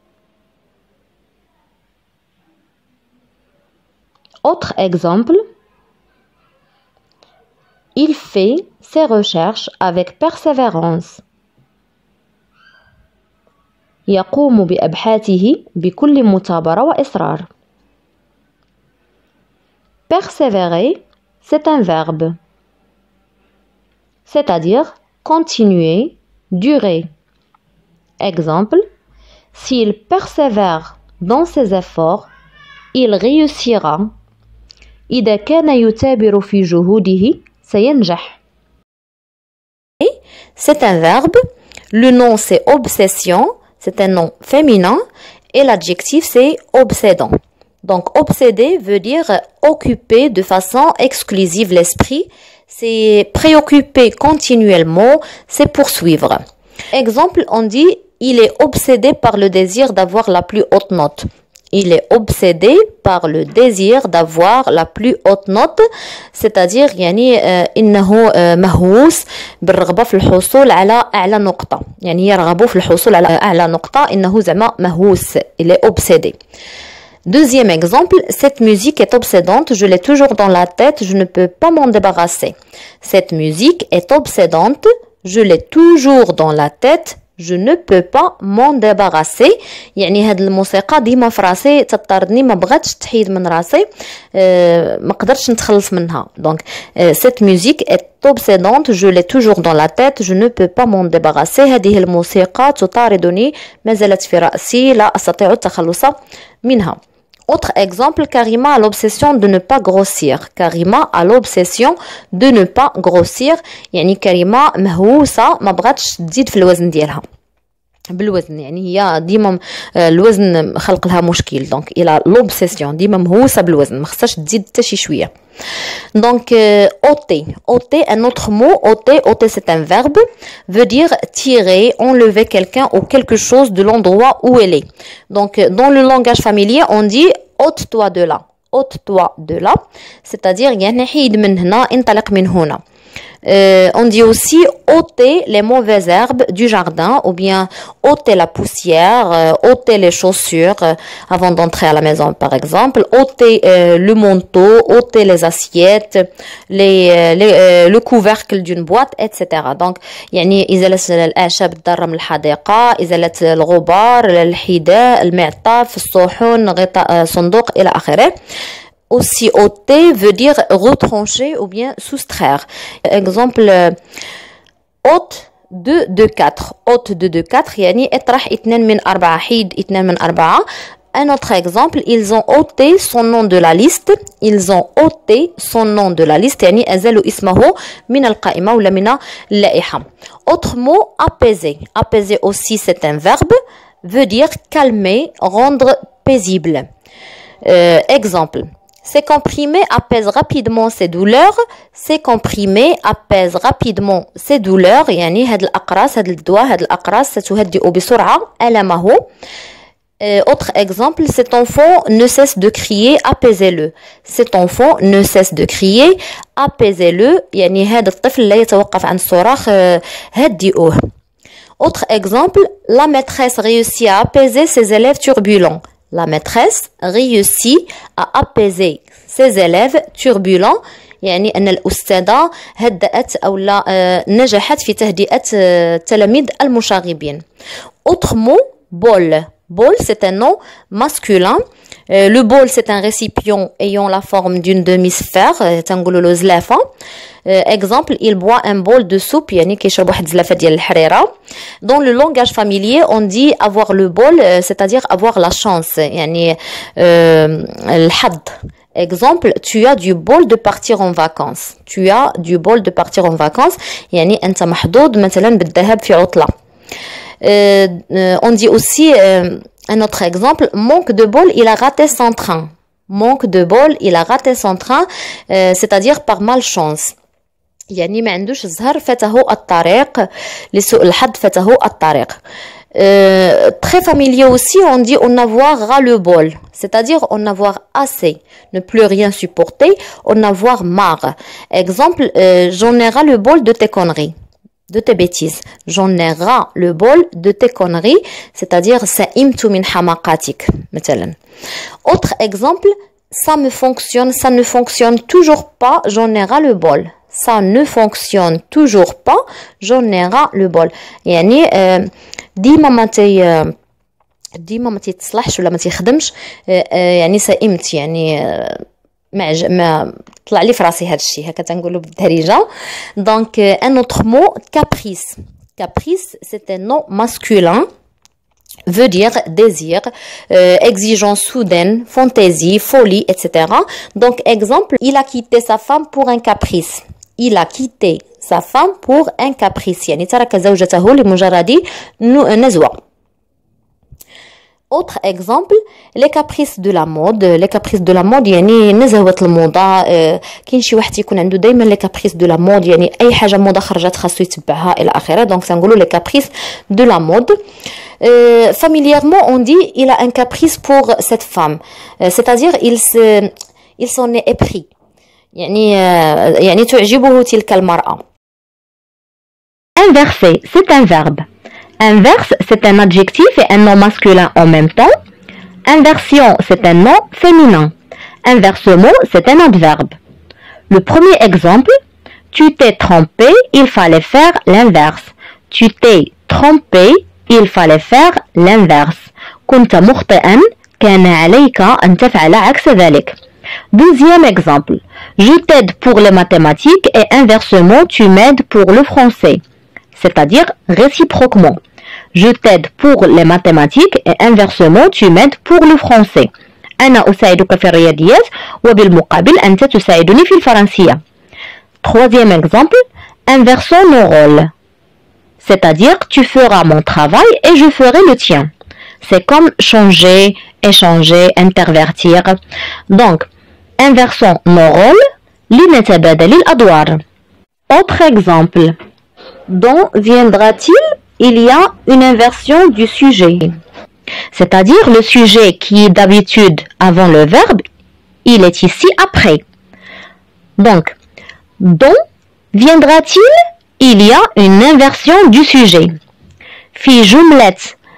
Autre exemple, il fait ses recherches avec persévérance. يقوم بأبحاثه بكل مثابرة وإصرار. Persévérer, c'est un verbe, c'est-à-dire continuer, durer. Exemple, s'il persévère dans ses efforts, il réussira. إذا كان يثابر في جهوده سينجح. c'est un verbe. Le nom, c'est obsession. C'est un nom féminin. Et l'adjectif, c'est obsédant. Donc, obséder veut dire occuper de façon exclusive l'esprit. C'est préoccuper continuellement, c'est poursuivre. Exemple, on dit, il est obsédé par le désir d'avoir la plus haute note. Il est obsédé par le désir d'avoir la plus haute note, c'est-à-dire يعني إنه مهووس بالرغبة في الحصول على أعلى نقطة. يعني يرغب في الحصول على أعلى نقطة إنه زعما مهووس. Il est obsédé. Deuxième exemple, cette musique est obsédante, je l'ai toujours dans la tête, je ne peux pas m'en débarrasser. Cette musique est obsédante, je l'ai toujours dans la tête, je ne peux pas m'en débarrasser. يعني هاد الموسيقى ديما في راسي تطردني ما بغاتش تحيد من راسي أه ما قدرتش نتخلص منها. Donc euh, cette musique est obsédante, je l'ai toujours dans la tête, je ne peux pas m'en débarrasser. هذه الموسيقى تطاردني ما زالت في رأسي لا أستطيع التخلص منها. Autre exemple, Karima a l'obsession de ne pas grossir. Karima a l'obsession de ne pas grossir. يعني كريمة مهووسة ما بغاتش تزيد في الوزن ديالها. بالوزن يعني هي ديما الوزن خلق لها مشكل. Donc il a l'obsession ديما مهووسة بالوزن ما خصهاش تزيد حتى شي شوية. Donc euh, ôter, ôter un autre mot, ôter, ôter c'est un verbe, veut dire tirer, enlever quelqu'un ou quelque chose de l'endroit où elle est. Donc dans le langage familier, on dit ôte-toi de là, ôte-toi de là, c'est-à-dire يعني حيد من هنا انطلق من هنا. Euh, on dit aussi ôter les mauvaises herbes du jardin ou bien ôter la poussière, euh, ôter les chaussures euh, avant d'entrer à la maison par exemple, ôter euh, le manteau, ôter les assiettes, les, euh, les, euh, le couvercle d'une boîte, et cetera. Donc يعني إزالة الأعشاب الضارة من الحديقة، إزالة الغبار، الحذاء، المعطف، الصحون، غطاء صندوق إلى آخره. Aussi ôter veut dire retrancher ou bien soustraire. Exemple, ôte deux de quatre. ôte deux de quatre يعني اطرح اثنين من أربعة. حيد اثنين من أربعة. Un autre exemple, ils ont ôté son nom de la liste. Ils ont ôté son nom de la liste. يعني أزالوا اسمه من القائمة ولا من اللائحة. Autre mot, apaiser. Apaiser aussi c'est un verbe. Veut dire calmer, rendre paisible. Euh, exemple. Ces comprimés apaisent rapidement ces douleurs. Ces comprimés apaisent rapidement ces douleurs. يعني هاد الأقراص هاد الدواء هاد الأقراص ستهدئ بسرعة ألمه. Autre exemple, cet enfant ne cesse de crier, apaisez-le. Cet enfant ne cesse de crier, apaisez-le. يعني هذا الطفل لا يتوقف عن الصراخ هدئوه. Autre exemple, la maîtresse réussit à apaiser ses élèves turbulents. La maîtresse réussit à apaiser ses élèves turbulents. يعني أن الأستاذة هدأت أو لا نجحت في تهدئة التلاميذ المشاغبين. Autre mot, bol. Bol, c'est un nom masculin. Euh, le bol, c'est un récipient ayant la forme d'une demi-sphère. تنقولوا له زلافة. Euh, exemple, il boit un bol de soupe. يعني كيشرب واحد زلافة ديال الحريرة. Dans le langage familier, on dit avoir le bol, c'est-à-dire avoir la chance. يعني euh, الحظ. Exemple, tu as du bol de partir en vacances. Tu as du bol de partir en vacances. يعني أنت محظوظ مثلا بالذهاب في عطلة. Euh, euh, on dit aussi euh, un autre exemple, manque de bol, il a raté son train. Manque de bol, il a raté son train, euh, c'est-à-dire par malchance. يعني ما عندوش الزهر فاته الطريق لسوء الحظ فاته الطريق. Euh, très familier aussi, on dit en avoir ras le bol, c'est-à-dire en avoir assez, ne plus rien supporter, en avoir marre. Exemple, euh, j'en ai ras le bol de tes conneries. De tes bêtises. J'en ai ras le bol de tes conneries, c'est-à-dire سئمت من حماقاتك مثلا. Autre exemple, ça me fonctionne, ça ne fonctionne toujours pas, j'en ai ras le bol. Ça ne fonctionne toujours pas, j'en ai ras le bol. يعني ديما ما تي ديما ما تيتصلحش ولا ما تيخدمش يعني سئمت يعني ما ما طلع لي في راسي هذا الشيء هكا تنقولوا بالدارجه. Donc un autre mot, caprice. Caprice, c'est un nom masculin, veut dire désir, euh, exigence soudaine, fantaisie, folie, et cetera. Donc exemple, il a quitté sa femme pour un caprice. Il a quitté sa femme pour un caprice يعني ترك زوجته لمجرد نزوة. Autre exemple, les caprices de la mode. Les caprices de la mode يعني نزوة الموضة. كاين شي واحد يكون عنده دائما les caprices de la mode يعني أي حاجة موضة خرجت خاصو يتبعها إلى آخره. Donc سنقولوا les caprices de la mode. Euh, familièrement, on dit il a un caprice pour cette femme. Euh, c'est-à-dire il se, il s'en est épris. يعني euh, يعني تعجبه تلك المرأة. Inverser, c'est un verbe. Inverse, c'est un adjectif et un nom masculin en même temps. Inversion, c'est un nom féminin. Inversement, c'est un adverbe. Le premier exemple, tu t'es trompé, il fallait faire l'inverse. Tu t'es trompé, il fallait faire l'inverse. كنت مخطئا كان عليك أن تفعل عكس ذلك. Deuxième exemple. Je t'aide pour les mathématiques et inversement tu m'aides pour le français. C'est-à-dire réciproquement. Je t'aide pour les mathématiques et inversement tu m'aides pour le français. أنا أساعدك في الرياضيات وبالمقابل أنت تساعدني في الفرنسية. Troisième exemple. Inversons nos rôles. C'est-à-dire tu feras mon travail et je ferai le tien. C'est comme changer, échanger, intervertir. Donc, inversons nos rôles. لنتبادل الأدوار. Autre exemple. Dont viendra-t-il? Il y a une inversion du sujet. C'est-à-dire le sujet qui est d'habitude avant le verbe, il est ici après. Donc, dont viendra-t-il? Il y a une inversion du sujet. في جملة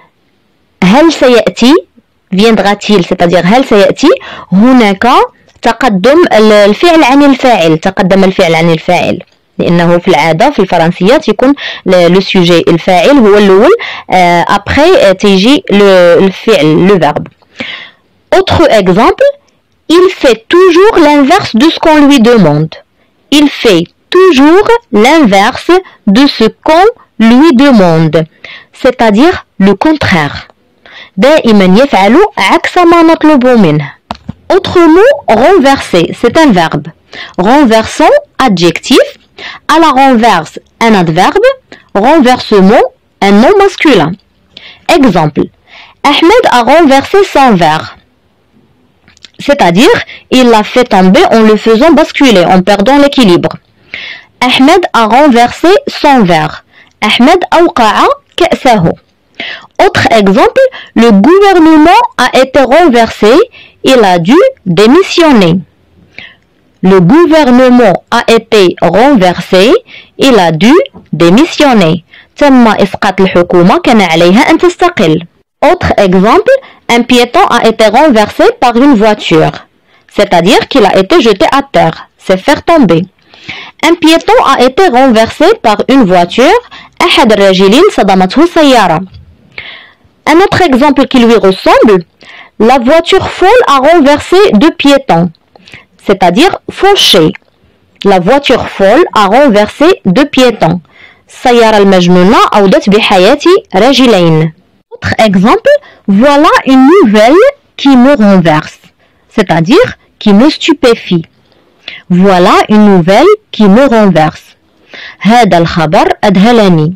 هل سيأتي viendra-t-il, c'est-à-dire هل سيأتي, هناك تقدم الفعل عن الفاعل. تقدم الفعل عن الفاعل لأنه في العادة في الفرنسية يكون لو سوجي الفاعل هو الأول après تيجي الفعل le verbe. Autre exemple, il fait toujours l'inverse de ce qu'on lui demande. Il fait toujours l'inverse de ce qu'on lui demande, c'est-à-dire le contraire. دائما يفعل عكس ما نطلب منه. Autre mot, renverser, c'est un verbe. Renversant, adjectif. À la renverse, un adverbe. Renversement, un nom masculin. Exemple. Ahmed a renversé son verre. C'est-à-dire, il l'a fait tomber en le faisant basculer, en perdant l'équilibre. Ahmed a renversé son verre. Ahmed أوقع كأسه. Autre exemple, le gouvernement a été renversé, il a dû démissionner. Le gouvernement a été renversé, il a dû démissionner. تم إسقاط الحكومة كان عليها أن تستقل. Autre exemple, un piéton a été renversé par une voiture. C'est-à-dire qu'il a été jeté à terre, c'est faire tomber. Un piéton a été renversé par une voiture. أحد الراجلين صدمته سيارة. Un autre exemple qui lui ressemble, la voiture folle a renversé deux piétons, c'est-à-dire fauché. La voiture folle a renversé deux piétons. السيارة المجنونة أودت بحياة رجلين. Autre exemple, voilà une nouvelle qui me renverse, c'est-à-dire qui me stupéfie. Voilà une nouvelle qui me renverse. هذا الخبر أذهلني.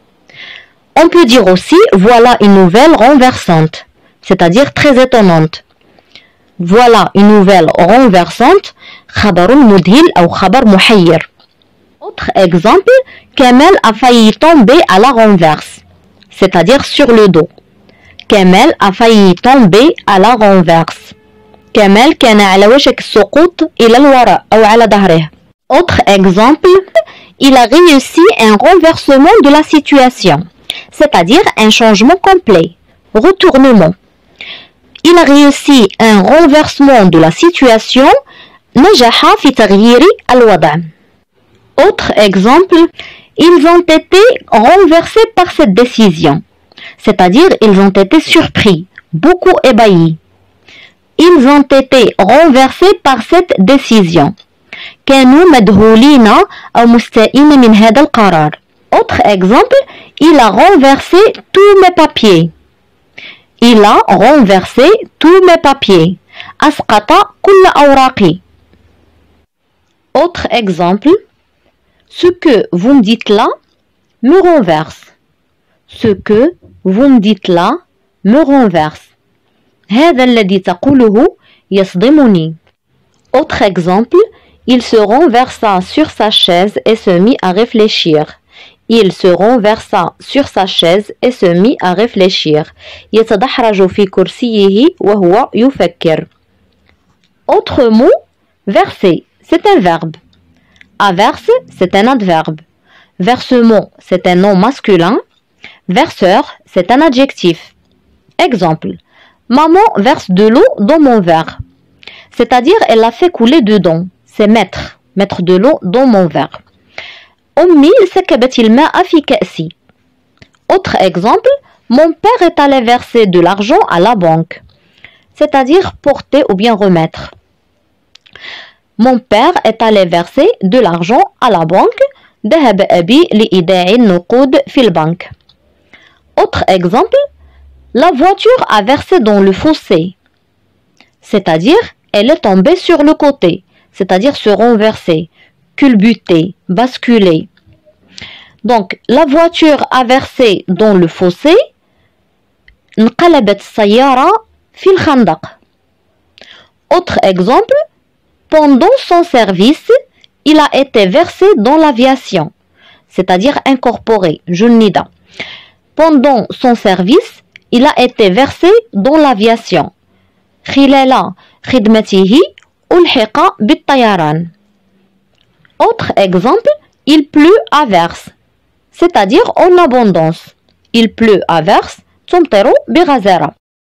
On peut dire aussi voilà une nouvelle renversante, c'est-à-dire très étonnante. Voilà une nouvelle renversante, خبر مذهل أو خبر محير. Autre exemple, Kamel a failli tomber à la renverse, c'est-à-dire sur le dos. Kamel a failli tomber à la renverse. كمال كان على وشك السقوط إلى الوراء أو على ظهره. Autre exemple, il a réussi un renversement de la situation, c'est-à-dire un changement complet, retournement. Il a réussi un renversement de la situation, نجح في تغيير الوضع. Autre exemple, ils ont été renversés par cette décision, c'est-à-dire ils ont été surpris, beaucoup ébahis. Ils ont été renversés par cette décision. كانوا مذهولين أو مستائين من هذا القرار. Autre exemple, il a renversé tous mes papiers. Il a renversé tous mes papiers. أسقط كل أوراقي. Autre exemple, Ce que vous me dites là me renverse. Ce que vous me dites là me renverse. هذا الذي تقوله يصدمني. Autre exemple, il se renversa sur sa chaise et se mit à réfléchir. Il se renversa sur sa chaise et se mit à réfléchir. يتدحرج في كرسيه وهو يفكر. Autre mot, verser, c'est un verbe. Averse, c'est un adverbe. Versement, c'est un nom masculin. Verseur, c'est un adjectif. Exemple, maman verse de l'eau dans mon verre. C'est-à-dire, elle l'a fait couler dedans. C'est mettre, mettre de l'eau dans mon verre. أمي سكبت الماء في كأسي. Autre exemple, mon père est allé verser de l'argent à la banque. C'est-à-dire porter ou bien remettre. Mon père est allé verser de l'argent à la banque. ذهب أبي لإيداع النقود في البنك. Autre exemple, la voiture a versé dans le fossé. C'est-à-dire, elle est tombée sur le côté. C'est-à-dire se renverser, culbuter, basculer. Donc, la voiture a versé dans le fossé. انقلبت السيارة في الخندق. Autre exemple, pendant son service, il a été versé dans l'aviation, c'est-à-dire incorporé, junnida. Pendant son service, il a été versé dans l'aviation. خلال خدمته ألحق بالطيران. Autre exemple, il pleut à verse, c'est-à-dire en abondance. Il pleut à verse, تمطر بغزارة.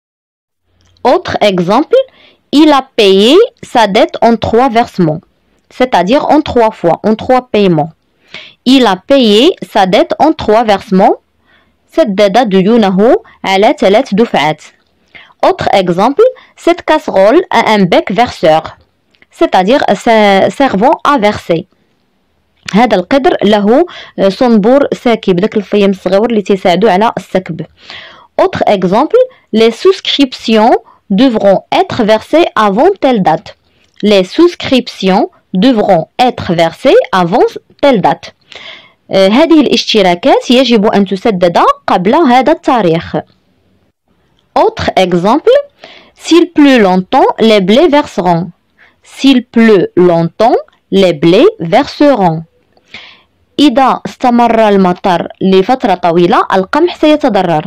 Autre exemple, il a payé sa dette en trois versements, c'est-à-dire en trois fois, en trois paiements. Il a payé sa dette en trois versements. سدد ديونه على ثلاث دفعات. Autre exemple, cette casserole a un bec verseur, c'est-à-dire servant à verser. هذا القدر له صنبور ساكب، داك الفيم الصغيور اللي تيساعدوا على السكب. Autre exemple, les souscriptions devront être versées avant telle date. Les souscriptions devront être versées avant telle date. هذه الاشتراكات يجب أن تسدد قبل هذا التاريخ. Autre exemple, s'il pleut longtemps, les blés verseront. S'il pleut longtemps, les blés verseront. إذا استمر المطر لفترة طويلة القمح سيتضرر.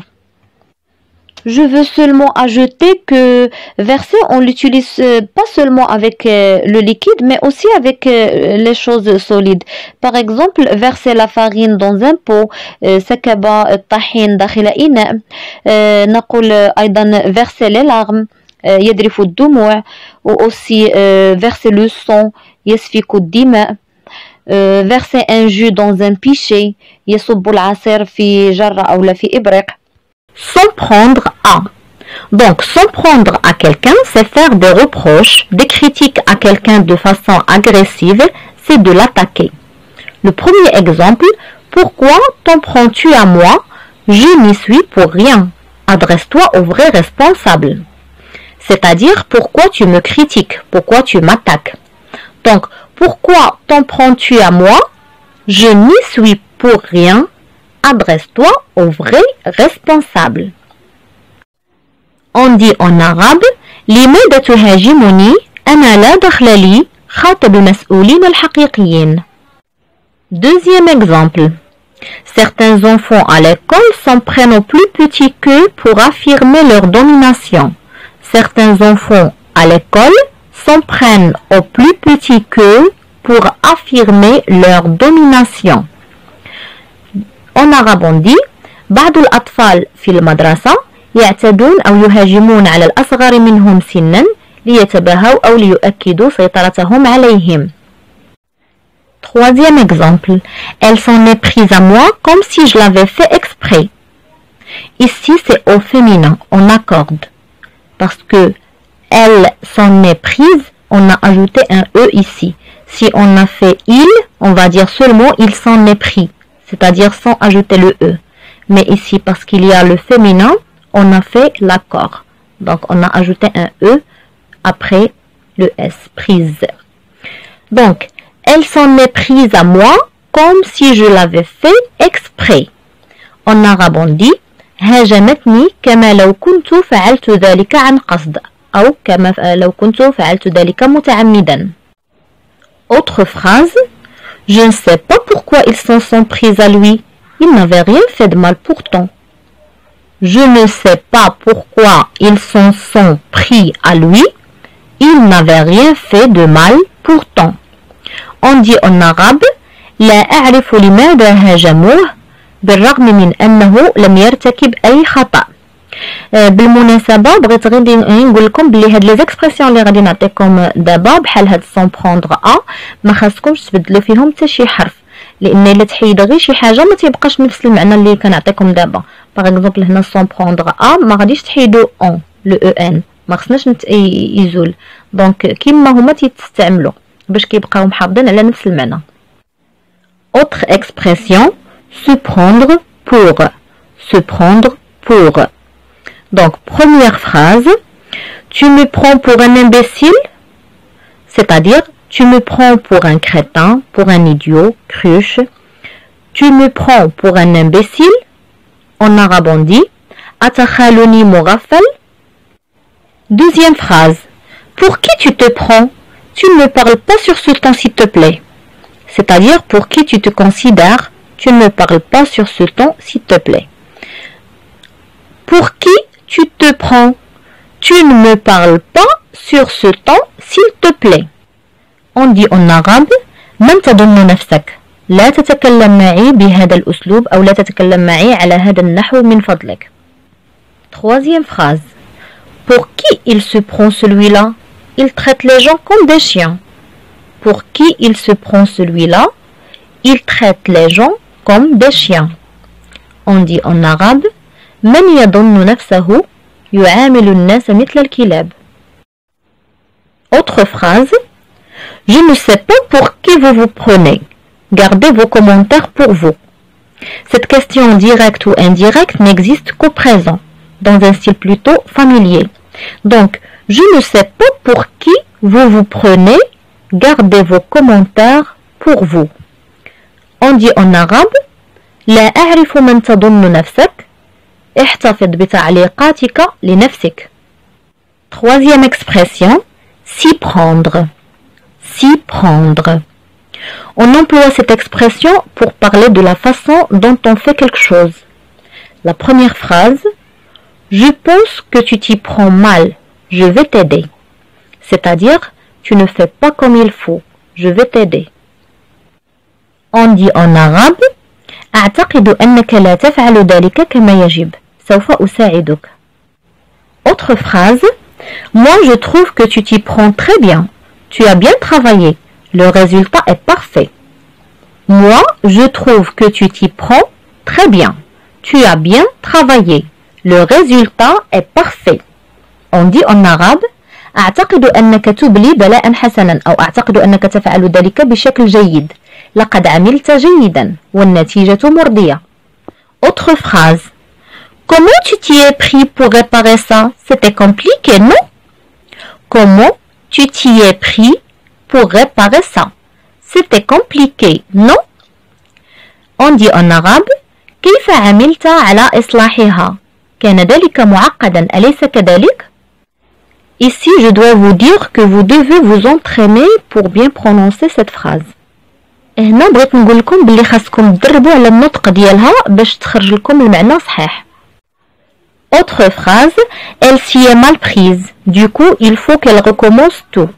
Je veux seulement ajouter que verser, on l'utilise pas seulement avec le liquide, mais aussi avec les choses solides. Par exemple, verser la farine dans un pot, سكب الطحين داخل إناء. نقول أيضا verser les larmes, يذرف الدموع. Ou aussi verser le sang, يسفك الدماء. Verser un jus dans un pichet, يصب العصير في جرة أو لا في إبريق. S'en prendre à. Donc, s'en prendre à quelqu'un, c'est faire des reproches, des critiques à quelqu'un de façon agressive, c'est de l'attaquer. Le premier exemple, pourquoi t'en prends-tu à moi? Je n'y suis pour rien. Adresse-toi au vrai responsable. C'est-à-dire, pourquoi tu me critiques? Pourquoi tu m'attaques? Donc, pourquoi t'en prends-tu à moi? Je n'y suis pour rien. Adresse-toi au vrai responsable. On dit en arabe لماذا تهاجمني أنا لا دخل لي خاطب المسؤولين الحقيقيين. Deuxième exemple. Certains enfants à l'école s'en prennent aux plus petits qu'eux pour affirmer leur domination. Certains enfants à l'école s'en prennent aux plus petits qu'eux pour affirmer leur domination. En arabe on dit بعض الأطفال في المدرسة يعتدون أو يهاجمون على الأصغر منهم سنا ليتباهوا أو ليؤكدوا سيطرتهم عليهم. Troisième exemple, elle s'en est prise à moi comme si je l'avais fait exprès. Ici c'est au féminin, on accorde. Parce que elle s'en est prise, on a ajouté un E ici. Si on a fait il, on va dire seulement il s'en est pris. C'est-à-dire sans ajouter le E. Mais ici, parce qu'il y a le féminin, on a fait l'accord. Donc, on a ajouté un E après le S, prise. Donc, elle s'en est prise à moi comme si je l'avais fait exprès. En arabe on dit هاجمتني كما لو كنت فعلت ذلك عن قصد أو كما لو كنت فعلت ذلك متعمدا. Autre phrase, je ne sais pas pourquoi ils s'en sont pris à lui. Il n'avait rien fait de mal pourtant. Je ne sais pas pourquoi ils s'en sont pris à lui. Il n'avait rien fait de mal pourtant. On dit en arabe لا أعرف لماذا هاجموه بالرغم من أنه لم يرتكب أي خطأ. بالمناسبة بغيت غير نقول لكم بلي هاد لي زيكسبرسيون اللي غادي نعطيكم دابا بحال هاد سون بروندغ ا ما خاصكمش تبدلوا فيهم حتى شي حرف، لان الا تحيد غير شي حاجه ما تيبقاش نفس المعنى اللي كنعطيكم دابا. باغ اكزومبل هنا سون بروندغ ا ما غاديش تحيدوا اون لو او ان، ما خصناش يزول، دونك كيما هما تيتستعملوا باش كيبقاو محافظين على نفس المعنى. Autre expression, se prendre pour. Se prendre pour. Donc, première phrase, tu me prends pour un imbécile, c'est-à-dire, tu me prends pour un crétin, pour un idiot, cruche. Tu me prends pour un imbécile. En arabe, on dit, atakhaloni moghafal. Deuxième phrase, pour qui tu te prends? Tu ne me parles pas sur ce ton, s'il te plaît. C'est-à-dire, pour qui tu te considères, tu ne me parles pas sur ce ton, s'il te plaît. Pour qui tu te prends? Tu ne me parles pas sur ce ton, s'il te plaît. On dit en arabe من تظن نفسك؟ لا تتكلم معي بهذا الأسلوب أو لا تتكلم معي على هذا النحو من فضلك. Troisième phrase. Pour qui il se prend celui-là? Il traite les gens comme des chiens. Pour qui il se prend celui-là? Il traite les gens comme des chiens. On dit en arabe من يظن نفسه يعامل الناس مثل الكلاب. Autre phrase. Je ne sais pas pour qui vous vous prenez. Gardez vos commentaires pour vous. Cette question directe ou indirecte n'existe qu'au présent, dans un style plutôt familier. Donc, je ne sais pas pour qui vous vous prenez. Gardez vos commentaires pour vous. On dit en arabe لا أعرف من تظن نفسك. احتفظ بتعليقاتك لنفسك. Troisième expression, s'y prendre. S'y prendre. On emploie cette expression pour parler de la façon dont on fait quelque chose. La première phrase, je pense que tu t'y prends mal, je vais t'aider. C'est-à-dire, tu ne fais pas comme il faut, je vais t'aider. On dit en arabe, أعتقد أنك لا تفعل ذلك كما يجب. سوف أساعدك. Autre phrase, moi je trouve que tu t'y prends très bien. Tu as bien travaillé. Le résultat est parfait. Moi je trouve que tu t'y prends très bien. Tu as bien travaillé. Le résultat est parfait. On dit en arabe, أعتقد أنك تبلي بلاء حسنا أو أعتقد أنك تفعل ذلك بشكل جيد. لقد عملت جيدا والنتيجة مرضية. Autre phrase. Comment tu t'y es pris pour réparer ça? C'était compliqué, non? Comment tu t'y es pris pour réparer ça? C'était compliqué, non? On dit en arabe كيف عملت على إصلاحها؟ كان ذلك معقدا أليس كذلك؟ Ici, je dois vous dire que vous devez vous entraîner pour bien prononcer cette phrase. هنا بغيت نقول لكم بلي خاصكم تدربوا على النطق ديالها باش تخرج لكم المعنى صحيح. Autre phrase, elle s'y est mal prise. Du coup, il faut qu'elle recommence tout.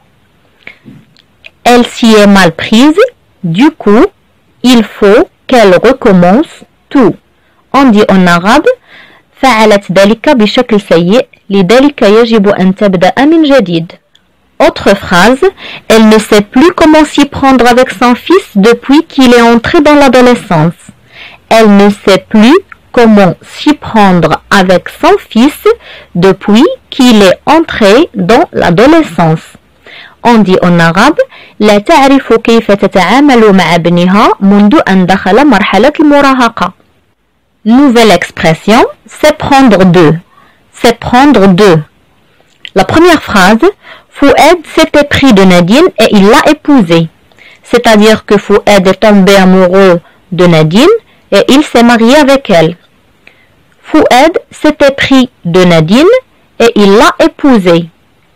Elle s'y est mal prise. Du coup, il faut qu'elle recommence tout. On dit en arabe فعلت ذلك بشكل سيء لذلك يجب أن تبدأ من جديد. Autre phrase, elle ne sait plus comment s'y prendre avec son fils depuis qu'il est entré dans l'adolescence. Elle ne sait plus comment s'y prendre avec son fils depuis qu'il est entré dans l'adolescence. On dit en arabe لا تعرف كيف تتعامل مع ابنها منذ أن دخل مرحلة المراهقة. Nouvelle expression, c'est prendre deux. C'est prendre deux. La première phrase, Fouad s'était pris de Nadine et il l'a épousée. c'est-à-dire que Fouad est tombé amoureux de Nadine et il s'est marié avec elle. Fouad s'était pris de Nadine et il l'a épousée.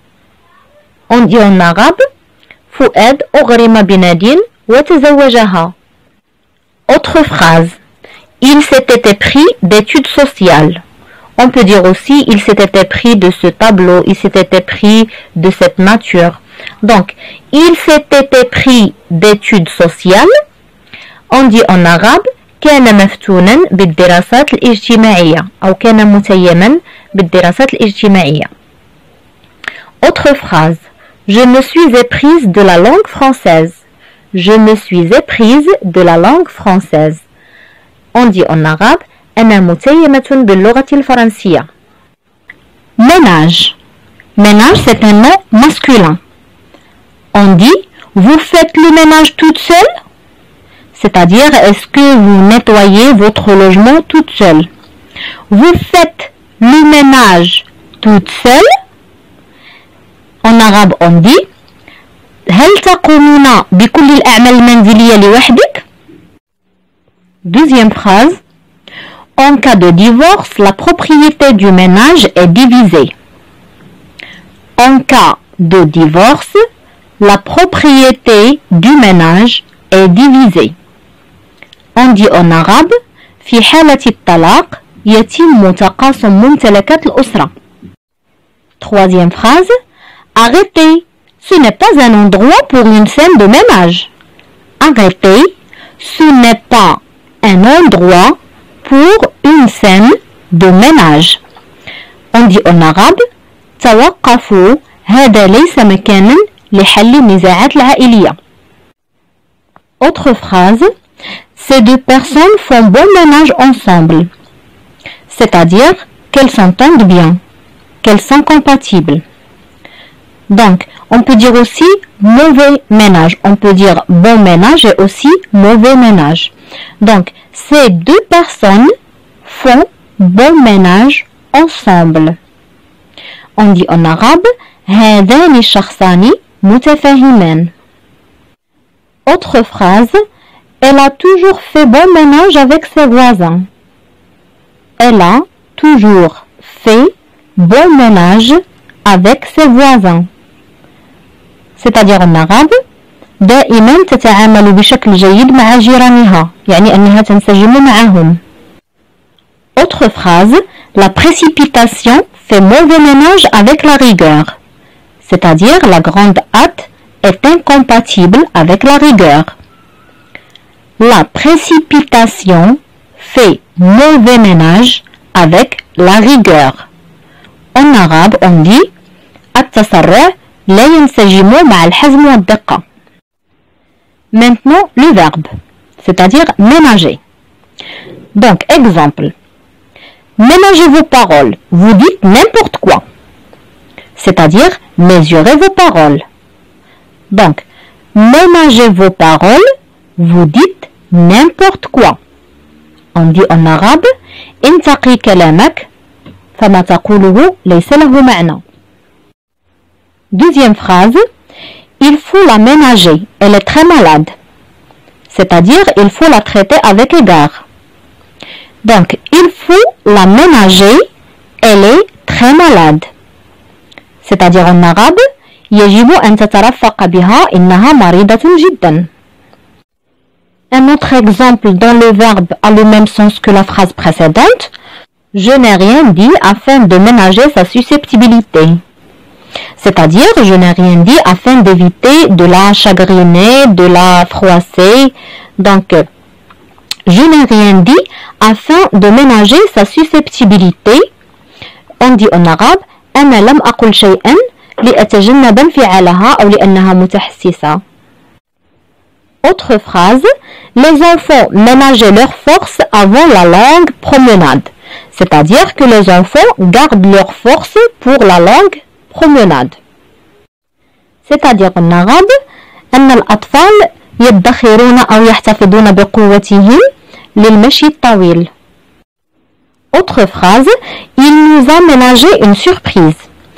On dit en arabe Fouad أغرم بنادين وتزوجها. Autre phrase. Il s'était pris d'études sociales. On peut dire aussi il s'était pris de ce tableau, il s'était pris de cette nature. Donc, il s'était pris d'études sociales. On dit en arabe كان مفتونا بالدراسات الاجتماعية أو كان متيما بالدراسات الاجتماعية. Autre phrase. Je me suis éprise de la langue française. Je me suis éprise de la langue française. On dit en arabe أنا متيمة باللغة الفرنسية. Ménage. Ménage, c'est un nom masculin. On dit vous faites le ménage toute seule? C'est-à-dire, est-ce que vous nettoyez votre logement toute seule? Vous faites le ménage toute seule? En arabe, on dit هل تقومون بكل الأعمال المنزلية لوحدك? Deuxième phrase. En cas de divorce, la propriété du ménage est divisée. En cas de divorce, la propriété du ménage est divisée. On dit en arabe في حالة الطلاق يتم تقاسم ممتلكات الأسرة. Troisième phrase. Arrêtez, ce n'est pas un endroit pour une scène de ménage. Arrêtez, ce n'est pas un endroit pour une scène de ménage. On dit en arabe توقفوا هذا ليس مكانا لحل النزاعات العائلية. Autre phrase. Ces deux personnes font bon ménage ensemble. C'est-à-dire qu'elles s'entendent bien, qu'elles sont compatibles. Donc, on peut dire aussi mauvais ménage. On peut dire bon ménage et aussi mauvais ménage. Donc, ces deux personnes font bon ménage ensemble. On dit en arabe هذان الشخصان متفاهمان. Autre phrase. Elle a toujours fait bon ménage avec ses voisins. Elle a toujours fait bon ménage avec ses voisins. C'est-à-dire en arabe دائما تتعامل بشكل جيد مع جيرانها يعني أنها تنسجم معهم. Autre phrase. La précipitation fait mauvais ménage avec la rigueur. C'est-à-dire la grande hâte est incompatible avec la rigueur. La précipitation fait mauvais ménage avec la rigueur. En arabe, on dit التسرع لا ينسجم مع الحزم والدقة. Maintenant, le verbe, c'est-à-dire ménager. Donc, exemple. Ménagez vos paroles. Vous dites n'importe quoi. C'est-à-dire mesurez vos paroles. Donc, ménagez vos paroles. Vous dites n'importe quoi. On dit en arabe انتقي كلامك فما تقوله ليس له معنى. Deuxième phrase. Il faut la ménager. Elle est très malade. C'est-à-dire il faut la traiter avec égard. Donc, il faut la ménager. Elle est très malade. C'est-à-dire en arabe يجب أن تترفق بها إنها مريضة جدا. Un autre exemple dans le verbe a le même sens que la phrase précédente. Je n'ai rien dit afin de ménager sa susceptibilité. C'est-à-dire, je n'ai rien dit afin d'éviter de la chagriner, de la froisser. Donc, je n'ai rien dit afin de ménager sa susceptibilité. On dit en arabe أنا لم أقل شيئا لأتجنب انفعالها أو لأنها متحسسة. Autre phrase, les enfants ménageaient leur force avant la longue promenade. C'est-à-dire que les enfants gardent leur force pour la longue promenade. C'est-à-dire en arabe, أن الأطفال يدخرون أو يحتفظون بقوتهم للمشي الطويل. Autre phrase, il nous a ménagé une surprise.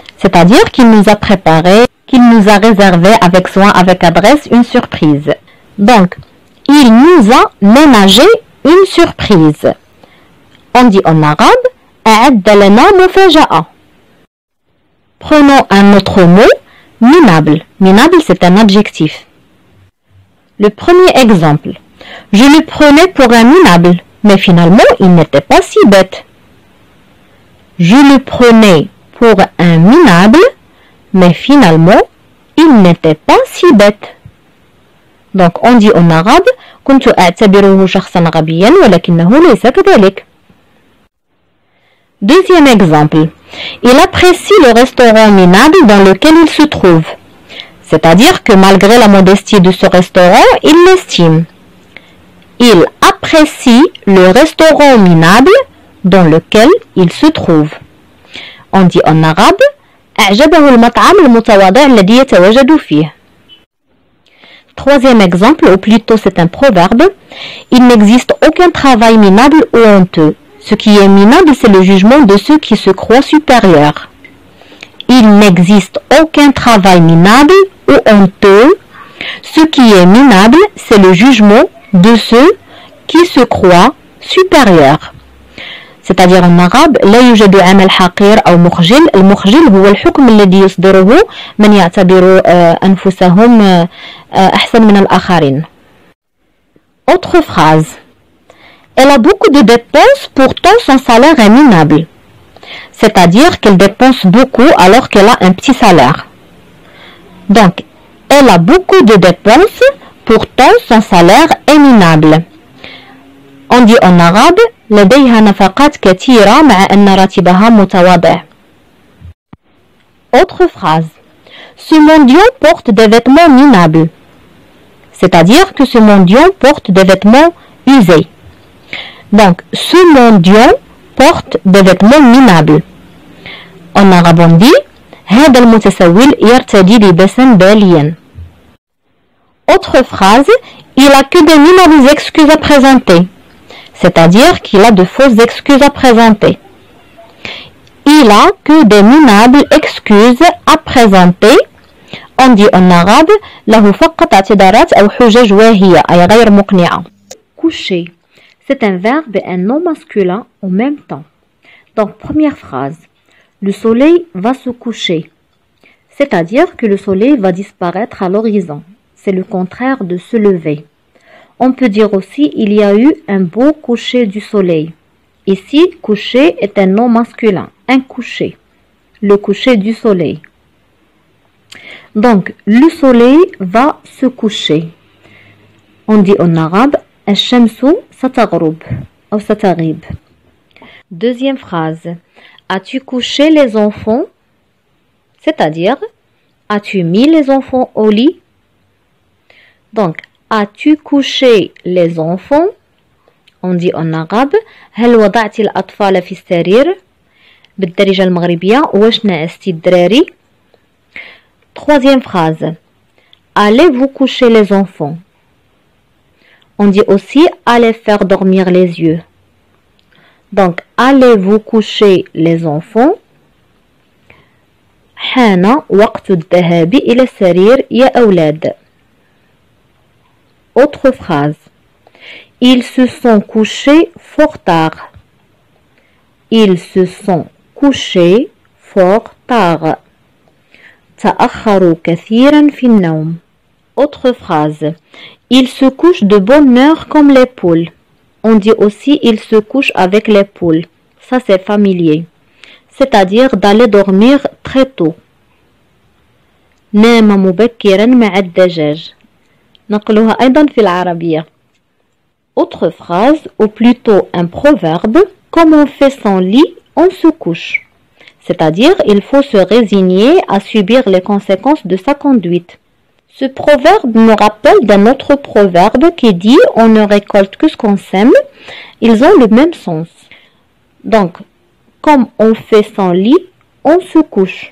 C'est-à-dire qu'il nous a préparé, qu'il nous a réservé avec soin, avec adresse, une surprise. Donc, il nous a ménagé une surprise. On dit en arabe أعد لنا مفاجأة. Prenons un autre mot, minable. Minable, c'est un adjectif. Le premier exemple. Je le prenais pour un minable, mais finalement, il n'était pas si bête. Je le prenais pour un minable, mais finalement, il n'était pas si bête. Donc, on dit en arabe كنت أعتبره شخصا غبيا ولكنه ليس كذلك. Deuxième exemple. Il apprécie le restaurant minable dans lequel il se trouve. C'est-à-dire que malgré la modestie de ce restaurant, il l'estime. Il apprécie le restaurant minable dans lequel il se trouve. On dit en arabe أعجبه المطعم المتواضع الذي يتواجد فيه. Troisième exemple, ou plutôt c'est un proverbe. Il n'existe aucun travail minable ou honteux. Ce qui est minable, c'est le jugement de ceux qui se croient supérieurs. Il n'existe aucun travail minable ou honteux. Ce qui est minable, c'est le jugement de ceux qui se croient supérieurs. C'est-à-dire en arabe لا يوجد عمل حقير أو مخجل. المخجل هو الحكم الذي يصدره من يعتبر أنفسهم أحسن من الآخرين. Autre phrase. Elle a beaucoup de dépenses, pourtant son salaire est minable. C'est-à-dire qu'elle dépense beaucoup alors qu'elle a un petit salaire. Donc, elle a beaucoup de dépenses, pourtant son salaire est minable. On dit en arabe لديها نفقات كثيرة مع أن راتبها متواضع. Autre phrase. Ce mendiant porte des vêtements minables. C'est-à-dire que ce mendiant porte des vêtements usés. Donc, ce mendiant porte des vêtements minables. En arabe on dit هذا المتسول يرتدي لباسا باليا. Autre phrase. Il a que des minables excuses à présenter. C'est-à-dire qu'il a de fausses excuses à présenter. Il a que des minables excuses à présenter. On dit en arabe له فقط اعتذارات أو حجج واهية أي غير مقنعة. Coucher. C'est un verbe et un nom masculin en même temps. Donc, première phrase. Le soleil va se coucher. C'est-à-dire que le soleil va disparaître à l'horizon. C'est le contraire de se lever. On peut dire aussi il y a eu un beau coucher du soleil. Ici, coucher est un nom masculin, un coucher. Le coucher du soleil. Donc, le soleil va se coucher. On dit en arabe الشمس ستغرب أو ستغيب. Deuxième phrase. As-tu couché les enfants? C'est-à-dire, as-tu mis les enfants au lit? Donc, as-tu couché les enfants? On dit en arabe هل وضعت الأطفال في السرير؟ بالدارجة المغربية واش نعستي الدراري؟ Troisième phrase. Allez-vous coucher les enfants? On dit aussi allez faire dormir les yeux. Donc, allez-vous coucher les enfants? حان وقت الذهاب إلى السرير يا أولاد. Autre phrase. Ils se sont couchés fort tard. Ils se sont couchés fort tard. تأخروا كثيرا في النوم. Autre phrase. Ils se couchent de bonne heure comme les poules. On dit aussi ils se couchent avec les poules. Ça c'est familier. C'est-à-dire d'aller dormir très tôt. نام مبكرا مع الدجاج. نقولها أيضا في العربية. Autre phrase, ou plutôt un proverbe, comme on fait son lit, on se couche. C'est-à-dire, il faut se résigner à subir les conséquences de sa conduite. Ce proverbe me rappelle d'un autre proverbe qui dit « on ne récolte que ce qu'on sème ». Ils ont le même sens. Donc, comme on fait son lit, on se couche.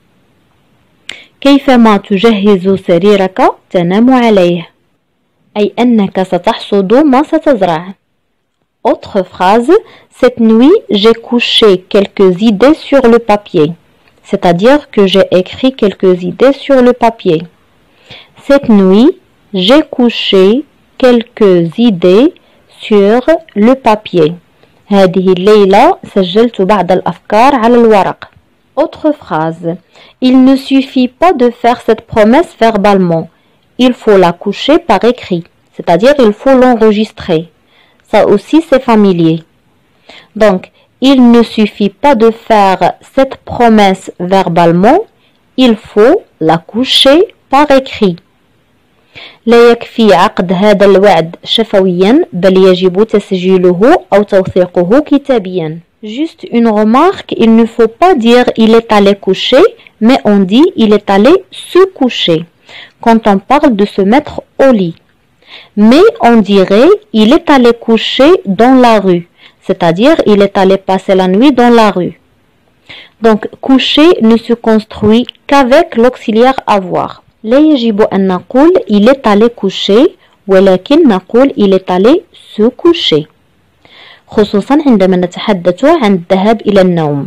كيفما تجهز سريرك تنام عليه أي أنك ستحصد ما ستزرع. Autre phrase, cette nuit j'ai couché quelques idées sur le papier. C'est-à-dire que j'ai écrit quelques idées sur le papier. Cette nuit J'ai couché quelques idées sur le papier. هذه الليلة سجلت بعض الأفكار على الورق. Autre phrase. Il ne suffit pas de faire cette promesse verbalement. Il faut la coucher par écrit. C'est-à-dire il faut l'enregistrer. Ça aussi c'est familier. Donc, il ne suffit pas de faire cette promesse verbalement. Il faut la coucher par écrit. لا يكفي عقد هذا الوعد شفويا بل يجب تسجيله أو توثيقه كتابيا. Juste une remarque, il ne faut pas dire il est allé coucher, mais on dit il est allé se coucher quand on parle de se mettre au lit. Mais on dirait il est allé coucher dans la rue, c'est-à-dire il est allé passer la nuit dans la rue. Donc coucher ne se construit qu'avec l'auxiliaire avoir. لا يجب أن نقول il est allé coucher ولكن نقول il est allé se coucher خصوصا عندما نتحدث عن الذهاب إلى النوم.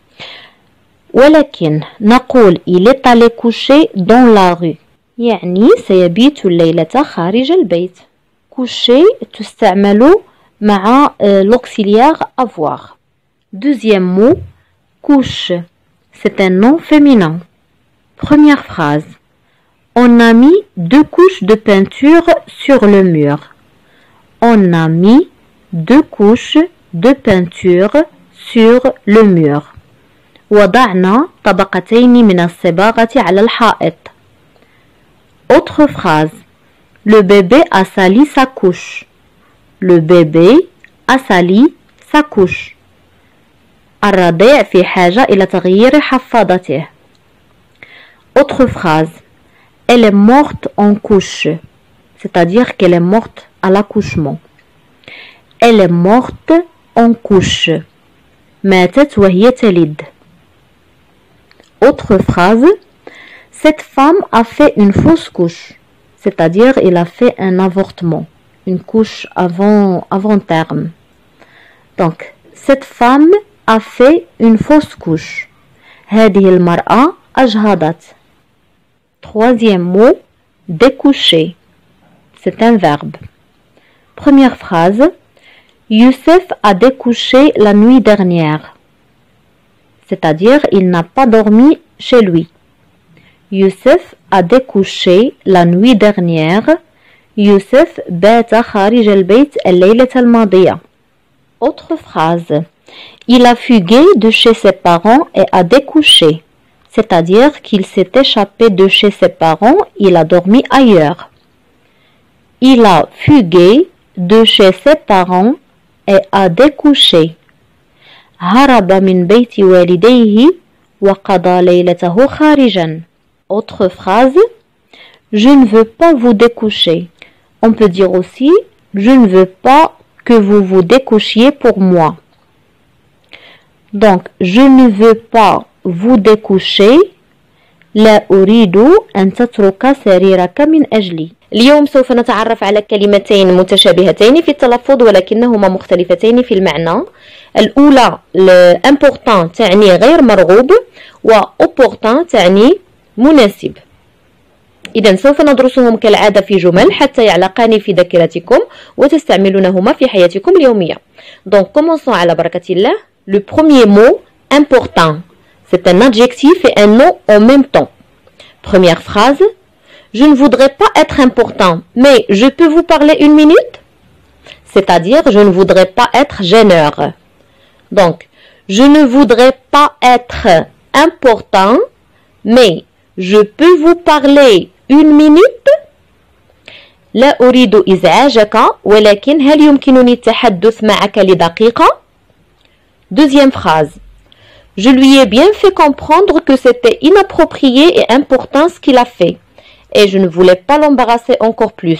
ولكن نقول il est allé coucher dans la rue يعني سيبيت الليلة خارج البيت. coucher تستعمل مع l'auxiliaire avoir. Deuxième mot, couche. C'est un nom féminin. Première phrase. On a mis deux couches de peinture sur le mur. On a mis deux couches de peinture sur le mur. وضعنا طبقتين من الصباغة على الحائط. Autre phrase. Le bébé a sali sa couche. Le bébé a sali sa couche. الرضيع في حاجة إلى تغيير حفاضته. Autre phrase. Elle est morte en couche, c'est-à-dire qu'elle est morte à l'accouchement. Elle est morte en couche. ماتت وهي تلد. Autre phrase. Cette femme a fait une fausse couche, c'est-à-dire elle a fait un avortement, une couche avant, avant terme. Donc, cette femme a fait une fausse couche. هذه المرأة أجهضت. Troisième mot, découcher. C'est un verbe. Première phrase. Youssef a découché la nuit dernière. C'est-à-dire, il n'a pas dormi chez lui. Youssef a découché la nuit dernière. Youssef بات خارج البيت الليلة الماضية. Autre phrase. Il a fugué de chez ses parents et a découché. C'est-à-dire qu'il s'est échappé de chez ses parents, il a dormi ailleurs. Il a fugué de chez ses parents et a découché. هرب من بيت والديه وقضى ليلته خارجا. Autre phrase. Je ne veux pas vous découcher. On peut dire aussi je ne veux pas que vous vous découchiez pour moi. Donc, je ne veux pas vous découcher. لا أريد أن تترك سريرك من أجلي. اليوم سوف نتعرف على كلمتين متشابهتين في التلفظ ولكنهما مختلفتين في المعنى. الأولى important تعني غير مرغوب و opportun تعني مناسب. إذا سوف ندرسهم كالعادة في جمل حتى يعلقان في ذاكرتكم وتستعملونهما في حياتكم اليومية. Donc commençons على بركة الله. Le premier mot important. C'est un adjectif et un nom en même temps. Première phrase. Je ne voudrais pas être important, mais je peux vous parler une minute? C'est-à-dire, je ne voudrais pas être gêneur. Donc, je ne voudrais pas être important, mais je peux vous parler une minute? لا أريد إزعاجك ولكن هل يمكنني التحدث معك لدقيقة؟ Deuxième phrase. Je lui ai bien fait comprendre que c'était inapproprié et important ce qu'il a fait. Et je ne voulais pas l'embarrasser encore plus.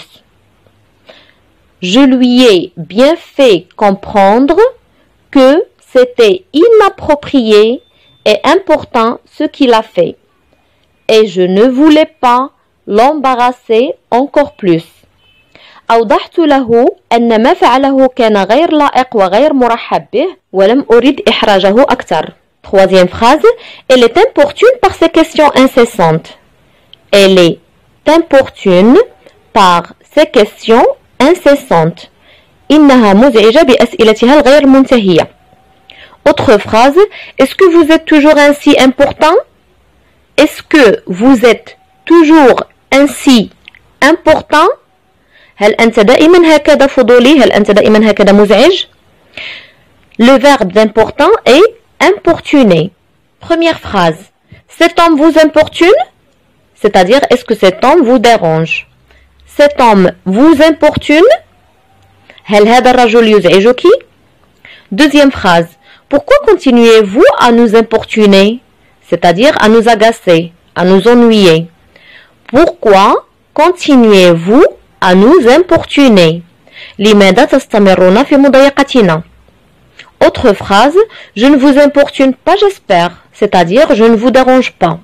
Je lui ai bien fait comprendre que c'était inapproprié et important ce qu'il a fait. Et je ne voulais pas l'embarrasser encore plus. أوضحت له أن ما فعله كان غير لائق وغير مرحب به ولم أريد إحراجه أكثر. Troisième phrase. Elle est importune par ses questions incessantes. Elle est importune par ces questions incessantes. إنها مزعجة بأسئلتها الغير منتهية. Autre phrase, est-ce que vous êtes toujours ainsi important? Est-ce que vous êtes toujours ainsi important? هل أنت دائما هكذا فضولي؟ هل أنت دائما هكذا مزعج؟ Le verbe d'important est importuner. Première phrase, cet homme vous importune? C'est-à-dire, est-ce que cet homme vous dérange? Cet homme vous importune? هل هذا الرجل يزعجك؟ Deuxième phrase, pourquoi continuez-vous à nous importuner? C'est-à-dire à nous agacer, à nous ennuyer. Pourquoi continuez-vous à nous importuner? لماذا تستمرون في مضايقتنا? Autre phrase, je ne vous importune pas, j'espère. C'est-à-dire, je ne vous dérange pas.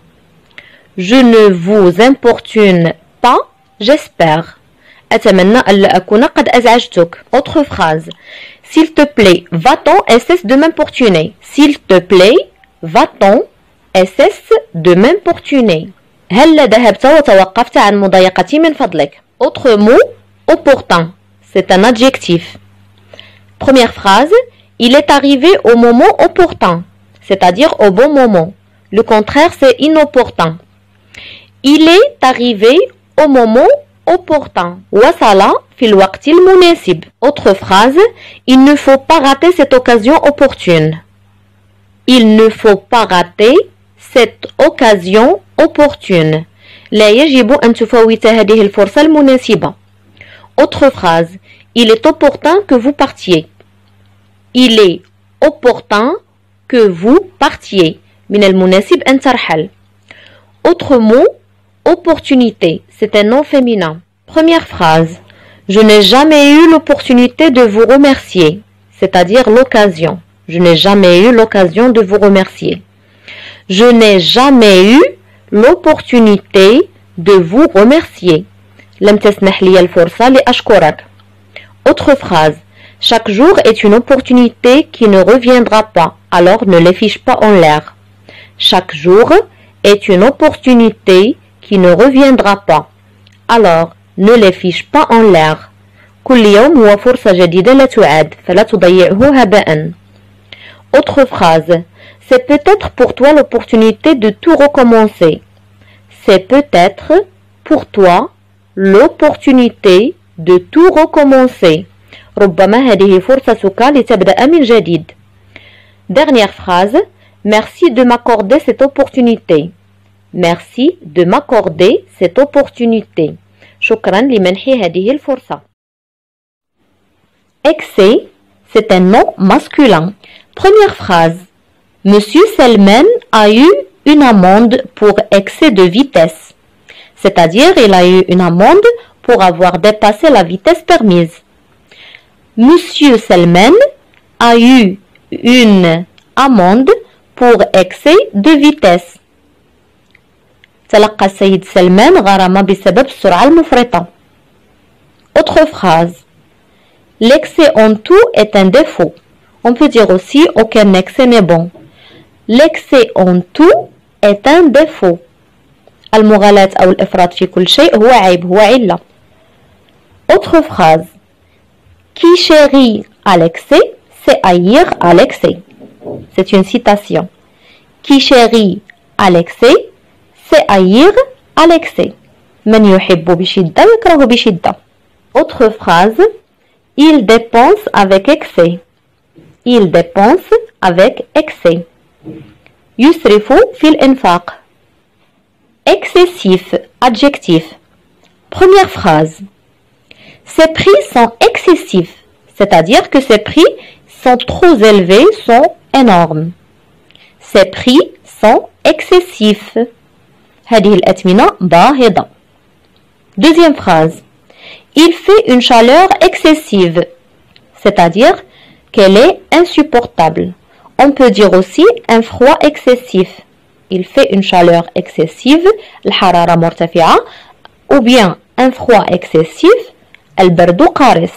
Je ne vous importune pas, j'espère. أتمنى ألا أكون قد أزعجتك. Autre phrase, s'il te plaît, va-t'en et cesse de m'importuner. S'il te plaît, va-t'en et cesse de m'importuner. هل ذهبت وتوقفت عن مضايقتي من فضلك? Autre mot, opportun. C'est un adjectif. Première phrase, il est arrivé au moment opportun, c'est-à-dire au bon moment. Le contraire, c'est inopportun. Il est arrivé au moment opportun. وصل في الوقت المناسب. Autre phrase, il ne faut pas rater cette occasion opportune. Il ne faut pas rater cette occasion opportune. لا يجب أن تفوت هذه الفرصة المناسبة. Autre phrase, il est opportun que vous partiez. Il est opportun que vous partiez. من المناسب أن ترحل. Autre mot, opportunité. C'est un nom féminin. Première phrase. Je n'ai jamais eu l'opportunité de vous remercier. C'est-à-dire l'occasion. Je n'ai jamais eu l'occasion de vous remercier. Je n'ai jamais eu l'opportunité de vous remercier. لم تسنح لي الفرصة لأشكرك. Autre phrase. Chaque jour est une opportunité qui ne reviendra pas, alors ne les fiche pas en l'air. Chaque jour est une opportunité qui ne reviendra pas, alors ne les fiche pas en l'air. كل يوم هو فرصة جديدة لا تعاد فلا تضيعه هباء. Autre phrase. C'est peut-être pour toi l'opportunité de tout recommencer. C'est peut-être pour toi l'opportunité de tout recommencer. ربما هذه فرصتك لتبدأ من جديد. Dernière phrase. Merci de m'accorder cette opportunité. Merci de m'accorder cette opportunité. شكرا لمنح هذه الفرصة. Excès, c'est un nom masculin. Première phrase. Monsieur Selman a eu une amende pour excès de vitesse. C'est-à-dire, il a eu une amende pour avoir dépassé la vitesse permise. Monsieur Selman a eu une amende pour excès de vitesse. تلقى السيد سلمان غرامة بسبب السرعة المفرطة. Autre phrase. L'excès en tout est un défaut. On peut dire aussi aucun excès n'est bon. L'excès en tout est un défaut. المغالاة أو الإفراط في كل شيء هو عيب هو علة. Autre phrase. Qui chérit à l'excès, c'est haïr à l'excès. C'est une citation. Qui chérit à l'excès, c'est haïr à l'excès. من يحب بشدة يكره بشدة. Autre phrase. Il dépense avec excès. Il dépense avec excès. يسرف في الإنفاق. Excessif, adjectif. Première phrase. Ces prix sont excessifs, c'est-à-dire que ces prix sont trop élevés, sont énormes. Ces prix sont excessifs. هذه الأثمنة باهظة. Deuxième phrase. Il fait une chaleur excessive, c'est-à-dire qu'elle est insupportable. On peut dire aussi un froid excessif. Il fait une chaleur excessive, الحرارة مرتفعة, ou bien un froid excessif, البرد قارس.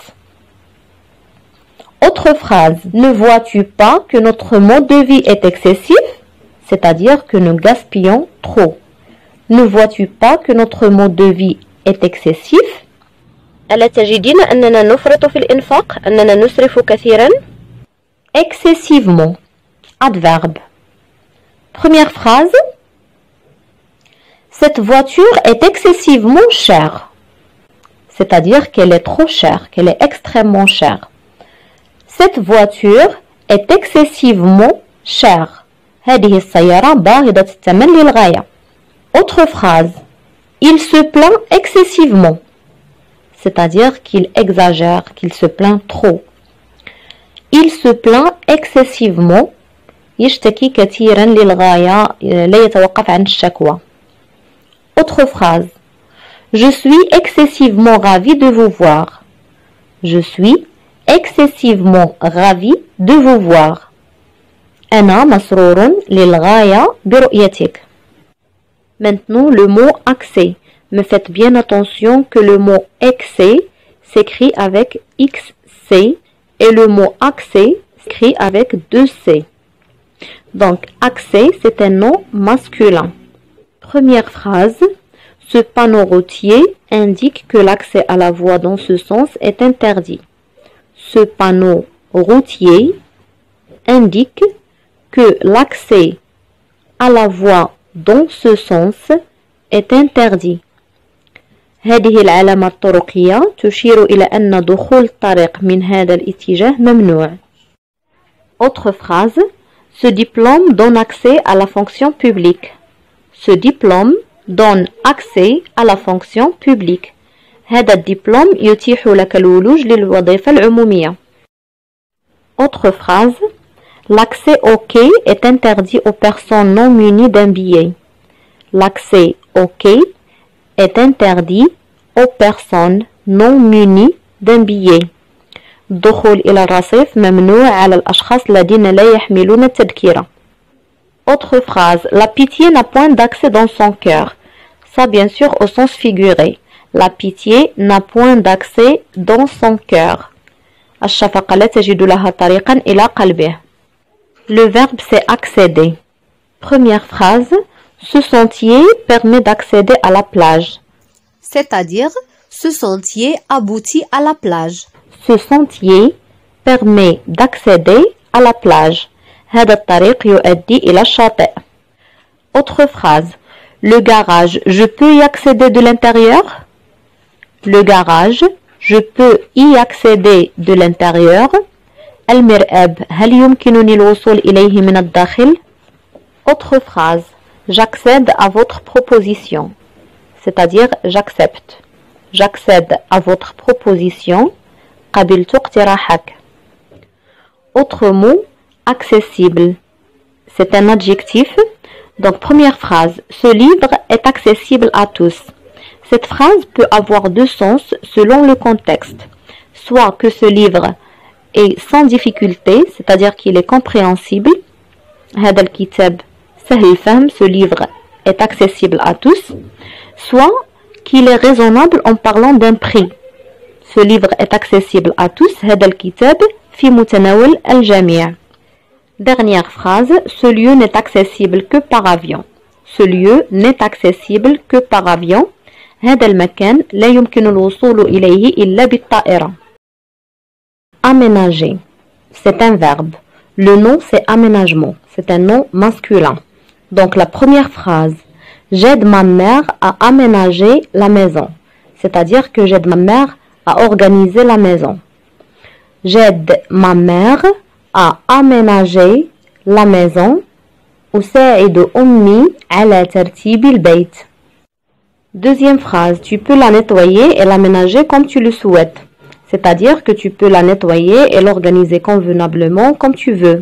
Autre phrase. Ne vois-tu pas que notre mode de vie est excessif? C'est-à-dire que nous gaspillons trop. Ne vois-tu pas que notre mode de vie est excessif? ألا تجدين أننا نفرط في الإنفاق؟ أننا نسرف كثيرا؟ Excessivement. Adverbe. Première phrase. Cette voiture est excessivement chère. C'est-à-dire qu'elle est trop chère, qu'elle est extrêmement chère. Cette voiture est excessivement chère. هذه السيارة باهظة الثمن للغاية. Autre phrase. Il se plaint excessivement. C'est-à-dire qu'il exagère, qu'il se plaint trop. Il se plaint excessivement. يشتكي كثيرا للغاية لا يتوقف عن الشكوى. Autre phrase. Je suis excessivement ravi de vous voir. Je suis excessivement ravi de vous voir. أنا مسرور للغاية برؤيتك. Maintenant, le mot accès. Mais faites bien attention que le mot excès s'écrit avec X C et le mot accès s'écrit avec deux C. Donc, accès, c'est un nom masculin. Première phrase. Ce panneau routier indique que l'accès à la voie dans ce sens est interdit. Ce panneau routier indique que l'accès à la voie dans ce sens est interdit. هذه العلامة الطرقية تشير إلى أن دخول الطريق من هذا الاتجاه ممنوع. Autre phrase. Ce diplôme donne accès à la fonction publique. Ce diplôme donne accès à la fonction publique. هذا الدبلوم يتيح لك الولوج للوظيفة العمومية. Autre phrase. L'accès au quai est interdit aux personnes non munies d'un billet. L'accès au quai est interdit aux personnes non munies d'un billet. الدخول إلى الرصيف ممنوع على الأشخاص الذين لا يحملون التذكرة. Autre phrase. La pitié n'a point d'accès dans son cœur. Ça, bien sûr, au sens figuré. La pitié n'a point d'accès dans son cœur. الشفقة لا تجد لها طريقا إلى قلبه. Le verbe c'est accéder. Première phrase. Ce sentier permet d'accéder à la plage. C'est-à-dire, ce sentier aboutit à la plage. Ce sentier permet d'accéder à la plage. هذا الطريق يؤدي إلى الشاطئ. Autre phrase. Le garage, je peux y accéder de l'intérieur? Le garage, je peux y accéder de l'intérieur. المرآب, هل يمكنني الوصول إليه من الداخل? Autre phrase. J'accède à votre proposition. C'est-à-dire, j'accepte. J'accède à votre proposition. قبلت اقتراحك. Autre mot, accessible. C'est un adjectif. Donc, première phrase. Ce livre est accessible à tous. Cette phrase peut avoir deux sens selon le contexte. Soit que ce livre est sans difficulté, c'est-à-dire qu'il est compréhensible. هذا الكتاب سهل الفهم. Ce livre est accessible à tous. Soit qu'il est raisonnable en parlant d'un prix. Ce livre est accessible à tous. هذا الكتاب في متناول الجميع. Dernière phrase. Ce lieu n'est accessible que par avion. Ce lieu n'est accessible que par avion. هذا المكان لا يمكن الوصول إليه إلا بالطائرة. Aménager. C'est un verbe. Le nom c'est aménagement. C'est un nom masculin. Donc la première phrase. J'aide ma mère à aménager la maison. C'est-à-dire que j'aide ma mère à organiser la maison. J'aide ma mère à aménager la maison. أساعد أمي على ترتيب البيت. Deuxième phrase. Tu peux la nettoyer et l'aménager comme tu le souhaites. C'est-à-dire que tu peux la nettoyer et l'organiser convenablement comme tu veux.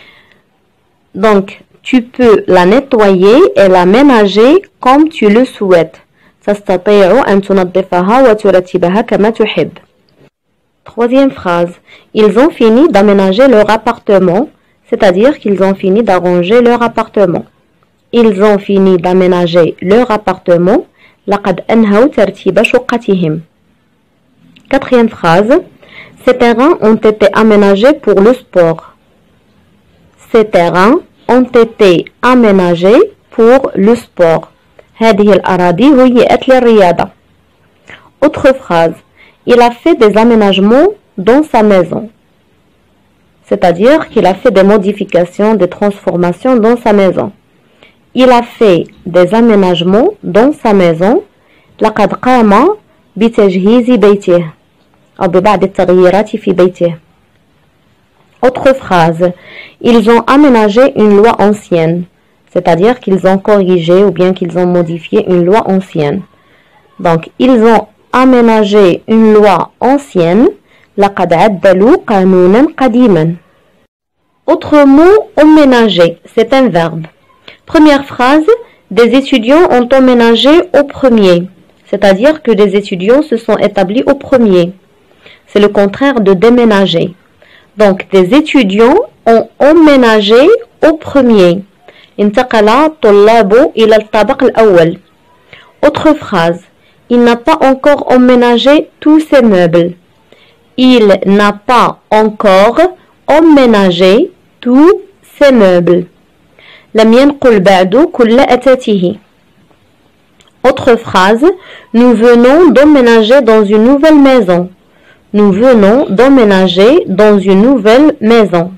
Donc, tu peux la nettoyer et l'aménager comme tu le souhaites. تستطيع أن تنظفها وترتبها كما تحب. Troisième phrase. Ils ont fini d'aménager leur appartement, c'est-à-dire qu'ils ont fini d'arranger leur appartement. Ils ont fini d'aménager leur appartement. لقد أنهوا ترتيب شقتهم. Quatrième phrase. Ces terrains ont été aménagés pour le sport. Ces terrains ont été aménagés pour le sport. هذه الأراضي هيئت للرياضة. Autre phrase. il a fait des aménagements dans sa maison. C'est-à-dire qu'il a fait des modifications, des transformations dans sa maison. Il a fait des aménagements dans sa maison. لقد قام بتجهيز بيته أو ببعض التغييرات في بيته. Autre phrase, ils ont aménagé une loi ancienne, c'est-à-dire qu'ils ont corrigé ou bien qu'ils ont modifié une loi ancienne. Donc, ils ont aménagé une loi ancienne. لقد عدلوا قانونا قديما. Autre mot, emménager, c'est un verbe. Première phrase, des étudiants ont emménagé au premier, c'est-à-dire que des étudiants se sont établis au premier. C'est le contraire de déménager. Donc, des étudiants ont emménagé au premier. انتقل الطلاب إلى الطابق الأول. Autre phrase, il n'a pas encore emménagé tous ses meubles. Il n'a pas encore emménagé tous ses meubles. لم ينقل بعد كل أثاثه. Autre phrase, nous venons d'emménager dans une nouvelle maison. Nous venons d'emménager dans une nouvelle maison.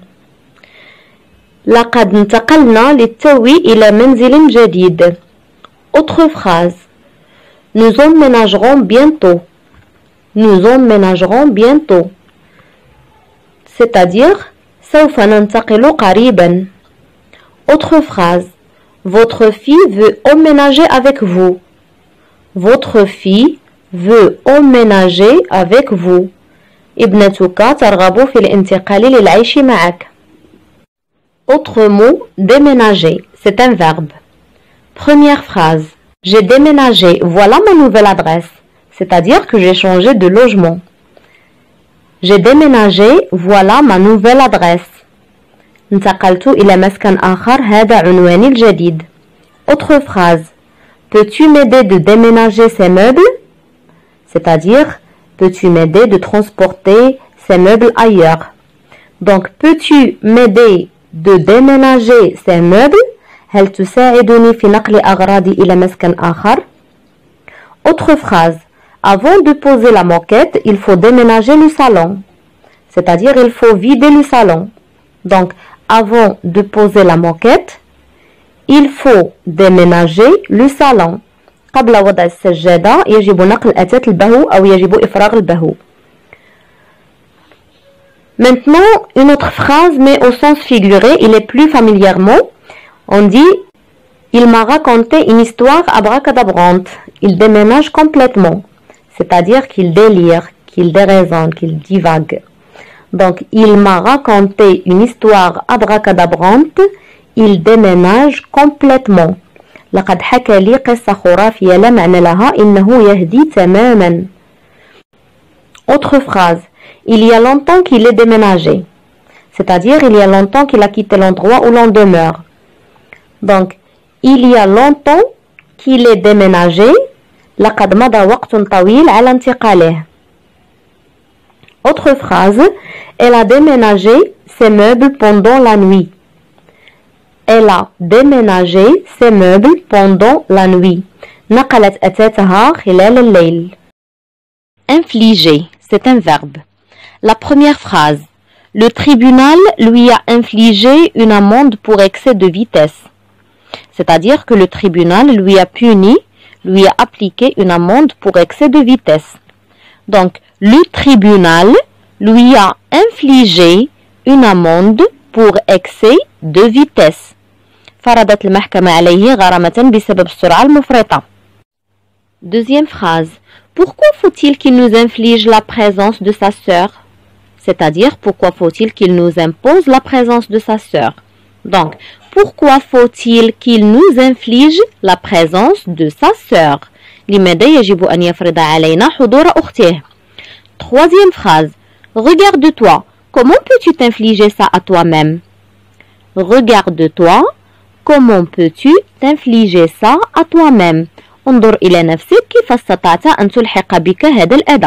لقد انتقلنا للتو إلى منزل جديد. Autre phrase, nous emménagerons bientôt. Nous emménagerons bientôt. C'est-à-dire, سوف ننتقل قريبا. Autre phrase, votre fille veut emménager avec vous. Votre fille veut emménager avec vous. ابنتك ترغب في الانتقال للعيش معك. Autre mot, déménager, c'est un verbe. Première phrase, j'ai déménagé, voilà ma nouvelle adresse. C'est-à-dire que j'ai changé de logement. J'ai déménagé, voilà ma nouvelle adresse. انتقلت إلى مسكن آخر هذا عنواني الجديد. Autre phrase, peux-tu m'aider de déménager ces meubles? C'est-à-dire, peux-tu m'aider de transporter ces meubles ailleurs? Donc, peux-tu m'aider de déménager ces meubles? هل تساعدني في نقل أغراضي إلى مسكن آخر؟ Autre phrase, avant de poser la moquette, il faut déménager le salon. C'est-à-dire, il faut vider le salon. Donc, avant de poser la moquette, il faut déménager le salon. قبل وضع السجادة يجب نقل أثاث البهو أو يجب إفراغ البهو. Maintenant, une autre phrase, mais au sens figuré, il est plus familièrement. On dit, il m'a raconté une histoire abracadabrante. Il déménage complètement. C'est-à-dire qu'il délire, qu'il déraisonne, qu'il divague. Donc, il m'a raconté une histoire abracadabrante. Il déménage complètement. لقد حكى لي قصة خرافية لا معنى لها إنه يهدي تماما. Autre phrase, il y a longtemps qu'il est déménagé. C'est-à-dire, il y a longtemps qu'il a quitté l'endroit où l'on demeure. Donc, il y a longtemps qu'il est déménagé. لقد مضى وقت طويل على انتقاله. Autre phrase, elle a déménagé ses meubles pendant la nuit. Elle a déménagé ses meubles pendant la nuit. نقلت أثاثها خلال الليل. Infliger, c'est un verbe. La première phrase, le tribunal lui a infligé une amende pour excès de vitesse. C'est-à-dire que le tribunal lui a puni, lui a appliqué une amende pour excès de vitesse. Donc, le tribunal lui a infligé une amende pour excès de vitesse. فرضت المحكمة عليه غرامة بسبب السرعة المفرطة. Deuxième phrase. Pourquoi faut-il qu'il nous inflige la présence de sa sœur? C'est-à-dire, pourquoi faut-il qu'il nous impose la présence de sa sœur? Donc, pourquoi faut-il qu'il nous inflige la présence de sa sœur? لماذا يجب أن يفرض علينا حضور أخته? Troisième phrase. Regarde-toi. Comment peux-tu t'infliger ça à toi-même? Regarde-toi. Comment peux-tu t'infliger ça à toi-même? انظر إلى نفسك كيف استطعت أن تلحق بك هذا الأذى.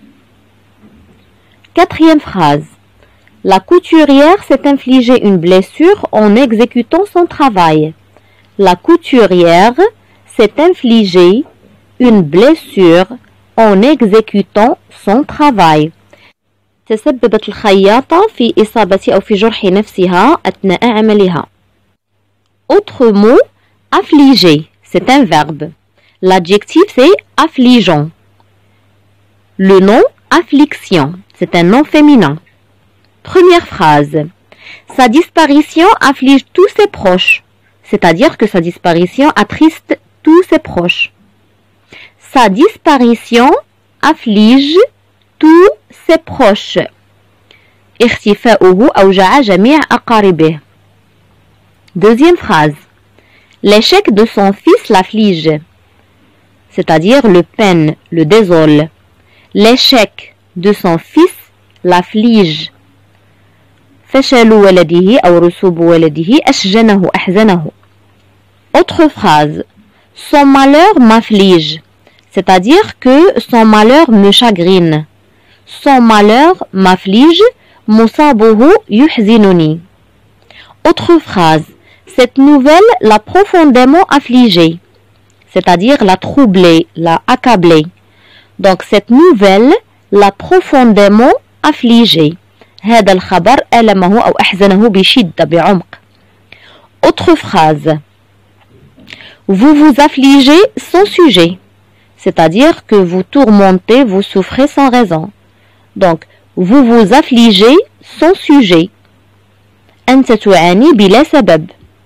Quatrième phrase. La couturière s'est infligé une blessure en exécutant son travail. La couturière s'est infligé une blessure en exécutant son travail. تسببت الخياطة في إصابة أو في جرح نفسها أثناء عملها. Autre mot, affliger, c'est un verbe. L'adjectif c'est affligeant. Le nom, affliction, c'est un nom féminin. Première phrase. Sa disparition afflige tous ses proches, c'est-à-dire que sa disparition attriste tous ses proches. Sa disparition afflige tous ses proches. اختفاؤه أوجع جميع أقاربه. Deuxième phrase. L'échec de son fils l'afflige, c'est-à-dire le peine, le désole. L'échec de son fils l'afflige. فشل ولده أو رسوب ولده أشجنه أحزنه. Autre phrase. Son malheur m'afflige, c'est-à-dire que son malheur me chagrine. Son malheur m'afflige. مصابه يحزنني. Autre phrase. Cette nouvelle l'a profondément affligée, c'est-à-dire l'a troublée, l'a accablée. Donc cette nouvelle l'a profondément affligée. هذا الخبر ألمه أو أحزنه بشدة بعمق. Autre phrase. Vous vous affligez sans sujet, c'est-à-dire que vous tourmentez, vous souffrez sans raison. Donc vous vous affligez sans sujet. أنت تعاني بلا سبب.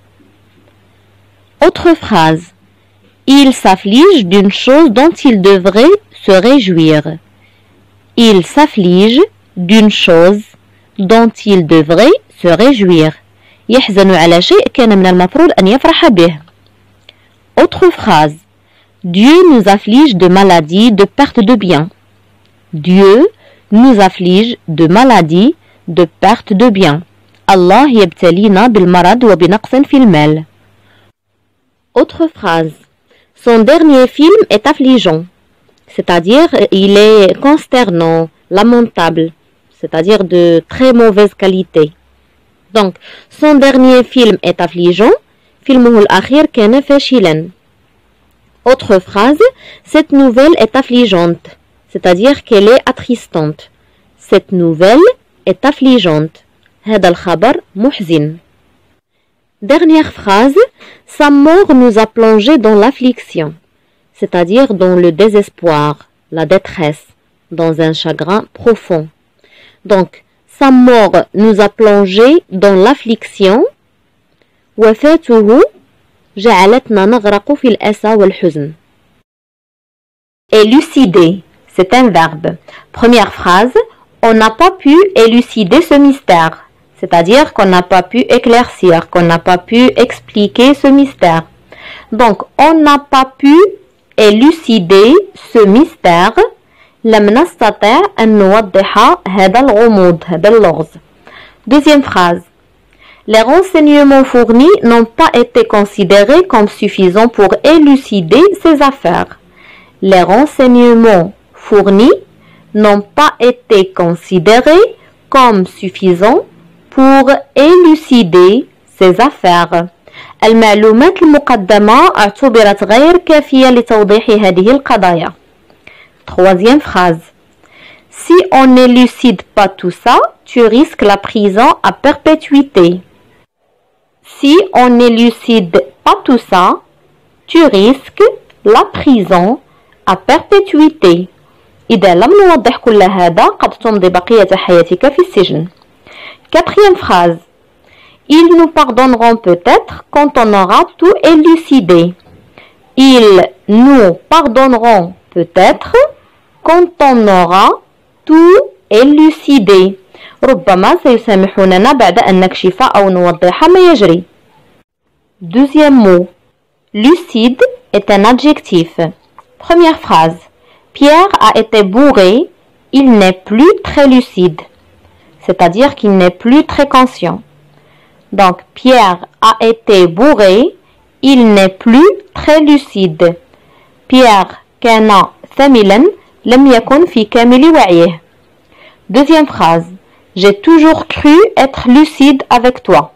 Autre phrase. Il s'afflige d'une chose dont il devrait se réjouir. Il s'afflige d'une chose dont il devrait se réjouir. يحزن على شيء كان من المفروض أن يفرح به. Autre phrase. Dieu nous afflige de maladies, de perte de biens. Dieu nous afflige de maladies, de perte de biens. Allah يبتلينا بالمرض وبنقص في المال. Autre phrase. Son dernier film est affligeant, c'est-à-dire il est consternant, lamentable, c'est-à-dire de très mauvaise qualité. Donc, son dernier film est affligeant. فيلمه الأخير كان فاشلا. Autre phrase. Cette nouvelle est affligeante, c'est-à-dire qu'elle est attristante. Cette nouvelle est affligeante. هذا الخبر محزن. Dernière phrase. Sa mort nous a plongé dans l'affliction, c'est-à-dire dans le désespoir, la détresse, dans un chagrin profond. Donc, sa mort nous a plongé dans l'affliction. وفاته جعلتنا نغرق في الأسى والحزن. Élucider, c'est un verbe. Première phrase. On n'a pas pu élucider ce mystère. C'est-à-dire qu'on n'a pas pu éclaircir, qu'on n'a pas pu expliquer ce mystère. Donc, on n'a pas pu élucider ce mystère. لم نستطع أن نوضح هذا الغموض، هذا اللغز. Deuxième phrase. Les renseignements fournis n'ont pas été considérés comme suffisants pour élucider ces affaires. Les renseignements fournis n'ont pas été considérés comme suffisants pour élucider ces affaires. المعلومات المقدمة اعتبرت غير كافية لتوضيح هذه القضايا. Troisième phrase. Si on n'élucide pas tout ça, tu risques la prison à perpétuité. Si on n'élucide pas tout ça, tu risques la prison à perpétuité. إذا لم نوضح كل هذا قد تمضي بقية حياتك في السجن. Quatrième phrase. Ils nous pardonneront peut-être quand on aura tout élucidé. Ils nous pardonneront peut-être quand on aura tout élucidé. ربما سيسامحوننا بعد أن نكشف أو نوضح ما يجري. Deuxième mot. Lucide est un adjectif. Première phrase. Pierre a été bourré, il n'est plus très lucide. C'est-à-dire qu'il n'est plus très conscient. Donc, Pierre a été bourré, il n'est plus très lucide. Pierre كان ثملا لم يكن في كامل وعيه. Deuxième phrase. J'ai toujours cru être lucide avec toi.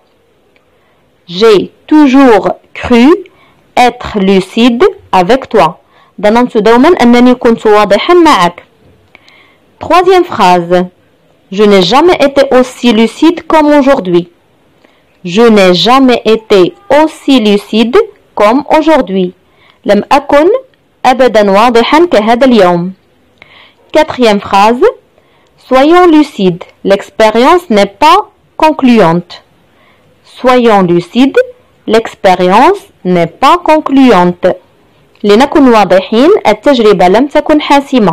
J'ai toujours cru être lucide avec toi. ظننت دوما أنني كنت واضحا معك. Troisième phrase. Je n'ai jamais été aussi lucide comme aujourd'hui. Je n'ai jamais été aussi lucide comme aujourd'hui. لم أكن أبدا واضحا كهذا اليوم. Quatrième phrase. Soyons lucides. L'expérience n'est pas concluante. Soyons lucides. L'expérience n'est pas concluante. لنكن واضحين التجربة لم تكن حاسمة.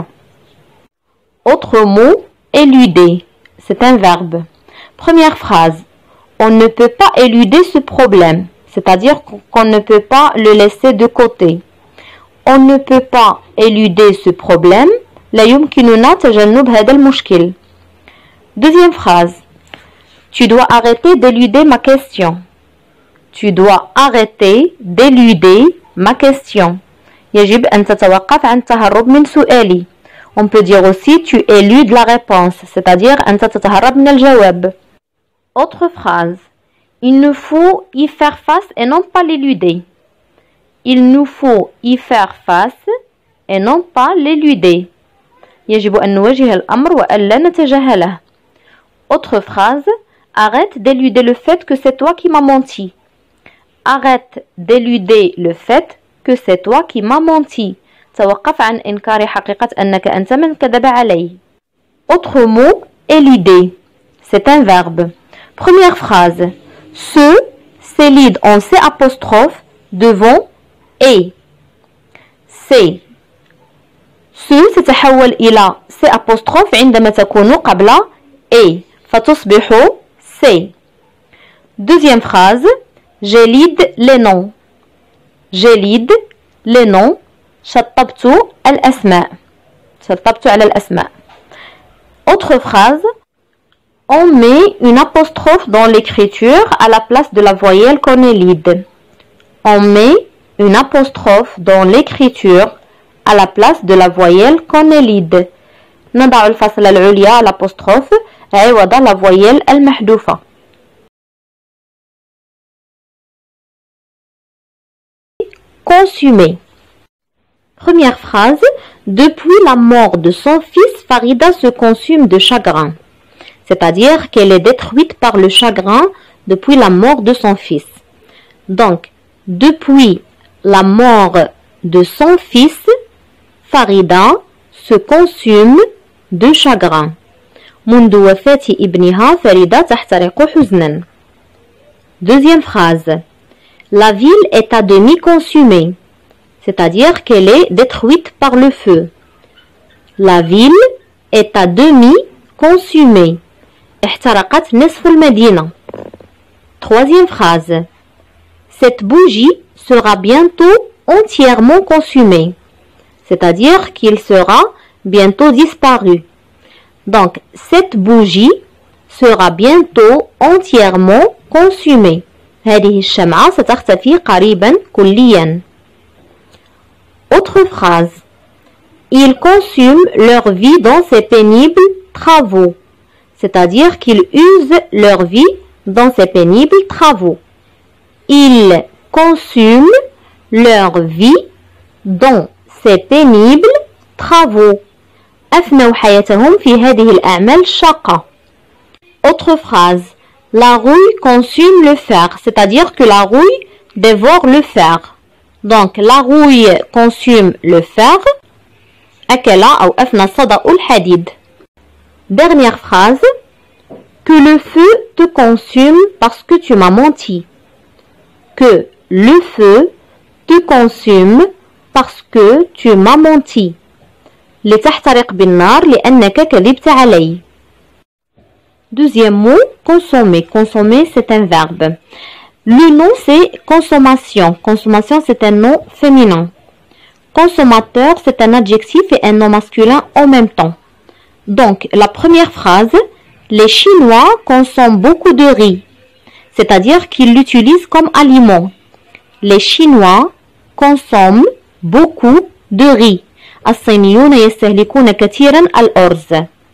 Autre mot, éluder. C'est un verbe. Première phrase. On ne peut pas éluder ce problème. C'est-à-dire qu'on ne peut pas le laisser de côté. On ne peut pas éluder ce problème. لا يمكننا تجنب هذا المشكل. Deuxième phrase. Tu dois arrêter d'éluder ma question. Tu dois arrêter d'éluder ma question. يجب أن تتوقف عن التهرب من سؤالي. On peut dire aussi tu éludes la réponse, c'est-à-dire أنت تتهرب من الجواب. Autre phrase. Il nous faut y faire face et non pas l'éluder. Il nous faut y faire face et non pas l'éluder. يجب أن نواجه الأمر وألا نتجاهله. Autre phrase. Arrête d'éluder le fait que c'est toi qui m'as menti. Arrête d'éluder le fait que c'est toi qui m'as menti. توقف عن إنكار حقيقة أنك أنت من كذب علي. Autre mot, éluder. C'est un verbe. Première phrase. Ce s'élide en C apostrophe devant et. C. Ce تتحول إلى C apostrophe عندما تكون قبل et. فتصبح C. Deuxième phrase. J'élide les noms. J'élide les noms. شطبت الأسماء. شطبت على الأسماء. Autre phrase. On met une apostrophe dans l'écriture à la place de la voyelle qu'on élide. On met une apostrophe dans l'écriture à la place de la voyelle qu'on élide. نضع الفاصلة العليا على l'apostrophe عوض la voyelle المحذوفة. Consumer. Première phrase. Depuis la mort de son fils, Farida se consume de chagrin. C'est-à-dire qu'elle est détruite par le chagrin depuis la mort de son fils. Donc, depuis la mort de son fils, Farida se consume de chagrin. منذ وفاة ابنها فريدة تحترق حزنا. Deuxième phrase. La ville est à demi consumée. C'est-à-dire qu'elle est détruite par le feu. La ville est à demi consumée. احترقت نصف المدينة. Troisième phrase. Cette bougie sera bientôt entièrement consumée. C'est-à-dire qu'il sera bientôt disparu. Donc, cette bougie sera bientôt entièrement consumée. هذه الشمعة ستختفي قريبا كليا. Autre phrase. Ils consument leur vie dans ces pénibles travaux. C'est-à-dire qu'ils usent leur vie dans ces pénibles travaux. Ils consument leur vie dans ces pénibles travaux. أفنوا حياتهم في هذه الأعمال الشاقة. Autre phrase. La rouille consume le fer. C'est-à-dire que la rouille dévore le fer. Donc, la rouille consume le fer. أكل أو أفنى الصدأ الحديد. Dernière phrase. Que le feu te consume parce que tu m'as menti. Que le feu te consume parce que tu m'as menti. لتحترق بالنار لأنك كذبت علي. Deuxième mot, consommer. Consommer, c'est un verbe. Le nom, c'est consommation. Consommation, c'est un nom féminin. Consommateur, c'est un adjectif et un nom masculin en même temps. Donc, la première phrase, les Chinois consomment beaucoup de riz. C'est-à-dire qu'ils l'utilisent comme aliment. Les Chinois consomment beaucoup de riz. الصينيون يستهلكون كثيرا الأرز.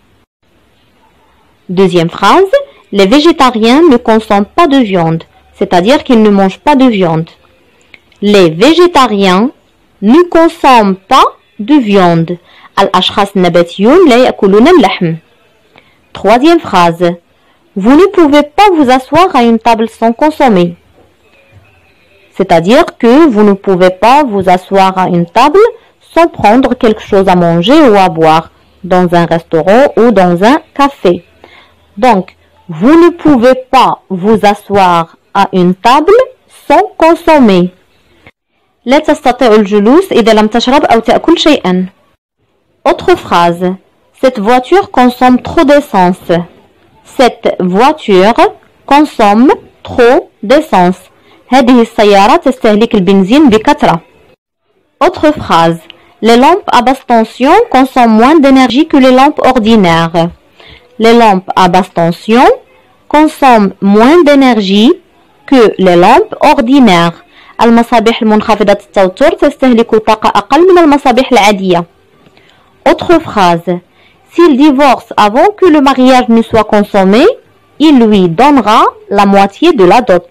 Deuxième phrase, les végétariens ne consomment pas de viande. C'est-à-dire qu'ils ne mangent pas de viande. Les végétariens ne consomment pas de viande. الأشخاص النباتيون لا يأكلون اللحم. Troisième phrase. Vous ne pouvez pas vous asseoir à une table sans consommer. C'est-à-dire que vous ne pouvez pas vous asseoir à une table sans prendre quelque chose à manger ou à boire dans un restaurant ou dans un café. Donc, vous ne pouvez pas vous asseoir à une table sans consommer. لا تستطيع الجلوس إذا لم تشرب أو تأكل شيئا. Autre phrase. Cette voiture consomme trop d'essence. Cette voiture consomme trop d'essence. هذه السيارة تستهلك البنزين بكثرة. Autre phrase. Les lampes à basse tension consomment moins d'énergie que les lampes ordinaires. Les lampes à basse tension consomment moins d'énergie que les lampes ordinaires. المصابيح المنخفضة التوتر تستهلك طاقة أقل من المصابيح العادية. Autre phrase. S'il divorce avant que le mariage ne soit consommé, il lui donnera la moitié de la dot.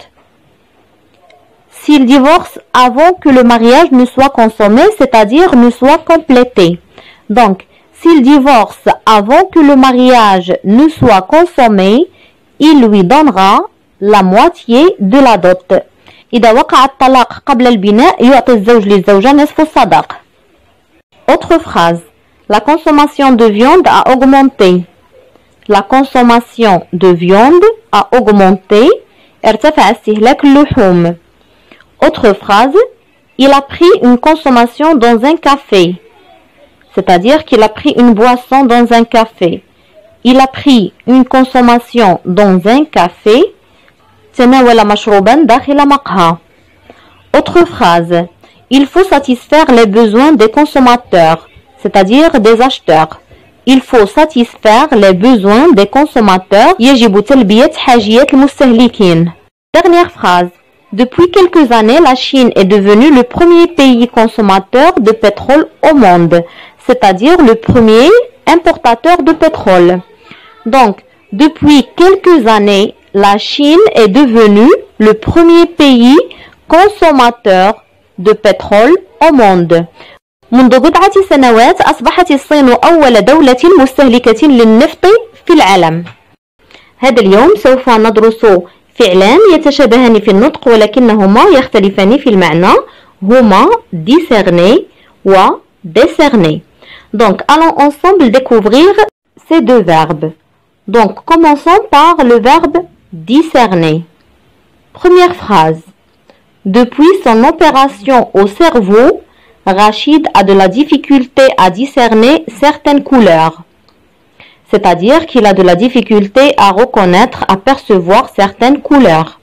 S'il divorce avant que le mariage ne soit consommé, c'est-à-dire ne soit complété. Donc, s'il divorce avant que le mariage ne soit consommé, il lui donnera la moitié de la dot. إذا وقع الطلاق قبل البناء يعطي الزوج للزوجة نصف الصداق. Autre phrase. La consommation de viande a augmenté. La consommation de viande a augmenté. ارتفع استهلاك اللحوم. Autre phrase. Il a pris une consommation dans un café. C'est-à-dire qu'il a pris une boisson dans un café. Il a pris une consommation dans un café. تناول مشروبا داخل مقهى. Autre phrase. Il faut satisfaire les besoins des consommateurs, c'est-à-dire des acheteurs. Il faut satisfaire les besoins des consommateurs. يجب تلبية حاجيات المستهلكين. Dernière phrase. Depuis quelques années, la Chine est devenue le premier pays consommateur de pétrole au monde, c'est-à-dire le premier importateur de pétrole. Donc, depuis quelques années, la Chine est devenue le premier pays consommateur de pétrole au monde. منذ بضعة سنوات أصبحت الصين أول دولة مستهلكة للنفط في العالم. هذا اليوم سوف ندرس فعلان يتشابهان في النطق ولكنهما يختلفان في المعنى. هما discerner و décerner. Donc, allons ensemble découvrir ces deux verbes. Donc, commençons par le verbe discerner. Première phrase. Depuis son opération au cerveau, Rachid a de la difficulté à discerner certaines couleurs. C'est-à-dire qu'il a de la difficulté à reconnaître, à percevoir certaines couleurs.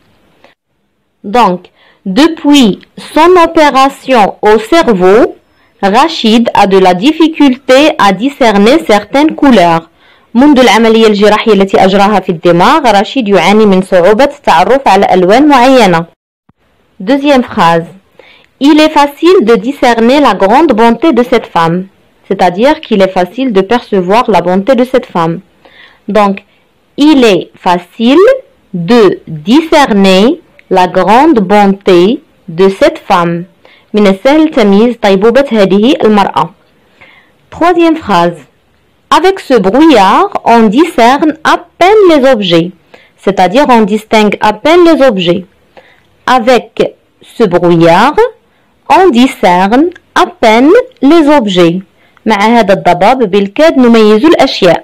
Donc, depuis son opération au cerveau, Rachid a de la difficulté à discerner certaines couleurs. منذ العملية الجراحية التي أجراها في الدماغ، رشيد يعاني من صعوبة التعرف على ألوان معينة. Deuxième phrase. Il est facile de discerner la grande bonté de cette femme. C'est-à-dire qu'il est facile de percevoir la bonté de cette femme. Donc, il est facile de discerner la grande bonté de cette femme. من السهل تمييز طيبوبة هذه المرأة. Troisième phrase. Avec ce brouillard, on discerne à peine les objets. C'est-à-dire on distingue à peine les objets. Avec ce brouillard, on discerne à peine les objets. مع هذا الضباب بالكاد نميز الأشياء.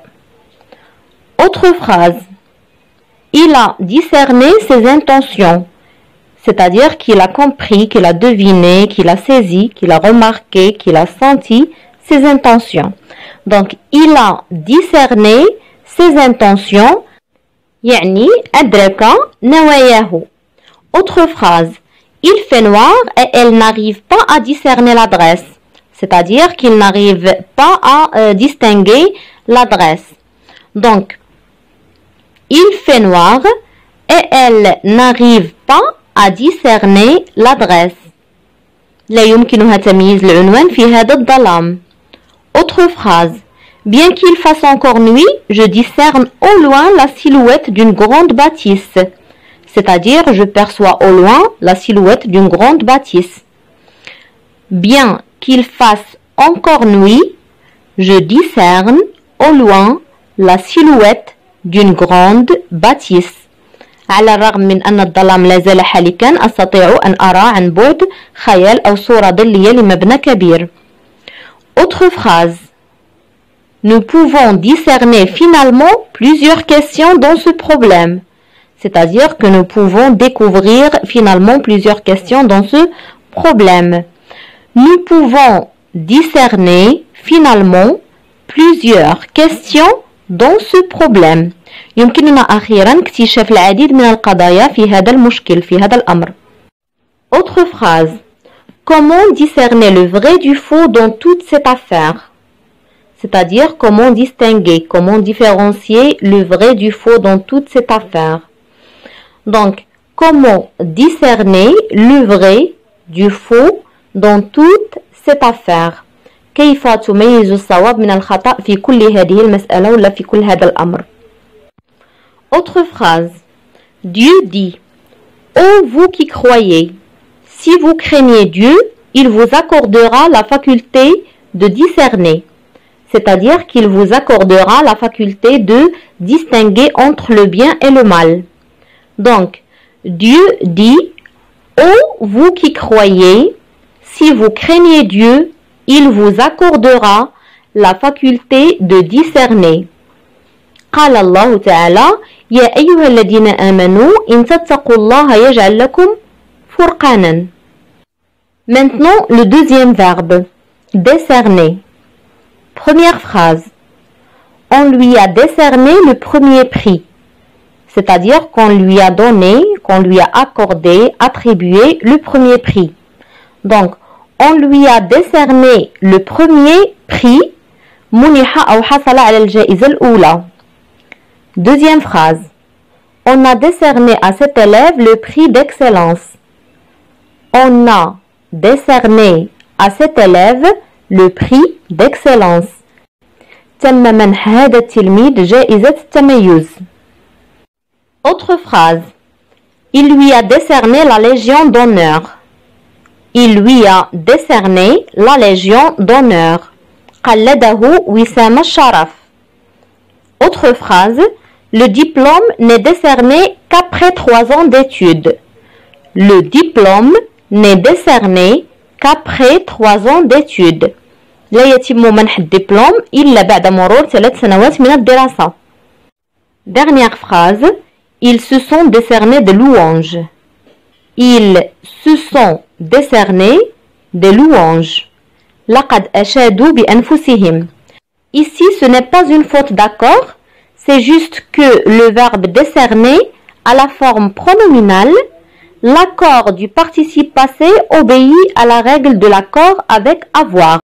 Autre phrase. Il a discerné ses intentions. C'est-à-dire qu'il a compris, qu'il a deviné, qu'il a saisi, qu'il a remarqué, qu'il a senti ses intentions. Donc, il a discerné ses intentions. يعني أدرك نواياه. Autre phrase. Il fait noir et elle n'arrive pas à discerner l'adresse. C'est-à-dire qu'il n'arrive pas à euh, distinguer l'adresse. Donc, il fait noir et elle n'arrive pas à discerner l'adresse. لا يمكنها تمييز العنوان في هذا الظلام. Autre phrase. Bien qu'il fasse encore nuit, je discerne au loin la silhouette d'une grande bâtisse. C'est-à-dire, je perçois au loin la silhouette d'une grande bâtisse. Bien qu'il fasse encore nuit, je discerne au loin la silhouette d'une grande bâtisse. على الرغم من أن الظلام لا زال حالكا أستطيع أن أرى عن بعد خيال أو صورة ظلية لمبنى كبير. Autre phrase. Nous pouvons discerner finalement plusieurs questions dans ce problème. C'est-à-dire que nous pouvons découvrir finalement plusieurs questions dans ce problème. Nous pouvons discerner finalement plusieurs questions dans ce problème. يمكننا أخيرا اكتشاف العديد من القضايا في هذا المشكل في هذا الأمر. Autre phrase. Comment discerner le vrai du faux dans toute cette affaire? C'est-à-dire comment distinguer, comment différencier le vrai du faux dans toute cette affaire. Donc, comment discerner le vrai du faux dans toute cette affaire. كيف تميز الصواب من الخطأ في كل هذه المسألة ولا في كل هذا الأمر. Autre phrase. Dieu dit, ô vous qui croyez, si vous craignez Dieu, il vous accordera la faculté de discerner. C'est-à-dire qu'il vous accordera la faculté de distinguer entre le bien et le mal. Donc, Dieu dit, ô vous qui croyez, si vous craignez Dieu, il vous accordera la faculté de discerner. قال الله تعالى يا أيها الذين آمنوا إن تتقوا الله يجعل لكم فرقانا. Maintenant, le deuxième verbe, décerner. Première phrase. On lui a décerné le premier prix. C'est-à-dire qu'on lui a donné, qu'on lui a accordé, attribué le premier prix. Donc, on lui a décerné le premier prix. منح أو حصل على الجائزة الأولى. Deuxième phrase. On a décerné à cet élève le prix d'excellence. On a décerné à cet élève le prix d'excellence. تم منح هذا التلميذ جائزة التميز. Autre phrase. Il lui a décerné la Légion d'honneur. Il lui a décerné la Légion d'honneur. قلده وسام الشرف. Autre phrase. Le diplôme n'est décerné qu'après trois ans d'études. Le diplôme n'est décerné qu'après trois ans d'études. لا يتم منح الدبلوم إلا بعد مرور ثلاث سنوات من الدراسة. Dernière phrase. Ils se sont décernés des louanges. Ils se sont décernés des louanges. لقد أشادوا بأنفسهم. Ici, ce n'est pas une faute d'accord. C'est juste que le verbe décerner a la forme pronominale. L'accord du participe passé obéit à la règle de l'accord avec avoir.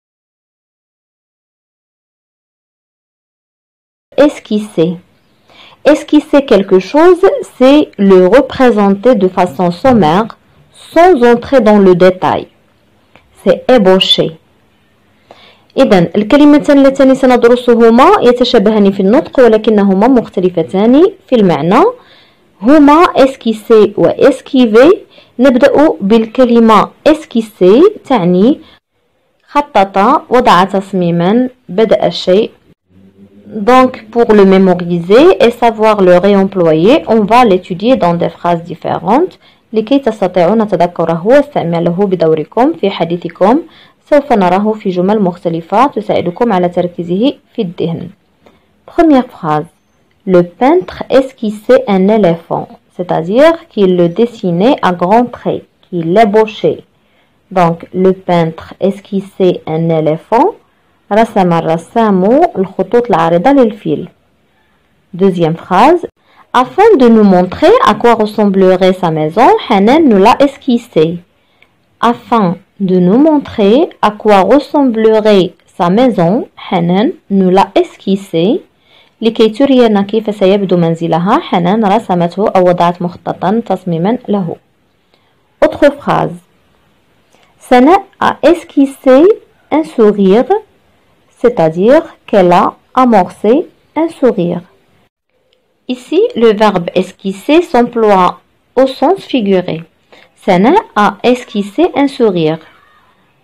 Esquisser. Esquisser quelque chose, c'est le représenter de façon sommaire, sans entrer dans le détail. C'est ébaucher. إذن الكلمتان اللتان سندرسهما يتشابهان في النطق ولكنهما مختلفتان في المعنى. هما esquisser و esquiver. نبدأ بالكلمة esquisser تعني خطط، وضع تصميما، بدأ الشيء. Donc pour le mémoriser et savoir le réemployer, on va l'étudier dans des phrases différentes. لكي تستطيعون تذكره واستعماله بدوركم في حديثكم. سوف نراه في جمل مختلفة تساعدكم على تركيزه في الذهن. Première phrase. Le peintre esquissait un éléphant, c'est-à-dire qu'il le dessinait à grands traits, qu'il l'ébauchait. Donc, le peintre esquissait un éléphant. رسم الرسام الخطوط العريضة للفيل. Deuxième phrase. Afin de nous montrer à quoi ressemblerait sa maison, Hanan nous l'a esquissé. Afin de nous montrer à quoi ressemblerait sa maison, Hanan nous l'a esquissé. لكي ترينا كيف سيبدو منزلها، حنان رسمته أو وضعت مخططا تصميما له. Autre phrase. Sana a esquissé un sourire, c'est-à-dire qu'elle a amorcé un sourire. Ici, le verbe esquisser s'emploie au sens figuré. Sana a esquissé un sourire.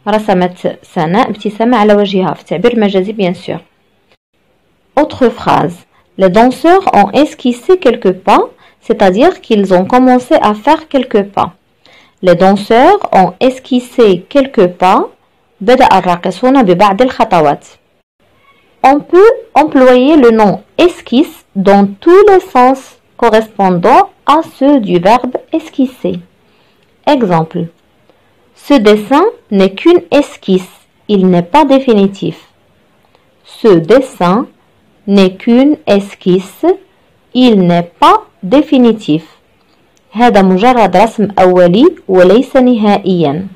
رسمت سناء ابتسامة على وجهها في تعبير مجازي bien sûr. Autre phrase. Les danseurs ont esquissé quelques pas, c'est-à-dire qu'ils ont commencé à faire quelques pas. Les danseurs ont esquissé quelques pas. بدأ الراقصون ببعض الخطوات. On peut employer le nom esquisse dans tous les sens correspondant à ceux du verbe esquisser. Exemple. Ce dessin n'est qu'une esquisse, il n'est pas définitif. Ce dessin n'est qu'une esquisse, il n'est pas définitif. هذا مجرد رسم أولي وليس نهائيا.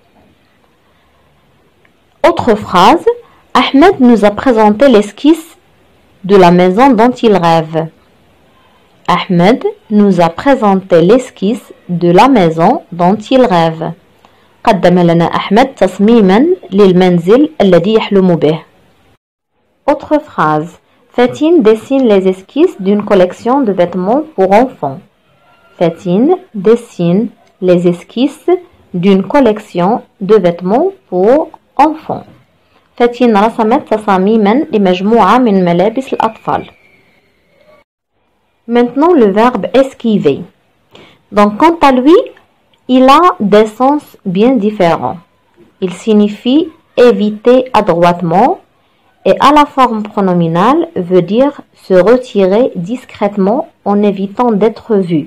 Autre phrase. Ahmed nous a présenté l'esquisse de la maison dont il rêve. Ahmed nous a présenté l'esquisse de la maison dont il rêve. قدم لنا أحمد تصميما للمنزل الذي يحلم به. Autre phrase. Fatine dessine les esquisses d'une collection de vêtements pour enfants. Fatine dessine les esquisses d'une collection de vêtements pour enfants. فاتين رسمت تصاميما لمجموعة من ملابس الأطفال. Maintenant le verbe esquiver. Donc quant à lui, il a des sens bien différents. Il signifie éviter adroitement et à la forme pronominale veut dire se retirer discrètement en évitant d'être vu.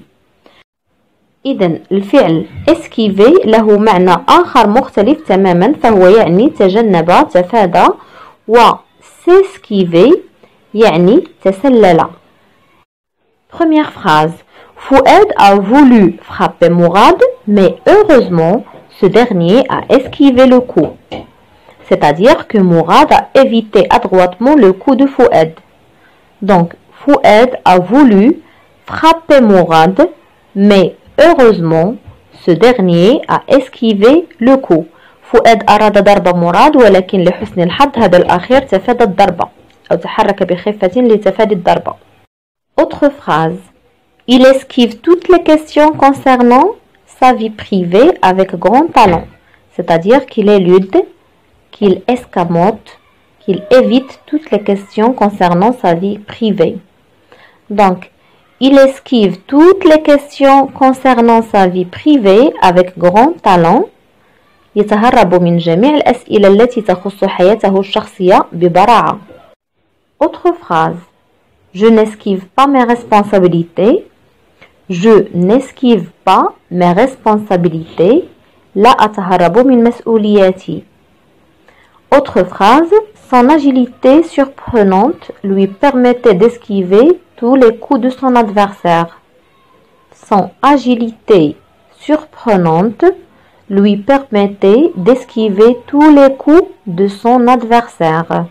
إذن الفعل esquiver له معنى آخر مختلف تماما فهو يعني تجنب تفادى و s'esquiver يعني تسلل. Première phrase. Fouad a voulu frapper Mourad, mais heureusement, ce dernier a esquivé le coup. C'est-à-dire que Mourad a évité adroitement le coup de Fouad. Donc, Fouad a voulu frapper Mourad, mais heureusement, ce dernier a esquivé le coup. فؤاد أراد ضرب مراد ولكن لحسن الحظ هذا الأخير تفادى الضربة أو تحرك بخفة لتفادي الضربة. Autre phrase. Il esquive toutes les questions concernant sa vie privée avec grand talent. C'est-à-dire qu'il élude, qu'il escamote, qu'il évite toutes les questions concernant sa vie privée. Donc, il esquive toutes les questions concernant sa vie privée avec grand talent. يتهرب من جميع الأسئلة التي تخص حياته الشخصية ببراعة. Autre phrase. Je n'esquive pas mes responsabilités. Je n'esquive pas mes responsabilités. لا أتهرب من مسؤولياتي. Autre phrase. Son agilité surprenante lui permettait d'esquiver tous les coups de son adversaire. Son agilité surprenante lui permettait d'esquiver tous les coups de son adversaire.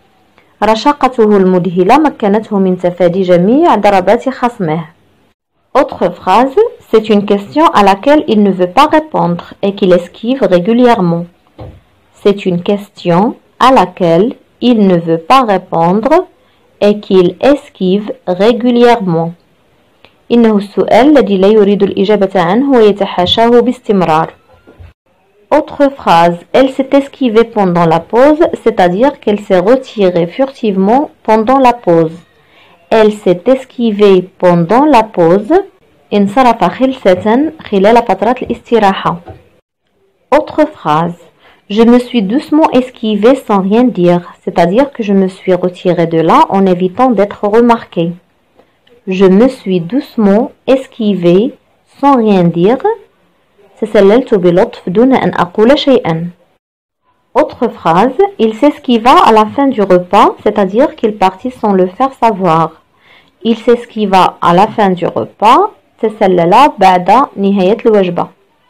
رشاقته المذهلة مكنته من تفادي جميع ضربات خصمه. Autre phrase, c'est une question à laquelle il ne veut pas répondre et qu'il esquive régulièrement. C'est une question à laquelle il ne veut pas répondre et qu'il esquive régulièrement. إنه السؤال الذي لا يريد الإجابة عنه ويتحاشاه باستمرار. Autre phrase, elle s'est esquivée pendant la pause, c'est-à-dire qu'elle s'est retirée furtivement pendant la pause. Elle s'est esquivée pendant la pause. انصرف خلسة خلال فترة الاستراحة. Autre phrase, je me suis doucement esquivée sans rien dire, c'est-à-dire que je me suis retirée de là en évitant d'être remarquée. Je me suis doucement esquivée sans rien dire. تسللت بلطف دون أن أقول شيئا. Autre phrase, il s'esquiva à la fin du repas, c'est-à-dire qu'il partit sans le faire savoir. Il s'esquiva à la fin du repas. تسلل بعد نهاية الوجبة.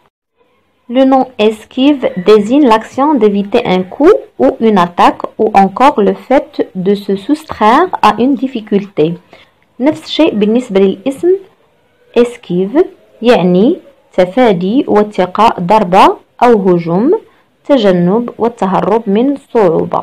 Le nom esquive désigne l'action d'éviter un coup ou une attaque ou encore le fait de se soustraire à une difficulté. نفس الشيء بالنسبة للاسم esquive يعني تفادي واتقاء ضربة أو هجوم، تجنب والتهرب من صعوبة.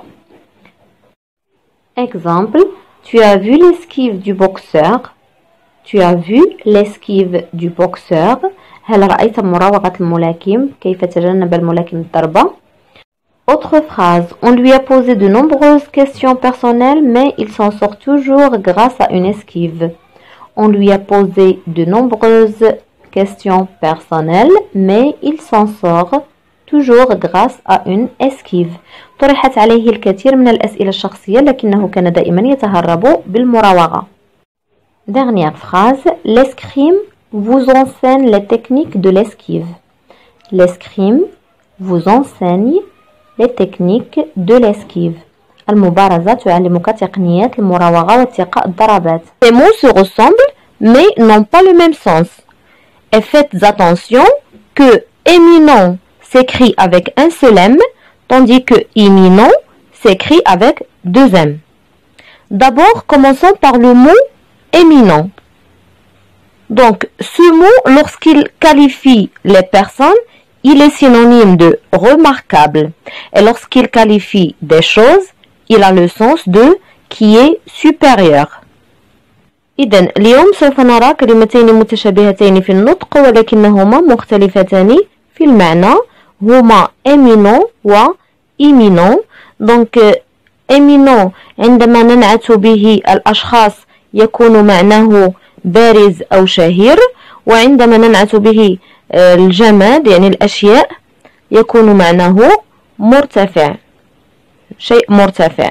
Exemple, tu as vu l'esquive du boxeur. Tu as vu l'esquive du boxeur. هل رأيت مراوغة الملاكم؟ كيف تجنب الملاكم الضربة؟ Autre phrase, on lui a posé de nombreuses questions personnelles, mais il s'en sort toujours grâce à une esquive. On lui a posé de nombreuses questions personnelles, mais il s'en sort toujours grâce à une esquive. طرحت عليه الكثير من الأسئلة الشخصية لكنه كان دائما يتهرب بالمراوغة. Dernière phrase, l'escrime vous enseigne les techniques de l'esquive. L'escrime vous enseigne les techniques de l'esquive. المبارزة تعلمك تقنيات المراوغة واتقاء الضربات. Ces mots se ressemblent mais n'ont pas le même sens. Et faites attention que éminent s'écrit avec un seul M, tandis que imminent s'écrit avec deux M. D'abord, commençons par le mot éminent. Donc, ce mot, lorsqu'il qualifie les personnes, il est synonyme de remarquable. Et lorsqu'il qualifie des choses, il a le sens de qui est supérieur. إذن اليوم سوف نرى كلمتين متشابهتين في النطق ولكنهما مختلفتان في المعنى هما éminent و imminent. Donc éminent عندما ننعت به الأشخاص يكون معناه بارز أو شهير، وعندما ننعت به الجماد يعني الأشياء يكون معناه مرتفع، شيء مرتفع.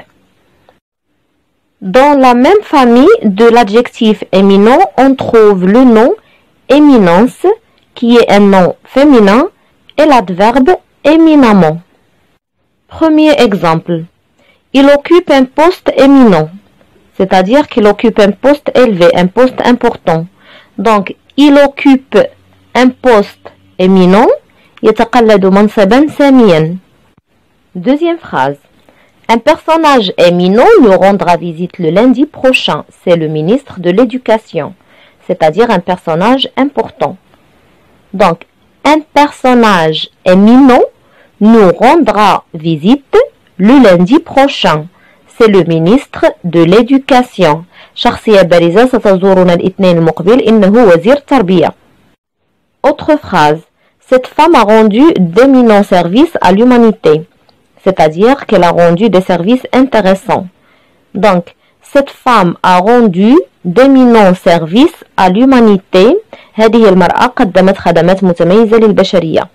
Dans la même famille de l'adjectif éminent, on trouve le nom éminence qui est un nom féminin et l'adverbe éminemment. Premier exemple, il occupe un poste éminent, c'est-à-dire qu'il occupe un poste élevé, un poste important. Donc, il occupe un poste éminent, يتقلد منصبا ساميا. Deuxième phrase. Un personnage éminent nous rendra visite le lundi prochain. C'est le ministre de l'Éducation, c'est-à-dire un personnage important. Donc, un personnage éminent nous rendra visite le lundi prochain. C'est le ministre de l'Éducation. شخصية بارزة ستزورنا الاثنين المقبل إنه وزير التربية. Autre phrase. Cette femme a rendu d'éminents services à l'humanité. C'est-à-dire qu'elle a rendu des services intéressants. Donc, cette femme a rendu d'éminents services à l'humanité. هذه المرأة قدمت خدمات متميزة للبشرية.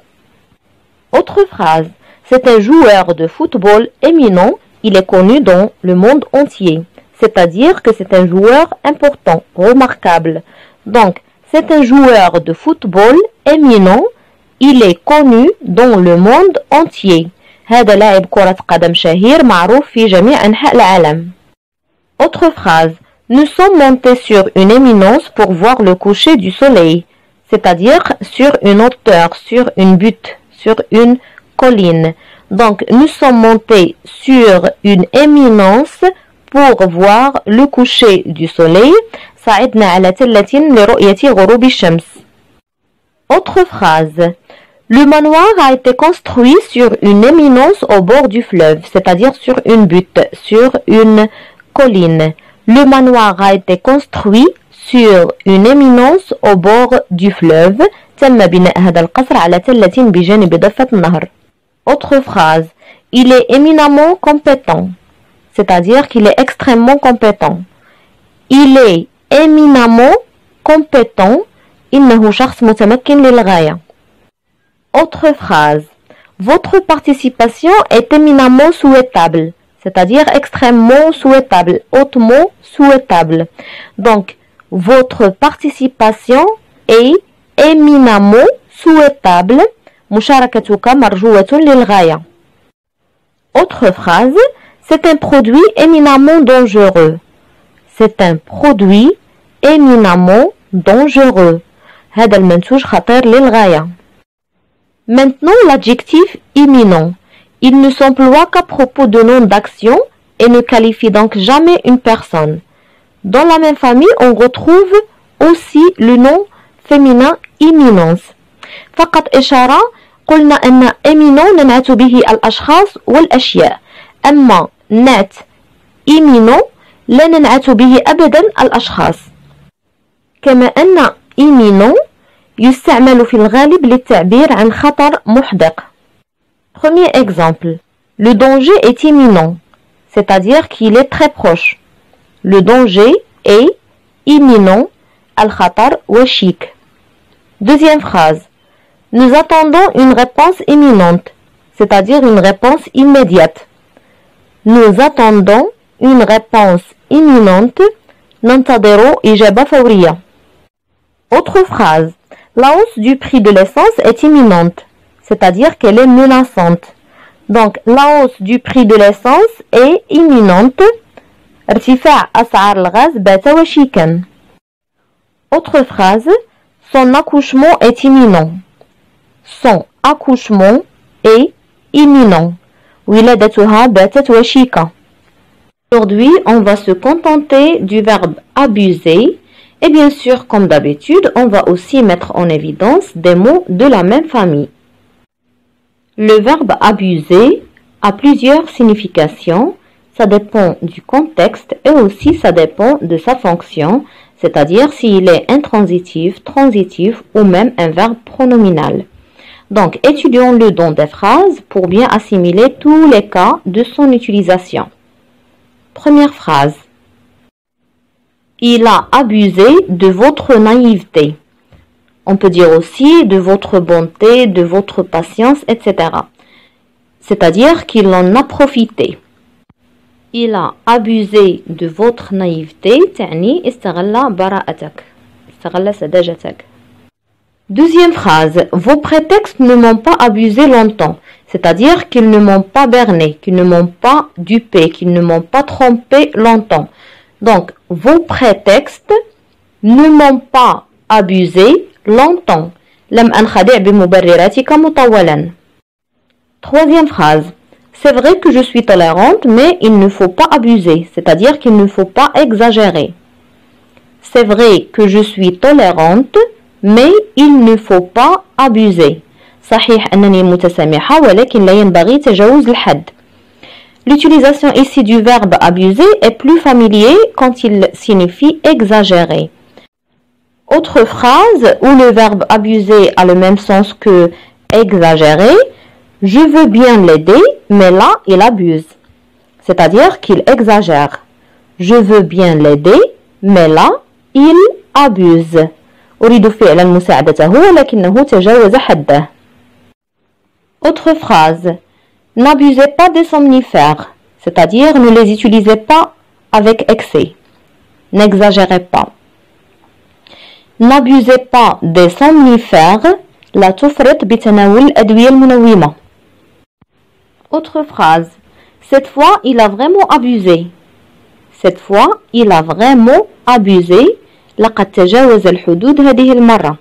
Autre phrase. C'est un joueur de football éminent. Il est connu dans le monde entier. C'est-à-dire que c'est un joueur important, remarquable. Donc, c'est un joueur de football éminent. Il est connu dans le monde entier. هذا لاعب كرة قدم شهير معروف في جميع أنحاء العالم. Autre phrase. Nous sommes montés sur une éminence pour voir le coucher du soleil. C'est-à-dire sur une hauteur, sur une butte, sur une colline. Donc, nous sommes montés sur une éminence pour voir le coucher du soleil. صعدنا على تلة لرؤية غروب الشمس. Autre phrase. Le manoir a été construit sur une éminence au bord du fleuve, c'est-à-dire sur une butte, sur une colline. Le manoir a été construit sur une éminence au bord du fleuve. تم بناء هذا القصر على تلة بجانب ضفة النهر. Autre phrase. Il est éminemment compétent, c'est-à-dire qu'il est extrêmement compétent. Il est éminemment compétent. إنه شخص متمكن للغاية. Autre phrase. Votre participation est éminemment souhaitable, c'est-à-dire extrêmement souhaitable, hautement souhaitable. Donc, votre participation est éminemment souhaitable. مشاركتك مرجوة للغاية. Autre phrase. C'est un produit éminemment dangereux. C'est un produit éminemment dangereux. هذا المنتوج خطير للغاية. Maintenant, l'adjectif imminent. Il ne s'emploie qu'à propos de noms d'action et ne qualifie donc jamais une personne. Dans la même famille, on retrouve aussi le nom féminin imminence. فقط إشارة قلنا أن éminent ننعت به الأشخاص والأشياء. أما نعت imminent لا ننعت به أبدا الأشخاص. كما أن imminent يستعمل في الغالب للتعبير عن خطر محدق. Premier exemple. Le danger est imminent, c'est-à-dire qu'il est très proche. Le danger est imminent. Al-khatar washik. Deuxième phrase. Nous attendons une réponse imminente, c'est-à-dire une réponse immédiate. Nous attendons une réponse imminente. ننتظر إجابة فورية. Autre phrase. La hausse du prix de l'essence est imminente, c'est-à-dire qu'elle est menaçante. Donc, la hausse du prix de l'essence est imminente. ارتفاع أسعار الغاز بات وشيكا. Autre phrase. Son accouchement est imminent. Son accouchement est imminent. ولادتها باتت وشيكا. Aujourd'hui, on va se contenter du verbe abuser. Et bien sûr, comme d'habitude, on va aussi mettre en évidence des mots de la même famille. Le verbe abuser a plusieurs significations. Ça dépend du contexte et aussi ça dépend de sa fonction, c'est-à-dire s'il est intransitif, transitif ou même un verbe pronominal. Donc, étudions-le dans des phrases pour bien assimiler tous les cas de son utilisation. Première phrase. Il a abusé de votre naïveté. On peut dire aussi de votre bonté, de votre patience, et cetera. C'est-à-dire qu'il en a profité. Il a abusé de votre naïveté. تعني استغل براءتك. استغل سذاجتك. Deuxième phrase. Vos prétextes ne m'ont pas abusé longtemps. C'est-à-dire qu'ils ne m'ont pas berné, qu'ils ne m'ont pas dupé, qu'ils ne m'ont pas trompé longtemps. Donc, vos prétextes ne m'ont pas abusé longtemps. لم أنخدع بمبرراتك مطولا. Troisième phrase. C'est vrai que je suis tolérante, mais il ne faut pas abuser, c'est-à-dire qu'il ne faut pas exagérer. C'est vrai que je suis tolérante, mais il ne faut pas abuser. صحيح أنني متسامحة ولكن لا ينبغي تجاوز الحد. L'utilisation ici du verbe abuser est plus familier quand il signifie exagérer. Autre phrase où le verbe abuser a le même sens que exagérer. Je veux bien l'aider, mais là, il abuse. C'est-à-dire qu'il exagère. Je veux bien l'aider, mais là, il abuse. أريد فعلا مساعدته ولكنه تجاوز حده. Autre phrase. N'abusez pas des somnifères, c'est-à-dire ne les utilisez pas avec excès. N'exagérez pas. N'abusez pas des somnifères. لا تفرط بتناول الأدوية المنومة. Autre phrase. Cette fois, il a vraiment abusé. Cette fois, il a vraiment abusé. لقد تجاوز الحدود هذه المرة.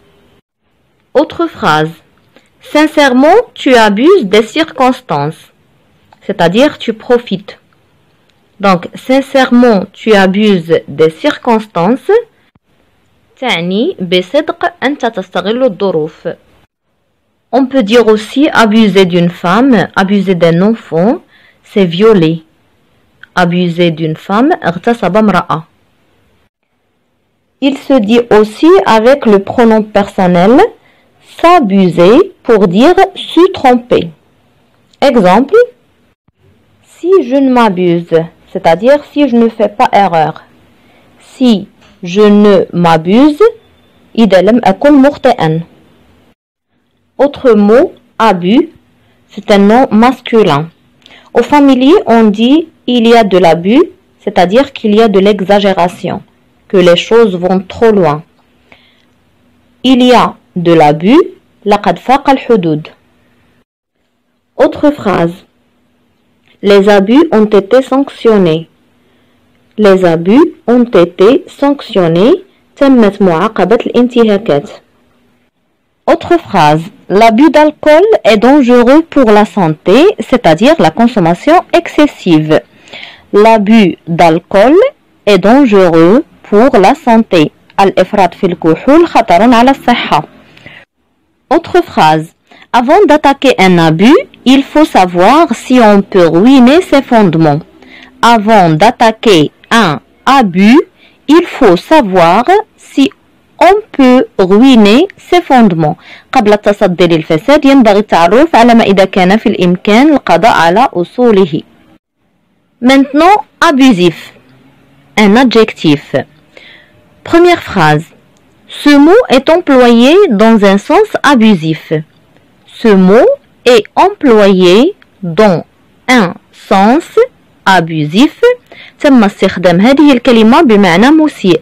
Autre phrase. Sincèrement, tu abuses des circonstances. C'est-à-dire, tu profites. Donc, sincèrement, tu abuses des circonstances. تعني بصدق أنت تستغل الظروف. On peut dire aussi abuser d'une femme, abuser d'un enfant, c'est violer. Abuser d'une femme, اغتصب امرأة. Il se dit aussi avec le pronom personnel s'abuser pour dire se tromper. Exemple, si je ne m'abuse, c'est-à-dire si je ne fais pas erreur. Si je ne m'abuse, إذا لم أكن مخطئا. Autre mot, abus, c'est un nom masculin. Au familier, on dit il y a de l'abus, c'est-à-dire qu'il y a de l'exagération, que les choses vont trop loin. Il y a de l'abus, لقد فاق الحدود. Autre phrase. Les abus ont été sanctionnés. Les abus ont été sanctionnés. تمت معاقبة الانتهاكات. Autre phrase. L'abus d'alcool est dangereux pour la santé, c'est-à-dire la consommation excessive. L'abus d'alcool est dangereux pour la santé. الإفراط في الكحول خطر على الصحة. Autre phrase. Avant d'attaquer un abus, il faut savoir si on peut ruiner ses fondements. Avant d'attaquer un abus, il faut savoir si on peut ruiner ses fondements. قبل التصدي للفساد ينبغي التعرف على ما إذا كان في الإمكان القضاء على أصوله. Maintenant, abusif. Un adjectif. Première phrase. Ce mot est employé dans un sens abusif. Ce mot est employé dans un sens abusif. تم استخدام هذه الكلمة بمعنى مسيء.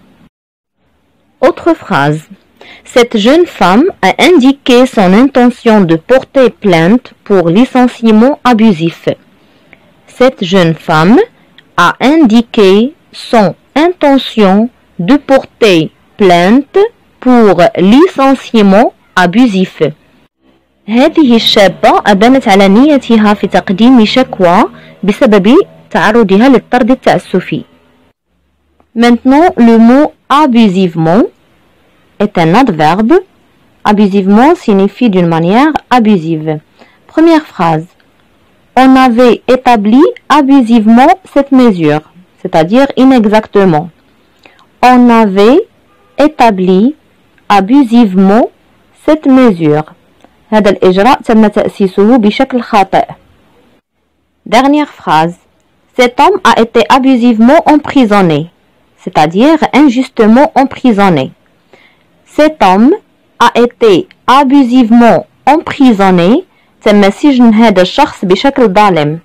Autre phrase. Cette jeune femme a indiqué son intention de porter plainte pour licenciement abusif. Cette jeune femme a indiqué son intention de porter plainte pour licenciement abusif. هذه الشابة أبانت على نيتها في تقديم شكوى بسبب تعرضها للطرد التعسفي. Maintenant, le mot abusivement est un adverbe. Abusivement signifie d'une manière abusive. Première phrase. On avait établi abusivement cette mesure, c'est-à-dire inexactement. On avait établi abusivement cette mesure. هذا الإجراء تم تأسيسه بشكل خاطئ. Dernière phrase. Cet homme a été abusivement emprisonné, c'est-à-dire injustement emprisonné. Cet homme a été abusivement emprisonné. تم سجن هذا الشخص بشكل ظالم.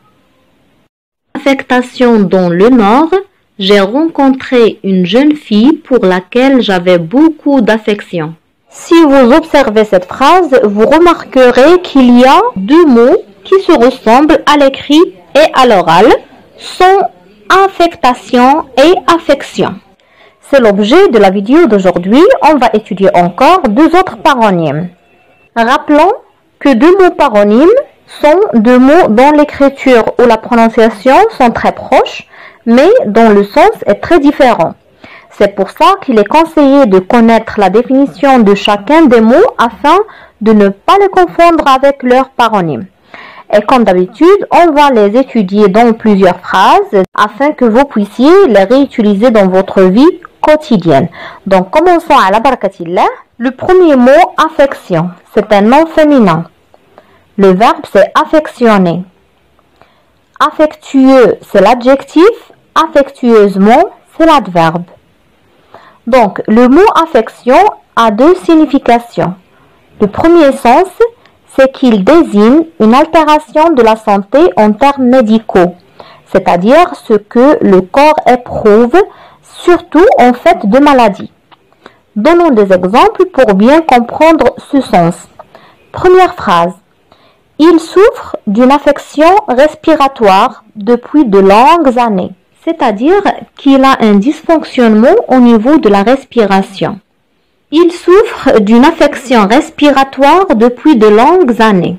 Affectation dans le Nord. J'ai rencontré une jeune fille pour laquelle j'avais beaucoup d'affection. Si vous observez cette phrase, vous remarquerez qu'il y a deux mots qui se ressemblent à l'écrit et à l'oral, sont affectation et affection. C'est l'objet de la vidéo d'aujourd'hui. On va étudier encore deux autres paronymes. Rappelons que deux mots paronymes sont deux mots dont l'écriture ou la prononciation sont très proches, mais dont le sens est très différent. C'est pour ça qu'il est conseillé de connaître la définition de chacun des mots afin de ne pas les confondre avec leurs paronymes. Et comme d'habitude, on va les étudier dans plusieurs phrases afin que vous puissiez les réutiliser dans votre vie quotidienne. Donc commençons à la barakatillah. Le premier mot, affection, c'est un nom féminin. Le verbe, c'est affectionner. Affectueux, c'est l'adjectif. Affectueusement, c'est l'adverbe. Donc, le mot affection a deux significations. Le premier sens, c'est qu'il désigne une altération de la santé en termes médicaux, c'est-à-dire ce que le corps éprouve, surtout en fait de maladie. Donnons des exemples pour bien comprendre ce sens. Première phrase. Il souffre d'une affection respiratoire depuis de longues années, c'est-à-dire qu'il a un dysfonctionnement au niveau de la respiration. Il souffre d'une affection respiratoire depuis de longues années.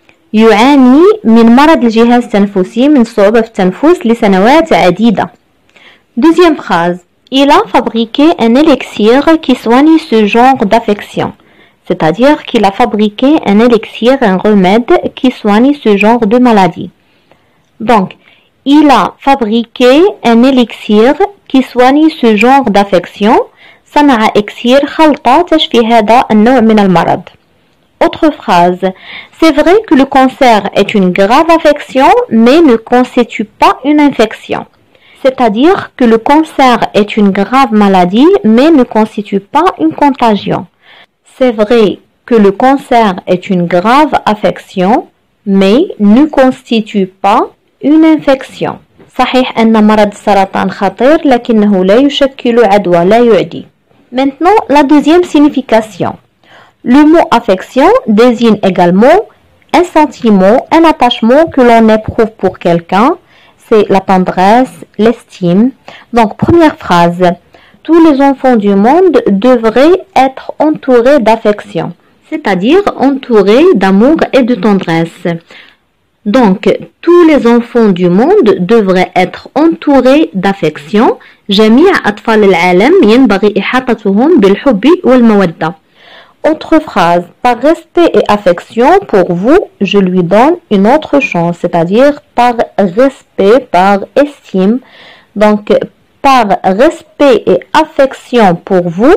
يعاني من مرض الجهاز التنفسي من صعوبة في التنفس لسنوات عديدة. Deuxième phrase. Il a fabriqué un élixir qui soigne ce genre d'affection. C'est-à-dire qu'il a fabriqué un élixir, un remède qui soigne ce genre de maladie. Donc, il a fabriqué un élixir qui soigne ce genre d'affection. صنع إكسير خلطة تشفي هذا النوع من المرض. Autre phrase. C'est vrai que le cancer est une grave affection, mais ne constitue pas une infection. C'est-à-dire que le cancer est une grave maladie, mais ne constitue pas une contagion. C'est vrai que le cancer est une grave affection, mais ne constitue pas une infection. صحيح أن مرض السرطان خطير لكنه لا يشكل عدوى لا يعدي. Maintenant, la deuxième signification. Le mot affection désigne également un sentiment, un attachement que l'on éprouve pour quelqu'un. C'est la tendresse, l'estime. Donc, première phrase. Tous les enfants du monde devraient être entourés d'affection, c'est-à-dire entourés d'amour et de tendresse. Donc, tous les enfants du monde devraient être entourés d'affection. جميع أطفال العالم ينبغي إحاطتهم بالحب والمودة. Autre phrase. Par respect et affection pour vous, je lui donne une autre chance. C'est-à-dire par respect, par estime. Donc, par respect et affection pour vous,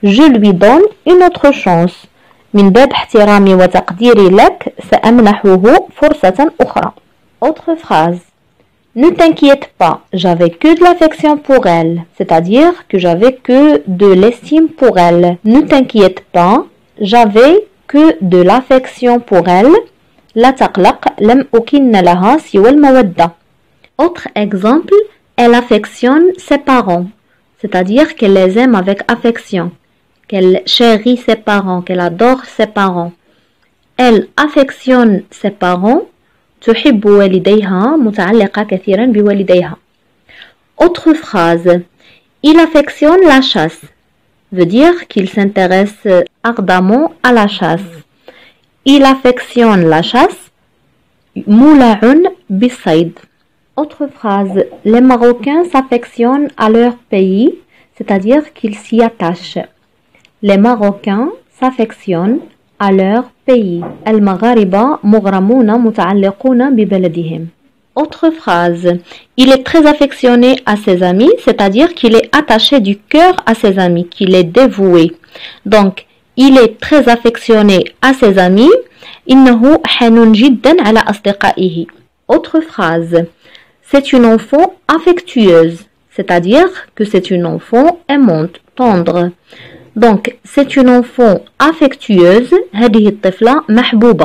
je lui donne une autre chance. من باب احترامي وتقديري لك سأمنحه فرصة أخرى. Autre phrase. Ne t'inquiète pas, j'avais que de l'affection pour elle, c'est-à-dire que j'avais que de l'estime pour elle. Ne t'inquiète pas, j'avais que de l'affection pour elle. لا تقلق, لم أكن لها سوى المودة. Autre exemple, elle affectionne ses parents, c'est-à-dire qu'elle les aime avec affection, qu'elle chérit ses parents, qu'elle adore ses parents. Elle affectionne ses parents. تحب والديها متعلقة كثيرا بوالديها. Autre phrase. Il affectionne la chasse. Veut dire qu'il s'intéresse ardemment à la chasse. Il affectionne la chasse. مولع بالصيد. Autre phrase. Les Marocains s'affectionnent à leur pays, c'est-à-dire qu'ils s'y attachent. Les Marocains s'affectionnent à leur pays. المغاربة مغرمون متعلقون ببلدهم. Autre phrase. Il est très affectionné à ses amis, c'est-à-dire qu'il est attaché du cœur à ses amis, qu'il est dévoué. Donc, il est très affectionné à ses amis. إنه حنون جدا على أصدقائه. Autre phrase. C'est une enfant affectueuse, c'est-à-dire que c'est une enfant aimante, tendre. Donc, c'est une enfant affectueuse. هذه الطفلة محبوبة.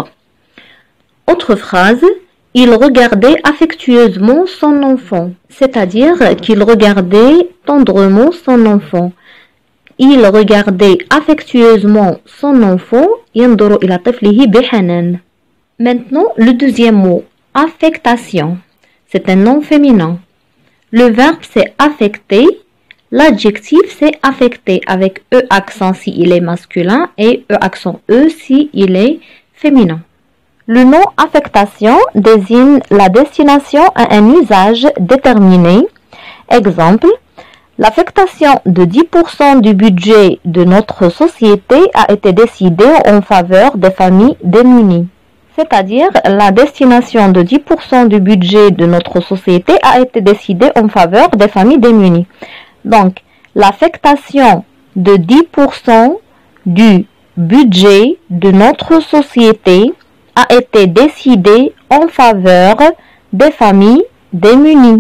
Autre phrase. Il regardait affectueusement son enfant, c'est-à-dire qu'il regardait tendrement son enfant. Il regardait affectueusement son enfant. ينظر إلى طفله بحنان. Maintenant, le deuxième mot, affectation. C'est un nom féminin. Le verbe c'est affecter. L'adjectif c'est affecter avec E accent si il est masculin et E accent E si il est féminin. Le nom affectation désigne la destination à un usage déterminé. Exemple, l'affectation de dix pour cent du budget de notre société a été décidée en faveur des familles démunies. C'est-à-dire, la destination de dix pour cent du budget de notre société a été décidée en faveur des familles démunies. Donc, l'affectation de dix pour cent du budget de notre société a été décidée en faveur des familles démunies.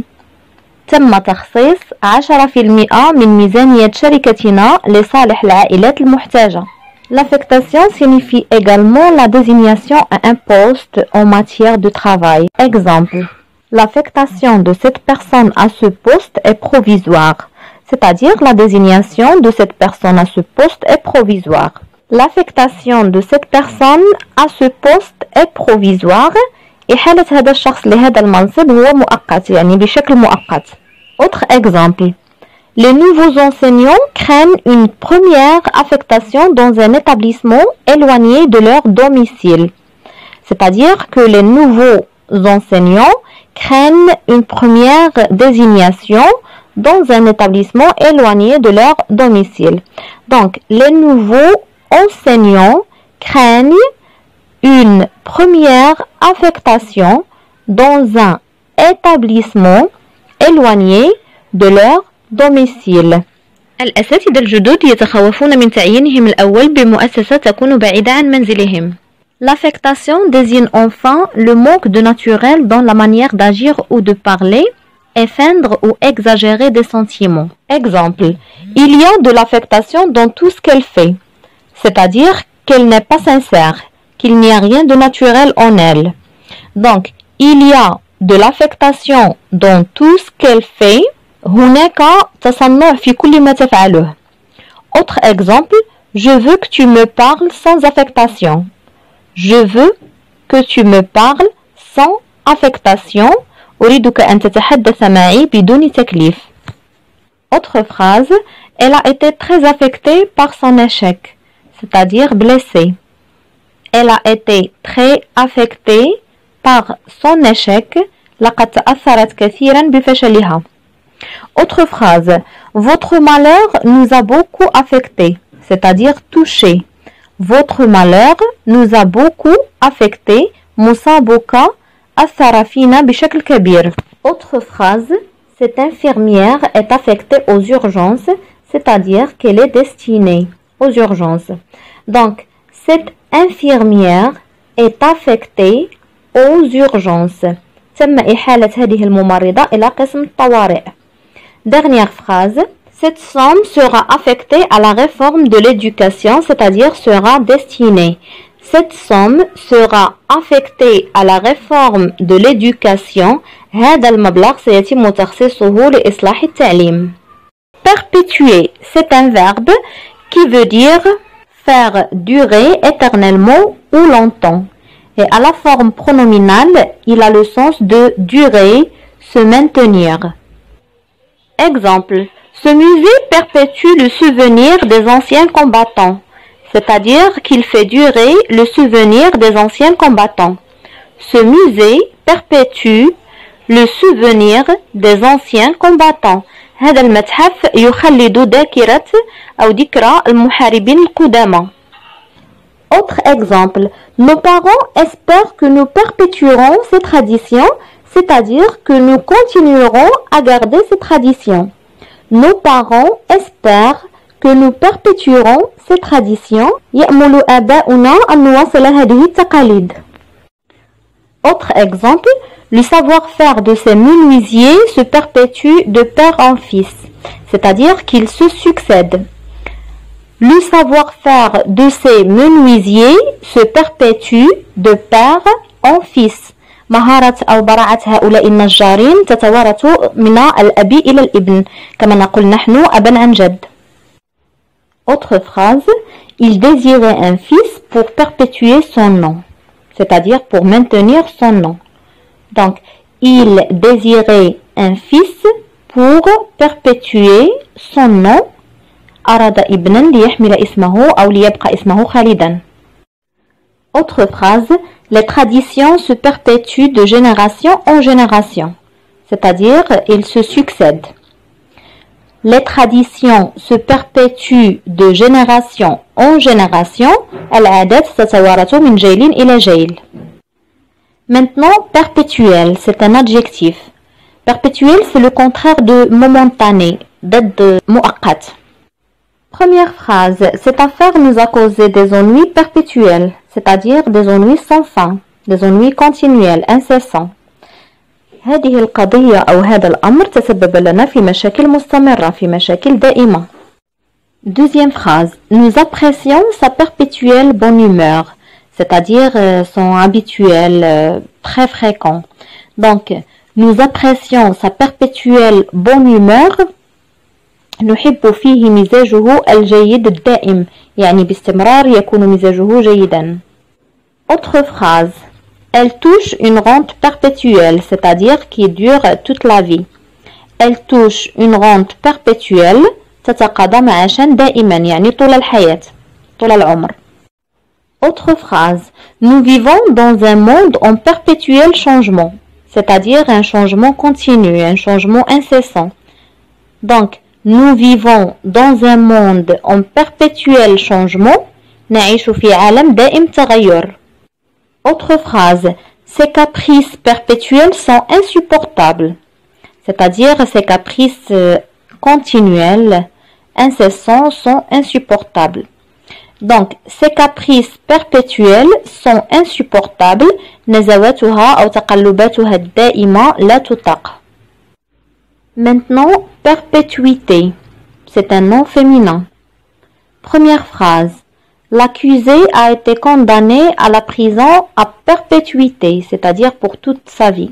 تم تخصيص عشرة بالمئة من ميزانية شركتنا لصالح العائلات المحتاجة. L'affectation signifie également la désignation à un poste en matière de travail. Exemple, l'affectation de cette personne à ce poste est provisoire, c'est-à-dire la désignation de cette personne à ce poste est provisoire. L'affectation de cette personne à ce poste est provisoire. إحالة هذا الشخص لهذا المنصب هو مؤقت يعني بشكل مؤقت. Autre exemple. Les nouveaux enseignants craignent une première affectation dans un établissement éloigné de leur domicile. C'est-à-dire que les nouveaux enseignants craignent une première désignation dans un établissement éloigné de leur domicile. Donc, les nouveaux enseignants craignent une première affectation dans un établissement éloigné de leur domicile. الأساتذة الجدد يتخوفون من تعيينهم الأول بمؤسسة تكون بعيدة عن منزلهم. L'affectation désigne enfin le manque de naturel dans la manière d'agir ou de parler et feindre ou exagérer des sentiments. Exemple, il y a de l'affectation dans tout ce qu'elle fait, c'est-à-dire qu'elle n'est pas sincère, qu'il n'y a rien de naturel en elle. Donc, il y a de l'affectation dans tout ce qu'elle fait. هناك تصنع في كل ما تفعله. Autre exemple, je veux que tu me parles sans affectation. Je veux que tu me parles sans affectation. أريدك أن تتحدث معي بدون تكليف. Autre phrase, elle a été très affectée par son échec, c'est-à-dire blessée. Elle a été très affectée par son échec. لقد تأثرت كثيرا بفشلها. Autre phrase, votre malheur nous a beaucoup affecté, c'est-à-dire touché. Votre malheur nous a beaucoup affecté. مصابك أثر فينا بشكل كبير. Autre phrase, cette infirmière est affectée aux urgences, c'est-à-dire qu'elle est destinée aux urgences. Donc, cette infirmière est affectée aux urgences. تم إحالة هذه الممرضة إلى قسم الطوارئ. Dernière phrase. Cette somme sera affectée à la réforme de l'éducation, c'est-à-dire sera destinée. Cette somme sera affectée à la réforme de l'éducation. هذا المبلغ سيتم تخصيصه لإصلاح التعليم. Perpétuer, c'est un verbe qui veut dire faire durer éternellement ou longtemps. Et à la forme pronominale, il a le sens de durer, se maintenir. Exemple. Ce musée perpétue le souvenir des anciens combattants, c'est-à-dire qu'il fait durer le souvenir des anciens combattants. Ce musée perpétue le souvenir des anciens combattants. هذا المتحف يخلد ذاكرة أو ذكرى المحاربين القدامى. Autre exemple, nos parents espèrent que nous perpétuerons ces traditions, c'est-à-dire que nous continuerons à garder ces traditions. Nos parents espèrent que nous perpétuerons ces traditions. يأمل آباؤنا أن نواصل هذه التقاليد. Autre exemple, le savoir-faire de ces menuisiers se perpétue de père en fils, c'est-à-dire qu'ils se succèdent. Le savoir-faire de ces menuisiers se perpétue de père en fils. مهارة أو براعة هؤلاء النجارين تتوارث من الأب إلى الابن كما نقول نحن أبا عن جد. Autre phrase, il désirait un fils pour perpétuer son nom, c'est-à-dire pour maintenir son nom. Donc, il désirait un fils pour perpétuer son nom. أراد ابنا ليحمل اسمه أو ليبقى اسمه خالدا. Autre phrase, les traditions se perpétuent de génération en génération, c'est-à-dire ils se succèdent. Les traditions se perpétuent de génération en génération. العادات تتوارث من جيل إلى جيل. Maintenant, perpétuel, c'est un adjectif. Perpétuel, c'est le contraire de momentané, ضد مؤقت. Première phrase, cette affaire nous a causé des ennuis perpétuels, c'est-à-dire des ennuis sans fin, des ennuis continuels, incessants. هذه القضية أو هذا الأمر تسبب لنا في مشاكل مستمرة، في مشاكل دائمة. Deuxième phrase, nous apprécions sa perpétuelle bonne humeur, c'est-à-dire son habituel très fréquent. Donc, nous apprécions sa perpétuelle bonne humeur. نحب فيه مزاجه الجيد الدائم، يعني باستمرار يكون مزاجه جيدا. Autre phrase, elle touche une rente perpétuelle, c'est-à-dire qui dure toute la vie. Elle touche une rente perpétuelle تتقاضى معاشا دائما، يعني طول الحياة، طول العمر. Autre phrase, nous vivons dans un monde en perpétuel changement, c'est-à-dire un changement continu, un changement incessant. Donc, nous vivons dans un monde en perpétuel changement. نعيش في عالم دائم تغير. Autre phrase, ces caprices perpétuels sont insupportables, c'est-à-dire ces caprices continuels, incessants, sont insupportables. Donc, ces caprices perpétuels sont insupportables. نزواتها أو تقلباتها الدائمة لا تطاق. Maintenant, perpétuité, c'est un nom féminin. Première phrase, l'accusé a été condamné à la prison à perpétuité, c'est-à-dire pour toute sa vie.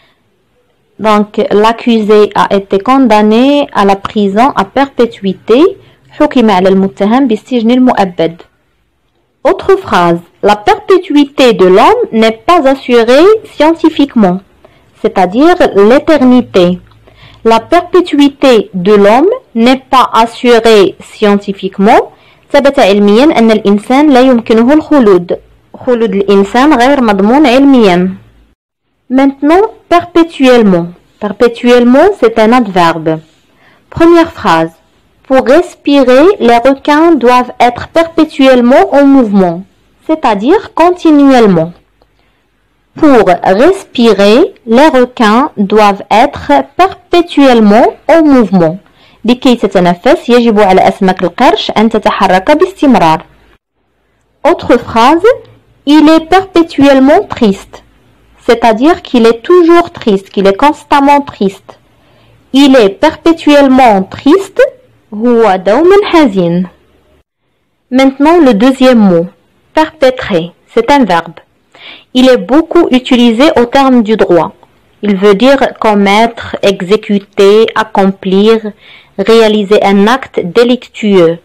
Donc, l'accusé a été condamné à la prison à perpétuité. حكم على المتهم بالسجن المؤبد. Autre phrase, la perpétuité de l'homme n'est pas assurée scientifiquement, c'est-à-dire l'éternité. La perpétuité de l'homme n'est pas assurée scientifiquement. ثبت علميا أن الإنسان لا يمكنه الخلود. خلود الإنسان غير مضمون علميا. Maintenant, perpétuellement. Perpétuellement, c'est un adverbe. Première phrase. Pour respirer, les requins doivent être perpétuellement en mouvement, c'est-à-dire continuellement. Pour respirer, les requins doivent être perpétuellement en mouvement. لكي تتنفس يجب على أسماك القرش أن تتحرك باستمرار. Autre phrase, il est perpétuellement triste. C'est-à-dire qu'il est toujours triste, qu'il est constamment triste. Il est perpétuellement triste. هو دوما حزين. Maintenant le deuxième mot, perpétrer, c'est un verbe. Il est beaucoup utilisé au terme du droit. Il veut dire commettre, exécuter, accomplir, réaliser un acte délictueux.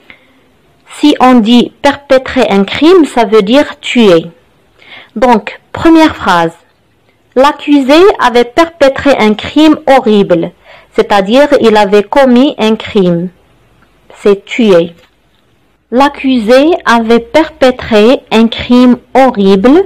Si on dit perpétrer un crime, ça veut dire tuer. Donc, première phrase. L'accusé avait perpétré un crime horrible, c'est-à-dire il avait commis un crime. C'est tuer. L'accusé avait perpétré un crime horrible.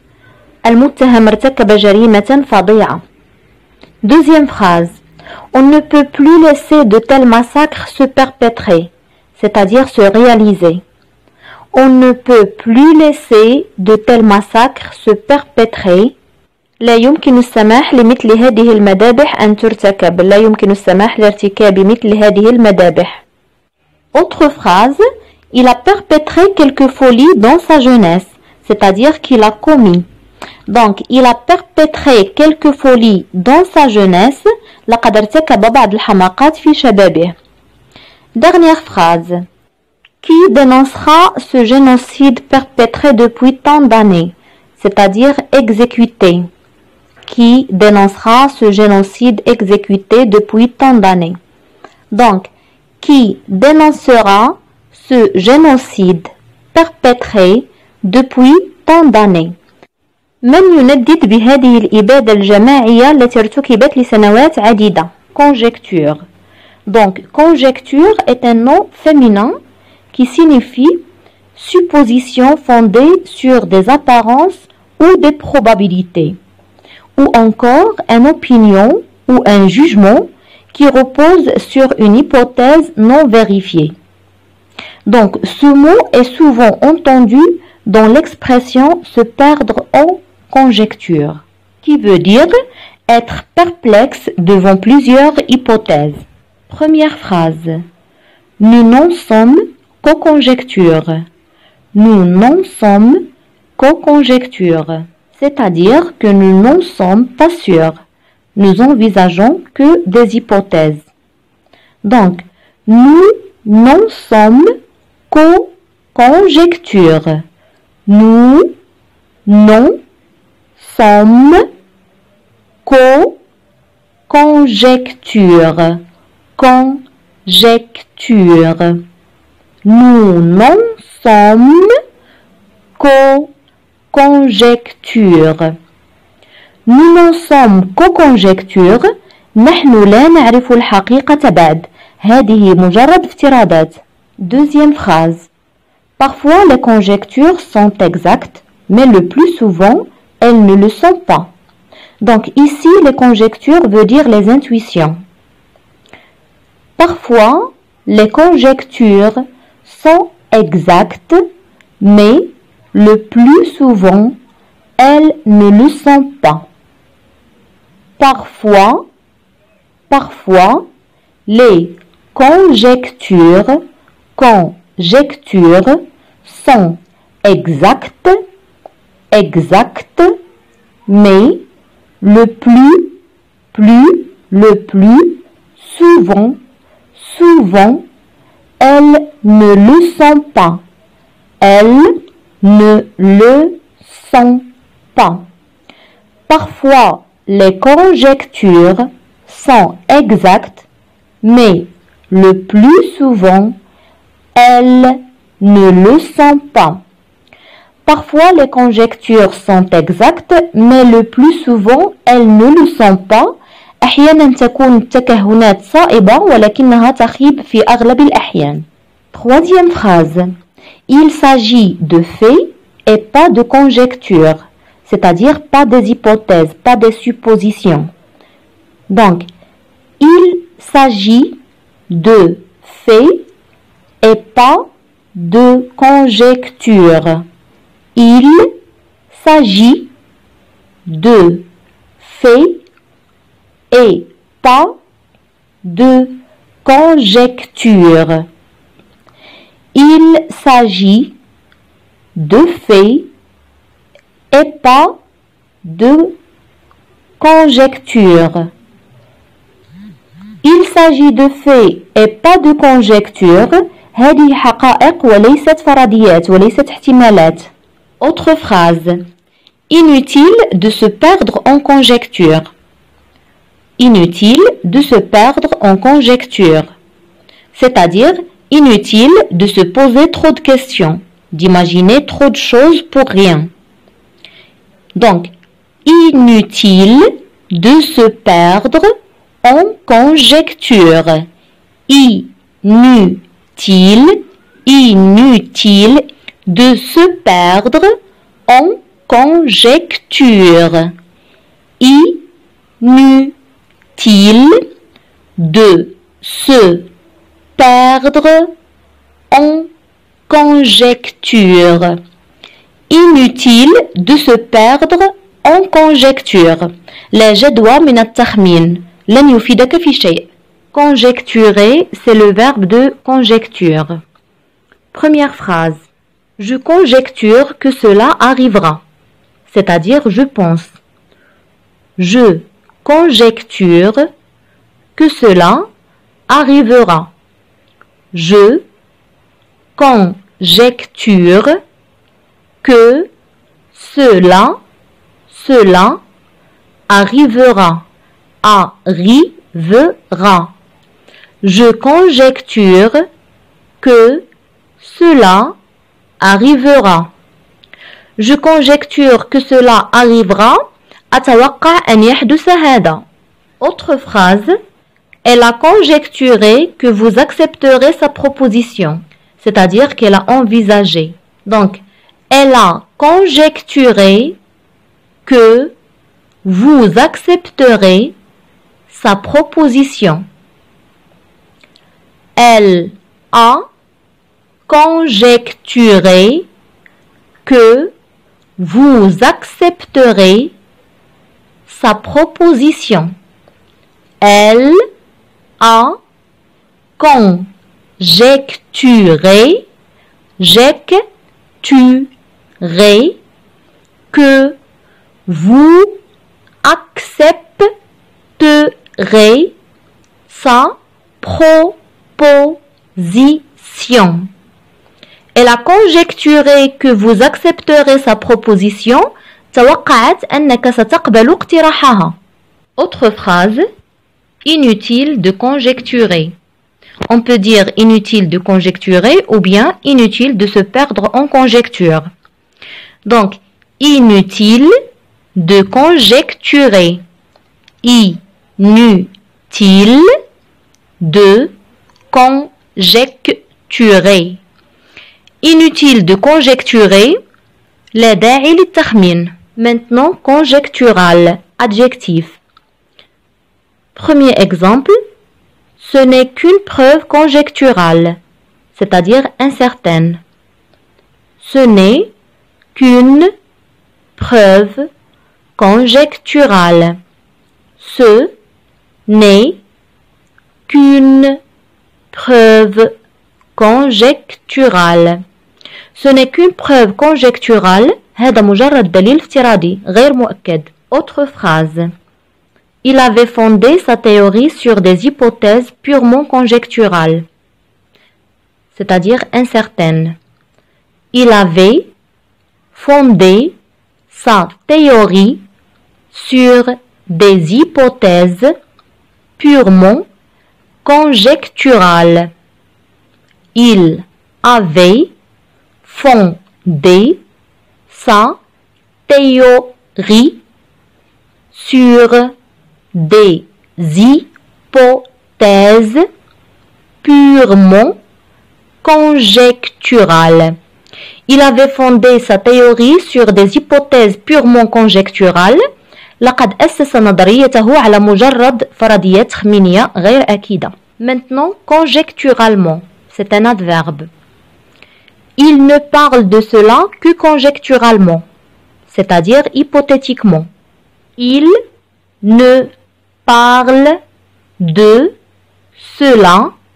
المتهم ارتكب جريمة فظيعة. Deuxième phrase. On ne peut plus laisser de tels massacres se perpétrer, c'est-à-dire se réaliser. On ne peut plus laisser de tels massacres se perpétrer. لا يمكن السماح لمثل هذه المذابح أن ترتكب. لا يمكن السماح لارتكاب مثل هذه المذابح. Autre phrase. Il a perpétré quelques folies dans sa jeunesse, c'est-à-dire qu'il a commis. Donc, il a perpétré quelques folies dans sa jeunesse. لقد ارتكب بعض الحماقات في شبابه. Dernière phrase. Qui dénoncera ce génocide perpétré depuis tant d'années, c'est-à-dire exécuté. Qui dénoncera ce génocide exécuté depuis tant d'années. Donc, qui dénoncera ce génocide perpétré depuis tant d'années. من يندد بهذه الإبادة الجماعية التي ارتكبت لسنوات عديدة. Conjecture. Donc, conjecture est un nom féminin qui signifie supposition fondée sur des apparences ou des probabilités, ou encore une opinion ou un jugement qui repose sur une hypothèse non vérifiée. Donc, ce mot est souvent entendu dans l'expression se perdre en conjecture, qui veut dire être perplexe devant plusieurs hypothèses. Première phrase. Nous n'en sommes qu'aux conjectures. Nous n'en sommes qu'aux conjectures. C'est-à-dire que nous n'en sommes pas sûrs. Nous envisageons que des hypothèses. Donc, nous n'en sommes qu'aux conjectures. Nous n'en sommes qu'aux conjectures. Conjecture. Nous n'en sommes qu'aux conjectures. Nous n'en sommes qu'aux conjectures. نحن لا نعرف الحقيقة بعد. هذه مجرد افتراضات. Deuxième phrase. Parfois les conjectures sont exactes, mais le plus souvent, elles ne le sont pas. Donc ici, les conjectures veut dire les intuitions. Parfois, les conjectures sont exactes, mais le plus souvent, elles ne le sont pas. Parfois, parfois, les conjectures, conjectures sont exactes, exactes, mais le plus, plus, le plus souvent, souvent, elles ne le sont pas. Elles ne le sont pas. Parfois, les conjectures sont exactes, mais le plus souvent, elles ne le sont pas. Parfois, les conjectures sont exactes, mais le plus souvent, elles ne le sont pas. أحيانا تكون التكهنات صائبة ولكنها تخيب في أغلب الأحيان. Troisième phrase. Il s'agit de faits et pas de conjectures, c'est-à-dire pas des hypothèses, pas des suppositions. Donc, il s'agit de faits et pas de conjectures. Il s'agit de faits et pas de conjecture. Il s'agit de faits et pas de conjecture. Il s'agit de faits et pas de conjecture. هذه حقائق وليست فرضيات وليست احتمالات. Autre phrase. Inutile de se perdre en conjecture. Inutile de se perdre en conjecture. C'est-à-dire inutile de se poser trop de questions, d'imaginer trop de choses pour rien. Donc, inutile de se perdre en conjecture. Inutile, inutile de se perdre en conjecture. Inutile de se perdre en conjecture. Inutile de se perdre en conjecture. لا جدوى من التخمين. لن يفيدك في شيء. Conjecturer, c'est le verbe de conjecture. Première phrase. Je conjecture que cela arrivera. C'est-à-dire je pense. Je conjecture que cela arrivera. Je conjecture que cela, cela arrivera. Arrivera. Je conjecture que cela arrivera. Je conjecture que cela arrivera. أتوقع أن يحدث هذا. Autre phrase. Elle a conjecturé que vous accepterez sa proposition. C'est-à-dire qu'elle a envisagé. Donc, elle a conjecturé que vous accepterez sa proposition. Elle a conjecturé que vous accepterez sa proposition. Elle a conjecturé, j'ecturé, que vous accepterez sa proposition. Elle a conjecturé que vous accepterez sa proposition. توقعت أنك ستقبل اقتراحها. Autre phrase. Inutile de conjecturer. On peut dire inutile de conjecturer ou bien inutile de se perdre en conjecture. Donc, inutile de conjecturer. Inutile de conjecturer. Inutile de conjecturer. لا داعي للتخمين. Maintenant, conjectural. Adjectif. Premier exemple. Ce n'est qu'une preuve conjecturale, c'est-à-dire incertaine. Ce n'est qu'une preuve conjecturale. Ce n'est qu'une preuve conjecturale. Ce n'est qu'une preuve conjecturale. هذا مجرد دليل افتراضي غير مؤكد. Autre phrase. Il avait fondé sa théorie sur des hypothèses purement conjecturales, c'est-à-dire incertaines. Il avait fondé sa théorie sur des hypothèses purement conjecturales. Il avait fondé sa théorie sur des hypothèses purement conjecturales. Il avait fondé sa théorie sur des hypothèses purement conjecturales. لقد أسس نظريته على مجرد فرضيات تخمينية غير أكيدة. Maintenant, conjecturalement, c'est un adverbe. Il ne parle de cela que conjecturalement, c'est-à-dire hypothétiquement. Il ne parle de cela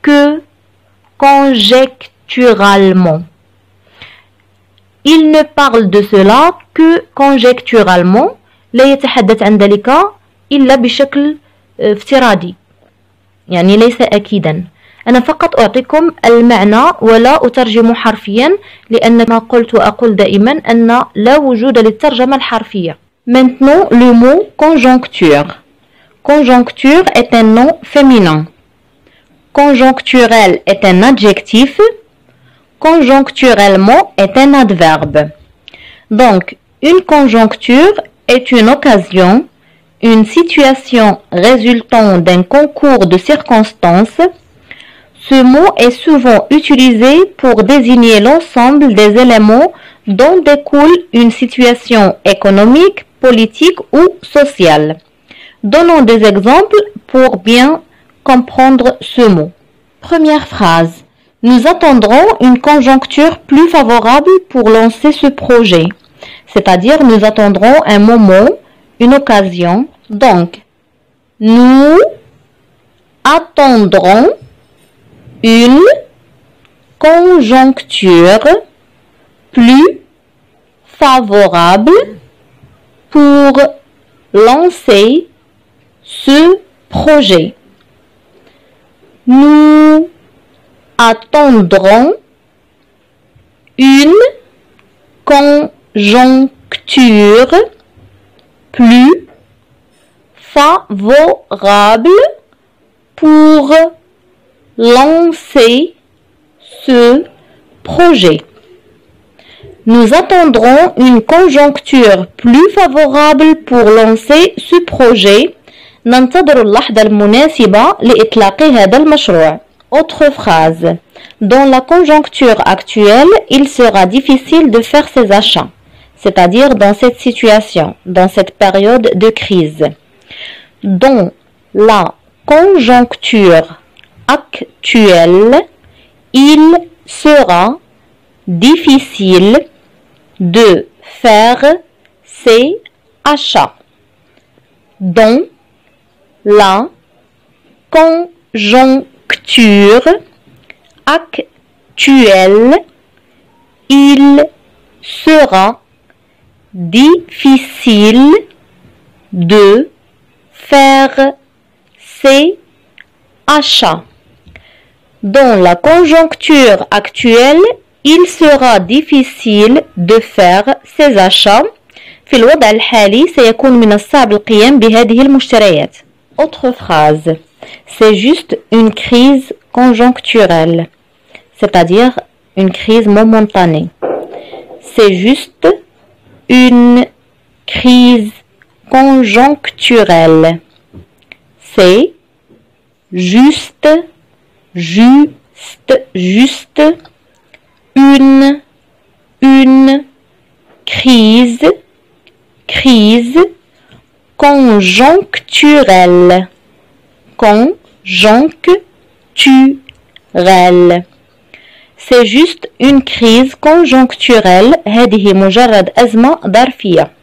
que conjecturalement. Il ne parle de cela que conjecturalement. لا يتحدث عن ذلك إلا بشكل افتراضي، يعني ليس أكيدا. أنا فقط أعطيكم المعنى ولا أترجم حرفيا، لأن ما قلت وأقول دائما أن لا وجود للترجمة الحرفية. Maintenant le mot conjoncture. Conjoncture est un nom féminin. Conjoncturel est un adjectif. Conjoncturellement est un adverbe. Donc, une conjoncture est une occasion, une situation résultant d'un concours de circonstances. Ce mot est souvent utilisé pour désigner l'ensemble des éléments dont découle une situation économique, politique ou sociale. Donnons des exemples pour bien comprendre ce mot. Première phrase. Nous attendrons une conjoncture plus favorable pour lancer ce projet. C'est-à-dire, nous attendrons un moment, une occasion. Donc, nous attendrons une conjoncture plus favorable pour lancer ce projet. Nous attendrons une conjoncture plus favorable pour lancer ce projet. Nous attendrons une conjoncture plus favorable pour lancer ce projet. ننتظر اللحظة المناسبة لإطلاق هذا المشروع. Autre phrase. Dans la conjoncture actuelle, il sera difficile de faire ses achats. C'est-à-dire dans cette situation, dans cette période de crise. Dans la conjoncture actuelle, il sera difficile de faire ses achats. Dans la conjoncture actuelle, il sera difficile de faire ses achats. Dans la conjoncture actuelle, il sera difficile de faire ses achats. في الوضع الحالي سيكون من الصعب القيام بهذه المشتريات. Autre phrase. C'est juste une crise conjoncturelle, c'est-à-dire une crise momentanée. C'est juste une crise conjoncturelle. C'est juste, juste, juste une, une crise, crise conjoncturelle, conjoncturelle. C'est juste une crise conjoncturelle. هذه مجرد أزمة ظرفية.